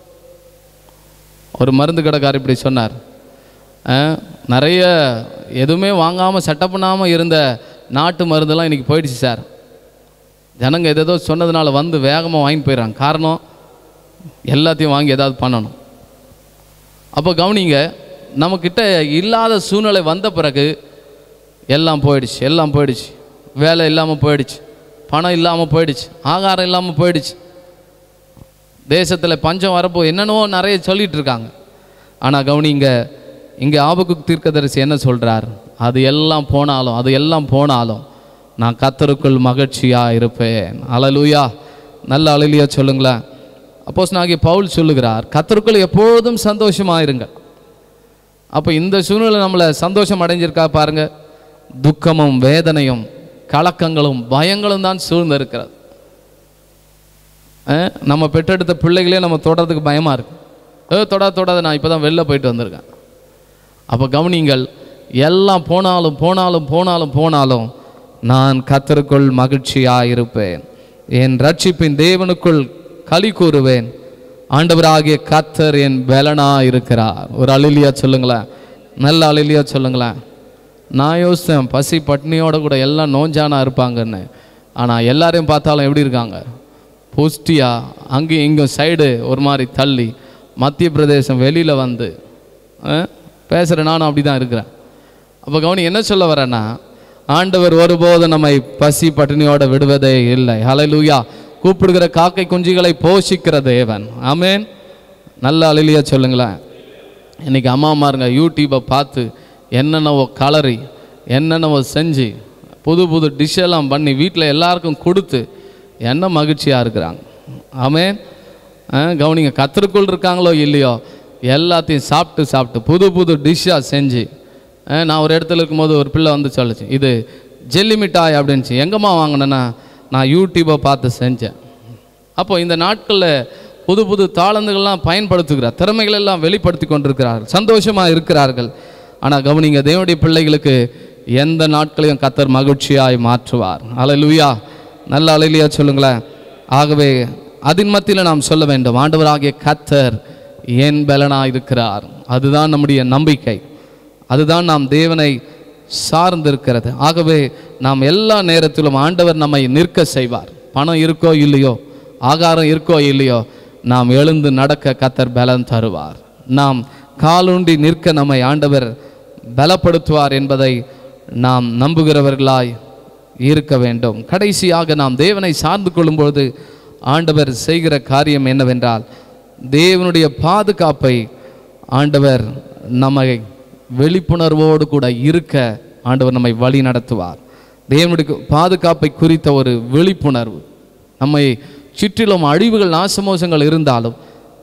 ஒரு மருந்து கடைக்காரர் இப்படி சொன்னார், நிறைய எதுவுமே வாங்காமல் செட்டப் பண்ணாமல் இருந்த நாட்டு மருந்தெல்லாம் இன்றைக்கி போயிடுச்சு சார். ஜனங்க எதோ சொன்னதுனால வந்து வேகமாக வாங்கிட்டு போயிடறாங்க. காரணம், எல்லாத்தையும் வாங்கி ஏதாவது பண்ணணும். அப்போ கவனிங்க, நம்மக்கிட்ட இல்லாத சூழ்நிலை வந்த பிறகு எல்லாம் போயிடுச்சு, எல்லாம் போயிடுச்சு. வேலை இல்லாமல் போயிடுச்சு, பணம் இல்லாமல் போயிடுச்சு, ஆகாரம் இல்லாமல் போயிடுச்சு. தேசத்தில் பஞ்சம் வரப்போ என்னென்னவோ நிறைய சொல்லிகிட்டு இருக்காங்க. ஆனால் கவனிங்க, இங்கே ஆபகுக் தீர்க்கதரிசி என்ன சொல்கிறார்? அது எல்லாம் போனாலும், அது எல்லாம் போனாலும் நான் கர்த்தருக்குள் மகிழ்ச்சியாக இருப்பேன். அல்லேலூயா, நல்ல அல்லேலூயா சொல்லுங்களேன். அப்போஸ்தலனாகிய பவுல் சொல்லுகிறார், கர்த்தருக்குள் எப்பொழுதும் சந்தோஷமாக இருங்க. அப்போ இந்த சூழ்நிலை நம்மளை சந்தோஷம் அடைஞ்சிருக்கா பாருங்க. துக்கமும் வேதனையும் கலக்கங்களும் பயங்களும் தான் சூழ்ந்து இருக்கிறது. நம்ம பெற்றெடுத்த பிள்ளைகளே நம்ம தொடறதுக்கு பயமாக இருக்கு. ஏ தொடாத தொடாத, நான் இப்போ தான் வெளில போயிட்டு வந்திருக்கேன். அப்போ கவனிங்கள், எல்லாம் போனாலும் போனாலும் போனாலும் போனாலும் நான் கர்த்தருக்குள் மகிழ்ச்சியாக இருப்பேன், என் ரட்சிப்பின் தேவனுக்குள் களி கூறுவேன். ஆண்டவராகிய கர்த்தர் என் பலனாக இருக்கிறார். ஒரு அல்லேலூயா சொல்லுங்களேன், நல்ல அல்லேலூயா சொல்லுங்களேன். நான் யோசித்தேன், பசி பட்னியோட கூட எல்லாம் நோஞ்சானா இருப்பாங்கன்னு. ஆனால் எல்லாரையும் பார்த்தாலும் எப்படி இருக்காங்க? புஷ்டியாக, அங்கேயும் இங்கேயும் சைடு ஒரு மாதிரி தள்ளி, மத்திய பிரதேசம் வெளியில் வந்து பேசுகிற நானும் அப்படி தான் இருக்கிறேன். அப்போ கவனி, என்ன சொல்ல வரேன்னா, ஆண்டவர் ஒருபோதும் நம்மை பசி பட்டினியோட விடுவதே இல்லை. ஹல்லேலூயா. கூப்பிடுகிற காக்கை குஞ்சுகளை போஷிக்கிற தேவன். ஆமென். நல்ல அல்லேலூயா சொல்லுங்களேன். இன்றைக்கி அம்மாமாருங்க யூடியூப்பை பார்த்து என்னென்னவோ கலரி, என்னென்னவோ செஞ்சு, புது புது டிஷ்ஷெல்லாம் பண்ணி வீட்டில் எல்லாருக்கும் கொடுத்து என்ன மகிழ்ச்சியாக இருக்கிறாங்க. ஆமென். கவனிங்க, கர்த்தருக்குள் இருக்காங்களோ இல்லையோ, எல்லாத்தையும் சாப்பிட்டு சாப்பிட்டு புது புது டிஷ்ஷாக செஞ்சு. நான் ஒரு இடத்துல இருக்கும்போது ஒரு பிள்ளை வந்து சொல்லிச்சு, இது ஜெல்லி மிட்டாய் அப்படின்ச்சு. எங்கம்மா வாங்கினேன்னா, நான் யூடியூப்பை பார்த்து செஞ்சேன். அப்போ இந்த நாட்களில் புது புது தாளந்துகள்லாம் பயன்படுத்துகிறார், திறமைகள் எல்லாம் வெளிப்படுத்தி கொண்டிருக்கிறார்கள், சந்தோஷமாக இருக்கிறார்கள். ஆனால் கவனிங்க, தேவனுடைய பிள்ளைகளுக்கு எந்த நாட்களையும் கர்த்தர் மகிழ்ச்சியாய் மாற்றுவார். அல்லேலூயா, நல்ல அல்லேலூயா சொல்லுங்களேன். ஆகவே அதன் மத்தியில் நாம் சொல்ல வேண்டும், ஆண்டவராகிய கர்த்தர் என் பலனாக இருக்கிறார். அதுதான் நம்முடைய நம்பிக்கை, அதுதான் நாம் தேவனை சார்ந்திருக்கிறது. ஆகவே நாம் எல்லா நேரத்திலும் ஆண்டவர் நம்மை நிற்க செய்வார். பணம் இருக்கோ இல்லையோ, ஆகாரம் இருக்கோ இல்லையோ, நாம் எழுந்து நடக்க கர்த்தர் பலன் தருவார். நாம் காலுண்டி நிற்க நம்மை ஆண்டவர் பலப்படுத்துவார் என்பதை நாம் நம்புகிறவர்களாய் இருக்க வேண்டும். கடைசியாக நாம் தேவனை சார்ந்து கொள்ளும்பொழுது ஆண்டவர் செய்கிற காரியம் என்னவென்றால், தேவனுடைய பாதுகாப்பை ஆண்டவர் நம்மை வெளிப்புணர்வோடு கூட இருக்க ஆண்டவர் நம்மை வழி நடத்துவார். தேவனுடைய பாதுகாப்பை குறித்த ஒரு விழிப்புணர்வு, நம்மை சுற்றிலும் அழிவுகள் நாசமோசங்கள் இருந்தாலும்,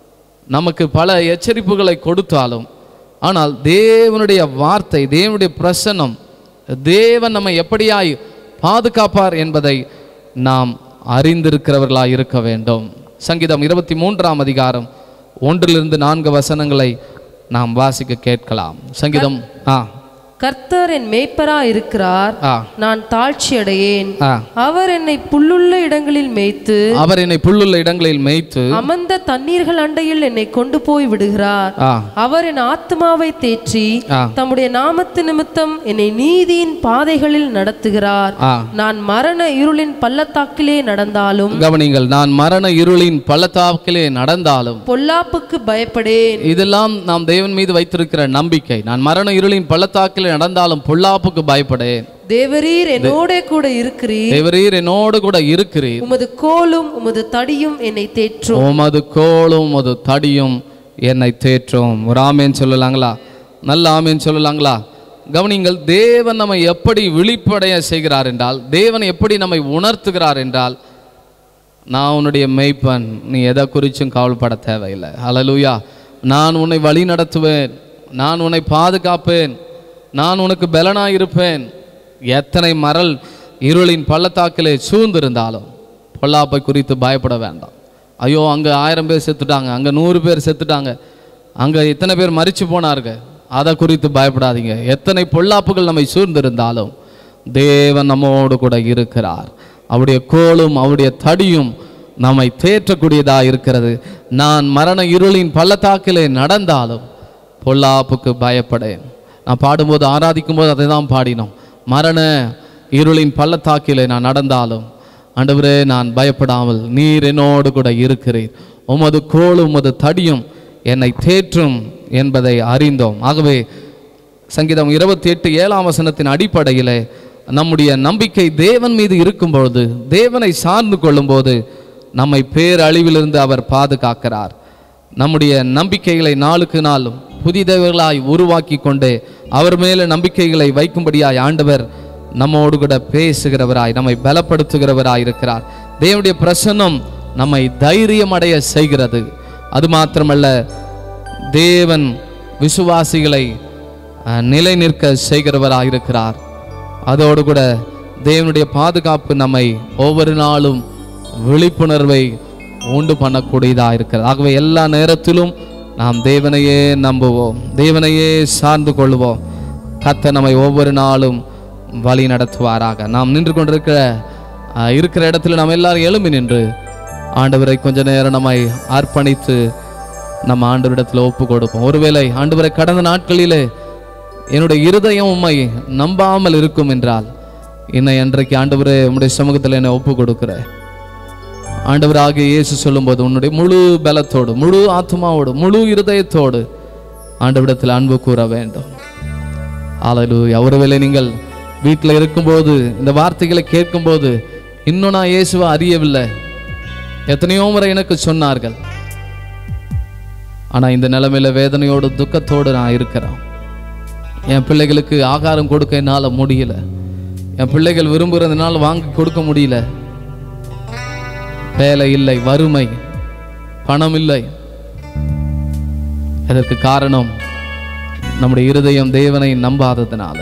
நமக்கு பல எச்சரிப்புகளை கொடுத்தாலும், ஆனால் தேவனுடைய வார்த்தை, தேவனுடைய பிரசன்னம், தேவன் நம்மை எப்படியாய் பாதுகாப்பார் என்பதை நாம் அறிந்திருக்கிறவர்களாய் இருக்க வேண்டும். சங்கீதம் இருபத்தி மூன்றாம் அதிகாரம் ஒன்றிலிருந்து நான்கு வசனங்களை நாம் வாசிக்க கேட்கலாம். சங்கீதம் ஆ கர்த்தர் என் மேய்ப்பரா இருக்கிறார், ஆ. நான் தாழ்ச்சி அடையேன். ஆ. அவர் என்னை புல்லுள்ள இடங்களில் மேய்த்து அவர் என்னை புல்லுள்ள இடங்களில் மேய்த்து அமர்ந்த தண்ணீர்கள் அண்டையில் என்னை கொண்டு போய் விடுகிறார். ஆ. அவர் என் ஆத்மாவை தேற்றி ஆ. தம்முடைய நாமத்து நிமித்தம் என்னை நீதியின் பாதைகளில் நடத்துகிறார். ஆ. நான் மரண இருளின் பள்ளத்தாக்கிலே நடந்தாலும், கவனிங்கள், நான் மரண இருளின் பள்ளத்தாக்கிலே நடந்தாலும் பொல்லாப்புக்கு பயப்படேன். இதெல்லாம் நாம் தேவன் மீது வைத்திருக்கிற நம்பிக்கை. நான் மரண இருளின் பள்ளத்தாக்கிலே நடந்தாலும் பொல்லாப்புக்கு பயப்படேன். தேவரீர் என்னோட கூட இருக்கிறீர். தேவரீர் என்னோடு கூட இருக்கிறீர். உமது கோலும் உமது தடியும் என்னை தேற்றும். உமது கோலும் உமது தடியும் என்னை தேற்றும். ஒரு ஆமேன் சொல்லலாங்களா? நல்ல ஆமேன் சொல்லலாங்களா? கவனிங்கள், தேவன் நம்மை எப்படி விழிப்படைய செய்கிறார் என்றால், தேவன் எப்படி நம்மை உணர்த்துகிறார் என்றால், நான் உன்னுடைய மெய்ப்பன், நீ எதை குறிச்சும் கவலைப்பட தேவையில்லை. ஹல்லேலூயா. நான் உன்னை வழி நடத்துவேன், நான் உன்னை பாதுகாப்பேன், நான் உனக்கு பலனாயிருப்பேன். எத்தனை மரல் இருளின் பள்ளத்தாக்கிலே சூழ்ந்திருந்தாலும் பொல்லாப்பை குறித்து பயப்பட வேண்டாம். ஐயோ, அங்கே ஆயிரம் பேர் செத்துட்டாங்க, அங்கே நூறு பேர் செத்துட்டாங்க, அங்கே இத்தனை பேர் மரிச்சு போனார்கள், அதை குறித்து பயப்படாதீங்க. எத்தனை பொல்லாப்புகள் நம்மை சூழ்ந்திருந்தாலும் தேவன் நம்மோடு கூட இருக்கிறார். அவருடைய கோலும் அவருடைய தடியும் நம்மை தேற்றக்கூடியதாக இருக்கிறது. நான் மரண இருளின் பள்ளத்தாக்கிலே நடந்தாலும் பொல்லாப்புக்கு பயப்படேன். நான் பாடும்போது, ஆராதிக்கும் போது அதை தான் பாடினோம். மரண இருளின் பள்ளத்தாக்கிலே நான் நடந்தாலும் ஆண்டவரே நான் பயப்படாமல் நீர் என்னோடு கூட இருக்கிறீர், உமது கோலும் உமது தடியும் என்னை தேற்றும் என்பதை அறிந்தோம். ஆகவே சங்கீதம் இருபத்தி எட்டு ஏழாம் வசனத்தின் அடிப்படையில் நம்முடைய நம்பிக்கை தேவன் மீது இருக்கும் பொழுது, தேவனை சார்ந்து கொள்ளும் போது நம்மை பேரழிவிலிருந்து அவர் பாதுகாக்கிறார். நம்முடைய நம்பிக்கைகளை நாளுக்கு நாளும் புதிதவர்களாய் உருவாக்கி கொண்டு அவர் மேலே நம்பிக்கைகளை வைக்கும்படியாய் ஆண்டவர் நம்மோடு கூட பேசுகிறவராய், நம்மை பலப்படுத்துகிறவராய் இருக்கிறார். தேவனுடைய பிரசன்னம் நம்மை தைரியம் அடைய செய்கிறது. அது மாத்திரமல்ல, தேவன் விசுவாசிகளை நிலை நிற்க செய்கிறவராய் இருக்கிறார். அதோடு கூட தேவனுடைய பாதுகாப்பு நம்மை ஒவ்வொரு நாளும் விழிப்புணர்வை உண்டு பண்ணக்கூடியதாக இருக்கிறது. ஆகவே எல்லா நேரத்திலும் நாம் தேவனையே நம்புவோம், தேவனையே சார்ந்து கொள்வோம். கர்த்தர் நம்மை ஒவ்வொரு நாளும் வழி நடத்துவாராக. நாம் நின்று கொண்டிருக்கிற இருக்கிற இடத்துல நாம் எல்லாரும் எழும்பி நின்று ஆண்டவரை கொஞ்ச நேரம் நம்மை அர்ப்பணித்து நம்ம ஆண்டவரிடத்தில் ஒப்பு கொடுப்போம். ஒருவேளை ஆண்டவரை கடந்த நாட்களிலே என்னுடைய இருதயம் உம்மை நம்பாமல் இருக்கும் என்றால், இன்னை அன்றைக்கு ஆண்டவரே உம்முடைய சமூகத்தில் என்னை ஒப்பு கொடுக்கிறேன். ஆண்டவராகிய இயேசு சொல்லும்போது உன்னுடைய முழு பலத்தோடு, முழு ஆத்மாவோடு, முழு இருதயத்தோடு ஆண்டவரிடத்தில் அன்பு கூற வேண்டும். ஹல்லேலூயா. ஒருவேளை நீங்கள் வீட்டில் இருக்கும்போது இந்த வார்த்தைகளை கேட்கும்போது, இன்னும் நான் இயேசுவை அறியவில்லை, எத்தனையோ முறை எனக்கு சொன்னார்கள், ஆனால் இந்த நிலைமையில வேதனையோடு துக்கத்தோடு நான் இருக்கிறேன். என் பிள்ளைகளுக்கு ஆகாரம் கொடுக்க என்னால் முடியல, என் பிள்ளைகள் விரும்புகிறதுனால வாங்கி கொடுக்க முடியல, வேலை இல்லை, வறுமை, பணம் இல்லை. அதற்கு காரணம் நம்முடைய இருதயம் தேவனை நம்பாததுனால.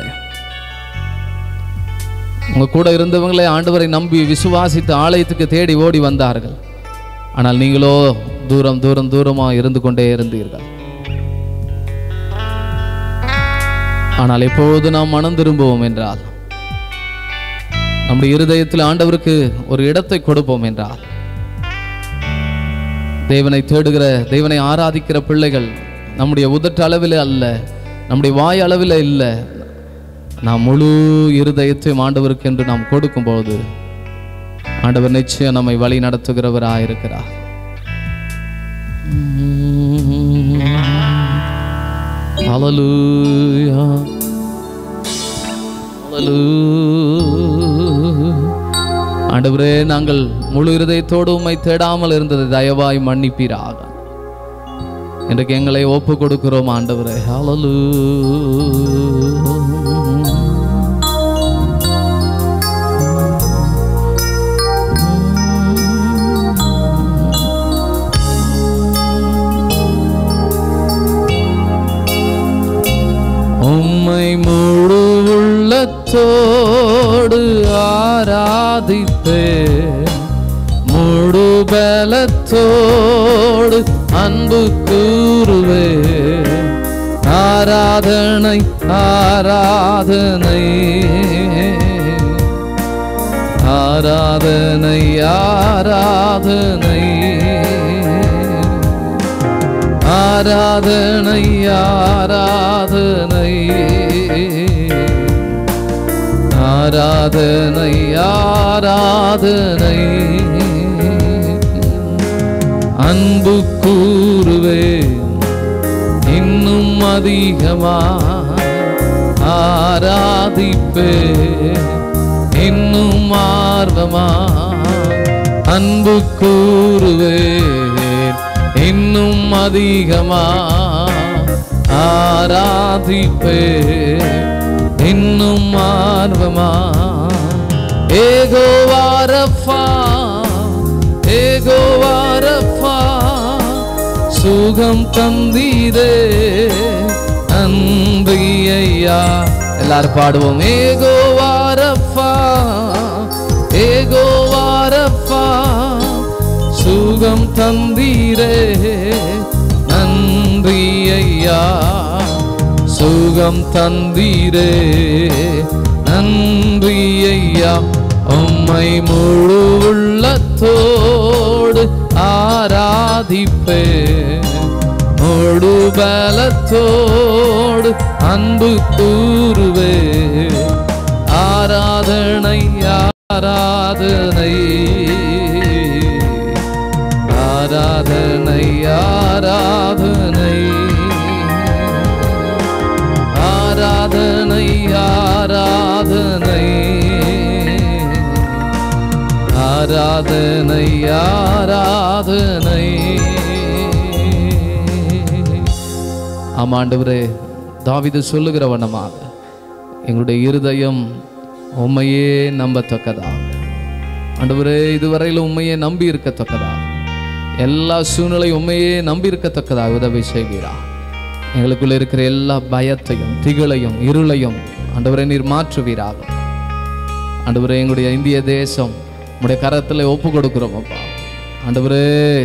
உங்க கூட இருந்தவங்களே ஆண்டவரை நம்பி விசுவாசித்து ஆலயத்துக்கு தேடி ஓடி வந்தார்கள். ஆனால் நீங்களோ தூரம் தூரம் தூரமா இருந்து கொண்டே இருந்தீர்கள். ஆனால் எப்போது நாம் மனம் திரும்புவோம் என்றால், நம்முடைய இருதயத்தில் ஆண்டவருக்கு ஒரு இடத்தை கொடுப்போம் என்றால், தேவனை தேடுகிற, தேவனை ஆராதிக்கிற பிள்ளைகள் நம்முடைய உதட்டு அளவில் அல்ல, நம்முடைய வாய் அளவில் இல்லை, நாம் முழு இருதயத்தையும் ஆண்டவருக்கு என்று நாம் கொடுக்கும்போது ஆண்டவர் நிச்சயம் நம்மை வழி நடத்துகிறவராயிருக்கிறார். ஹல்லேலூயா, ஹல்லேலூயா. ஆண்டவரே, நாங்கள் முழு இருதயத்தோடு உம்மை தேடாமல் இருந்தது தயவாய் மன்னிப்பீராக. இன்றைக்கு எங்களை ஒப்பு கொடுக்கிறோம் ஆண்டவரே. ஹல்லேலூயா. உம்மை முழு உள்ளத்தோடு ஆராதிப்பேன், முழு பலத்தோடு அன்பு கூறுவேன், ஆராதனை ஆராதனை ஆராதனை ஆராதனை ஆராதனை ஆராதனை ஆராதனை ஆராதனை அன்பு கூறுவே இன்னும் அதிகமா ஆராதிப்பே இன்னும் ஆர்வமா அன்பு கூறுவே இன்னும் அதிகமா ஆராதிப்பே இன்னும் ஆர்வமா ஏகோவா ரஃபா ஏகோவா ரஃபா சுகம் தந்தீரே அன்பு ஐயா. எல்லாரும் பாடுவோம். ஏகோவா ரஃபா ஏகோவா ரஃபா சுகம் தந்தீரே நன்றி ஐயா. சுகம் தந்தீரே நன்றி ஐயா. உம்மை முழு உள்ளத்தோடு ஆராதிப்பே முழு பலத்தோடு அன்பு கூறுவே ஆராதனை ஆராதனை ஆராதனை ஆராதனை ஆராதனை ஆராதனை ஆராதனை ஆராதனை. ஆமாண்டவரே, தாவீது சொல்லுகிற வண்ணமாக எங்களுடைய இருதயம் உம்மையே நம்பத்தக்கதா. ஆண்டவரே, இதுவரையிலும் உண்மையே நம்பி இருக்கத்தக்கதா, எல்லா சூழ்நிலையும் உண்மையே நம்பி இருக்கத்தக்கதா உதவி செய்கிறார். எங்களுக்குள்ள இருக்கிற எல்லா பயத்தையும் திகழையும் இருளையும் ஆண்டவரே நீர் மாற்றுவீராக. ஆண்டவரே, எங்களுடைய இந்திய தேசம் உடைய கரத்தில் ஒப்பு கொடுக்கிறோம் அப்பா. ஆண்டவரே,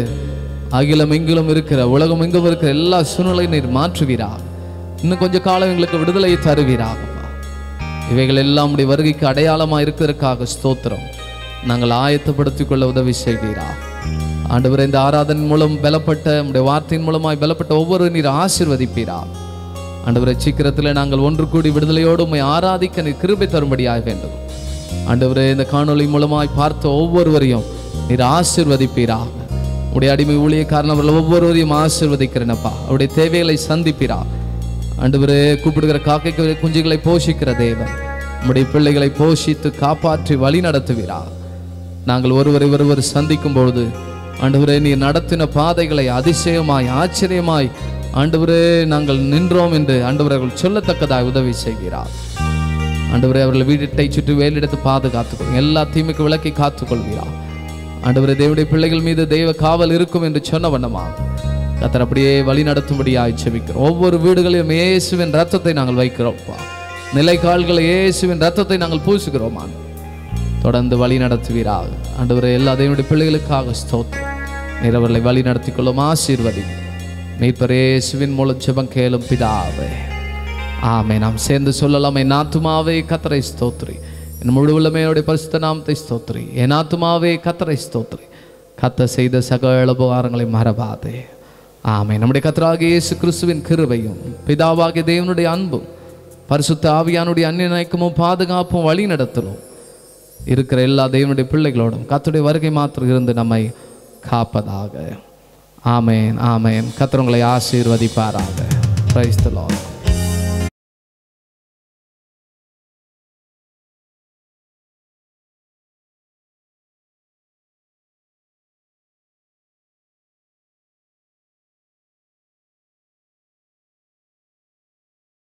அகிலம் எங்கிலும் இருக்கிற உலகம் எங்கும் இருக்கிற எல்லா சூழ்நிலையும் நீர் மாற்றுவீராக. இன்னும் கொஞ்சம் காலம் எங்களுக்கு விடுதலை தருவீராகப்பா. இவைகள் எல்லாம் உடைய வருகைக்கு அடையாளமாக இருக்கிறதுக்காக ஸ்தோத்திரம். நாங்கள் ஆயத்தப்படுத்திக் கொள்ள உதவி செய்வீராக. ஆண்டவரே, இந்த ஆராதனை மூலம் பலப்பட்ட உடைய வார்த்தையின் மூலமாய் பலப்பட்ட ஒவ்வொரு நீர் ஆசீர்வதிப்பீராக. ஆண்டவரே, சீக்கிரத்தில் நாங்கள் ஒன்று கூடி விடுதலையோடு உம்மை ஆராதிக்க நீர் கிருபை தரும்படியாக வேண்டும். ஆண்டவரே, இந்த காணொளி மூலமாய் பார்த்த ஒவ்வொருவரையும் நீர் ஆசீர்வதிப்பீராக. உடைய அடிமை ஊழியக்காரன் அவர்கள் ஒவ்வொருவரையும் ஆசீர்வதிக்கிறேனப்பா. அவருடைய தேவைகளை சந்திப்பீரா. ஆண்டவரே, கூப்பிடுகிற காக்கைக்கு குஞ்சுகளை போஷிக்கிற தேவன் நம்முடைய பிள்ளைகளை போஷித்து காப்பாற்றி வழி நடத்துவீரா. நாங்கள் ஒருவரை ஒருவர் சந்திக்கும் பொழுது ஆண்டவரே, நீர் நடத்தின பாதைகளை அதிசயமாய் ஆச்சரியமாய் ஆண்டவரே நாங்கள் நின்றோம் என்று ஆண்டவர்கள் சொல்லத்தக்கதாக உதவி செய்கிறார். ஆண்டவரே, அவர்கள் வீட்டை சுற்றி வேலிடத்து பாதுகாத்துக்கொள்ளுங்க. எல்லா தீமைக்கு விலக்கி காத்துக்கொள்கிறார். ஆண்டவரே, தேவனுடைய பிள்ளைகள் மீது தெய்வ காவல் இருக்கும் என்று சொன்ன வண்ணமாக கர்த்தர் அப்படியே வழி நடத்தும்படியாக ஜெபிக்கிறோம். ஒவ்வொரு வீடுகளிலும் இயேசுவின் ரத்தத்தை நாங்கள் வைக்கிறோம்ப்பா. நிலைக்கால்களை இயேசுவின் ரத்தத்தை நாங்கள் பூசுகிறோமா. தொடர்ந்து வழி நடத்துவீராக. ஆண்டவரே, எல்லா தேவனுடைய பிள்ளைகளுக்காக ஸ்தோத்திரம். நீர் அவர்களை வழி நடத்தி கொள்ளும் ஆசீர்வதி. மீட்பர் இயேசுவின் மூலம் ஜெபம் கேளும் பிதாவே, ஆமே. நாம் சேர்ந்து சொல்லலாம். என் ஆத்துமாவே கர்த்தரை ஸ்தோத்திரி, என் முழு உள்ளமே என்னுடைய பரிசுத்த நாமத்தை ஸ்தோத்திரி. என் ஆத்துமாவே கர்த்தரை ஸ்தோத்திரி, கர்த்தர் செய்த சகல உபகாரங்களை மறவாதே. ஆமே. நம்முடைய கர்த்தராகிய இயேசு கிறிஸ்துவின் கிருபையும் பிதாவாகிய தேவனுடைய அன்பும் பரிசுத்த ஆவியானுடைய அந்நியநைக்கமும் பாதுகாப்பும் வழி நடத்தலும் இருக்கிற எல்லா தேவனுடைய பிள்ளைகளோடும் கர்த்தருடைய வருகை மாத்திரம் இருந்து நம்மை காப்பதாக. ஆமேன், ஆமேன். கர்த்தர் உங்களை ஆசீர்வதிப்பாராக. Praise the Lord.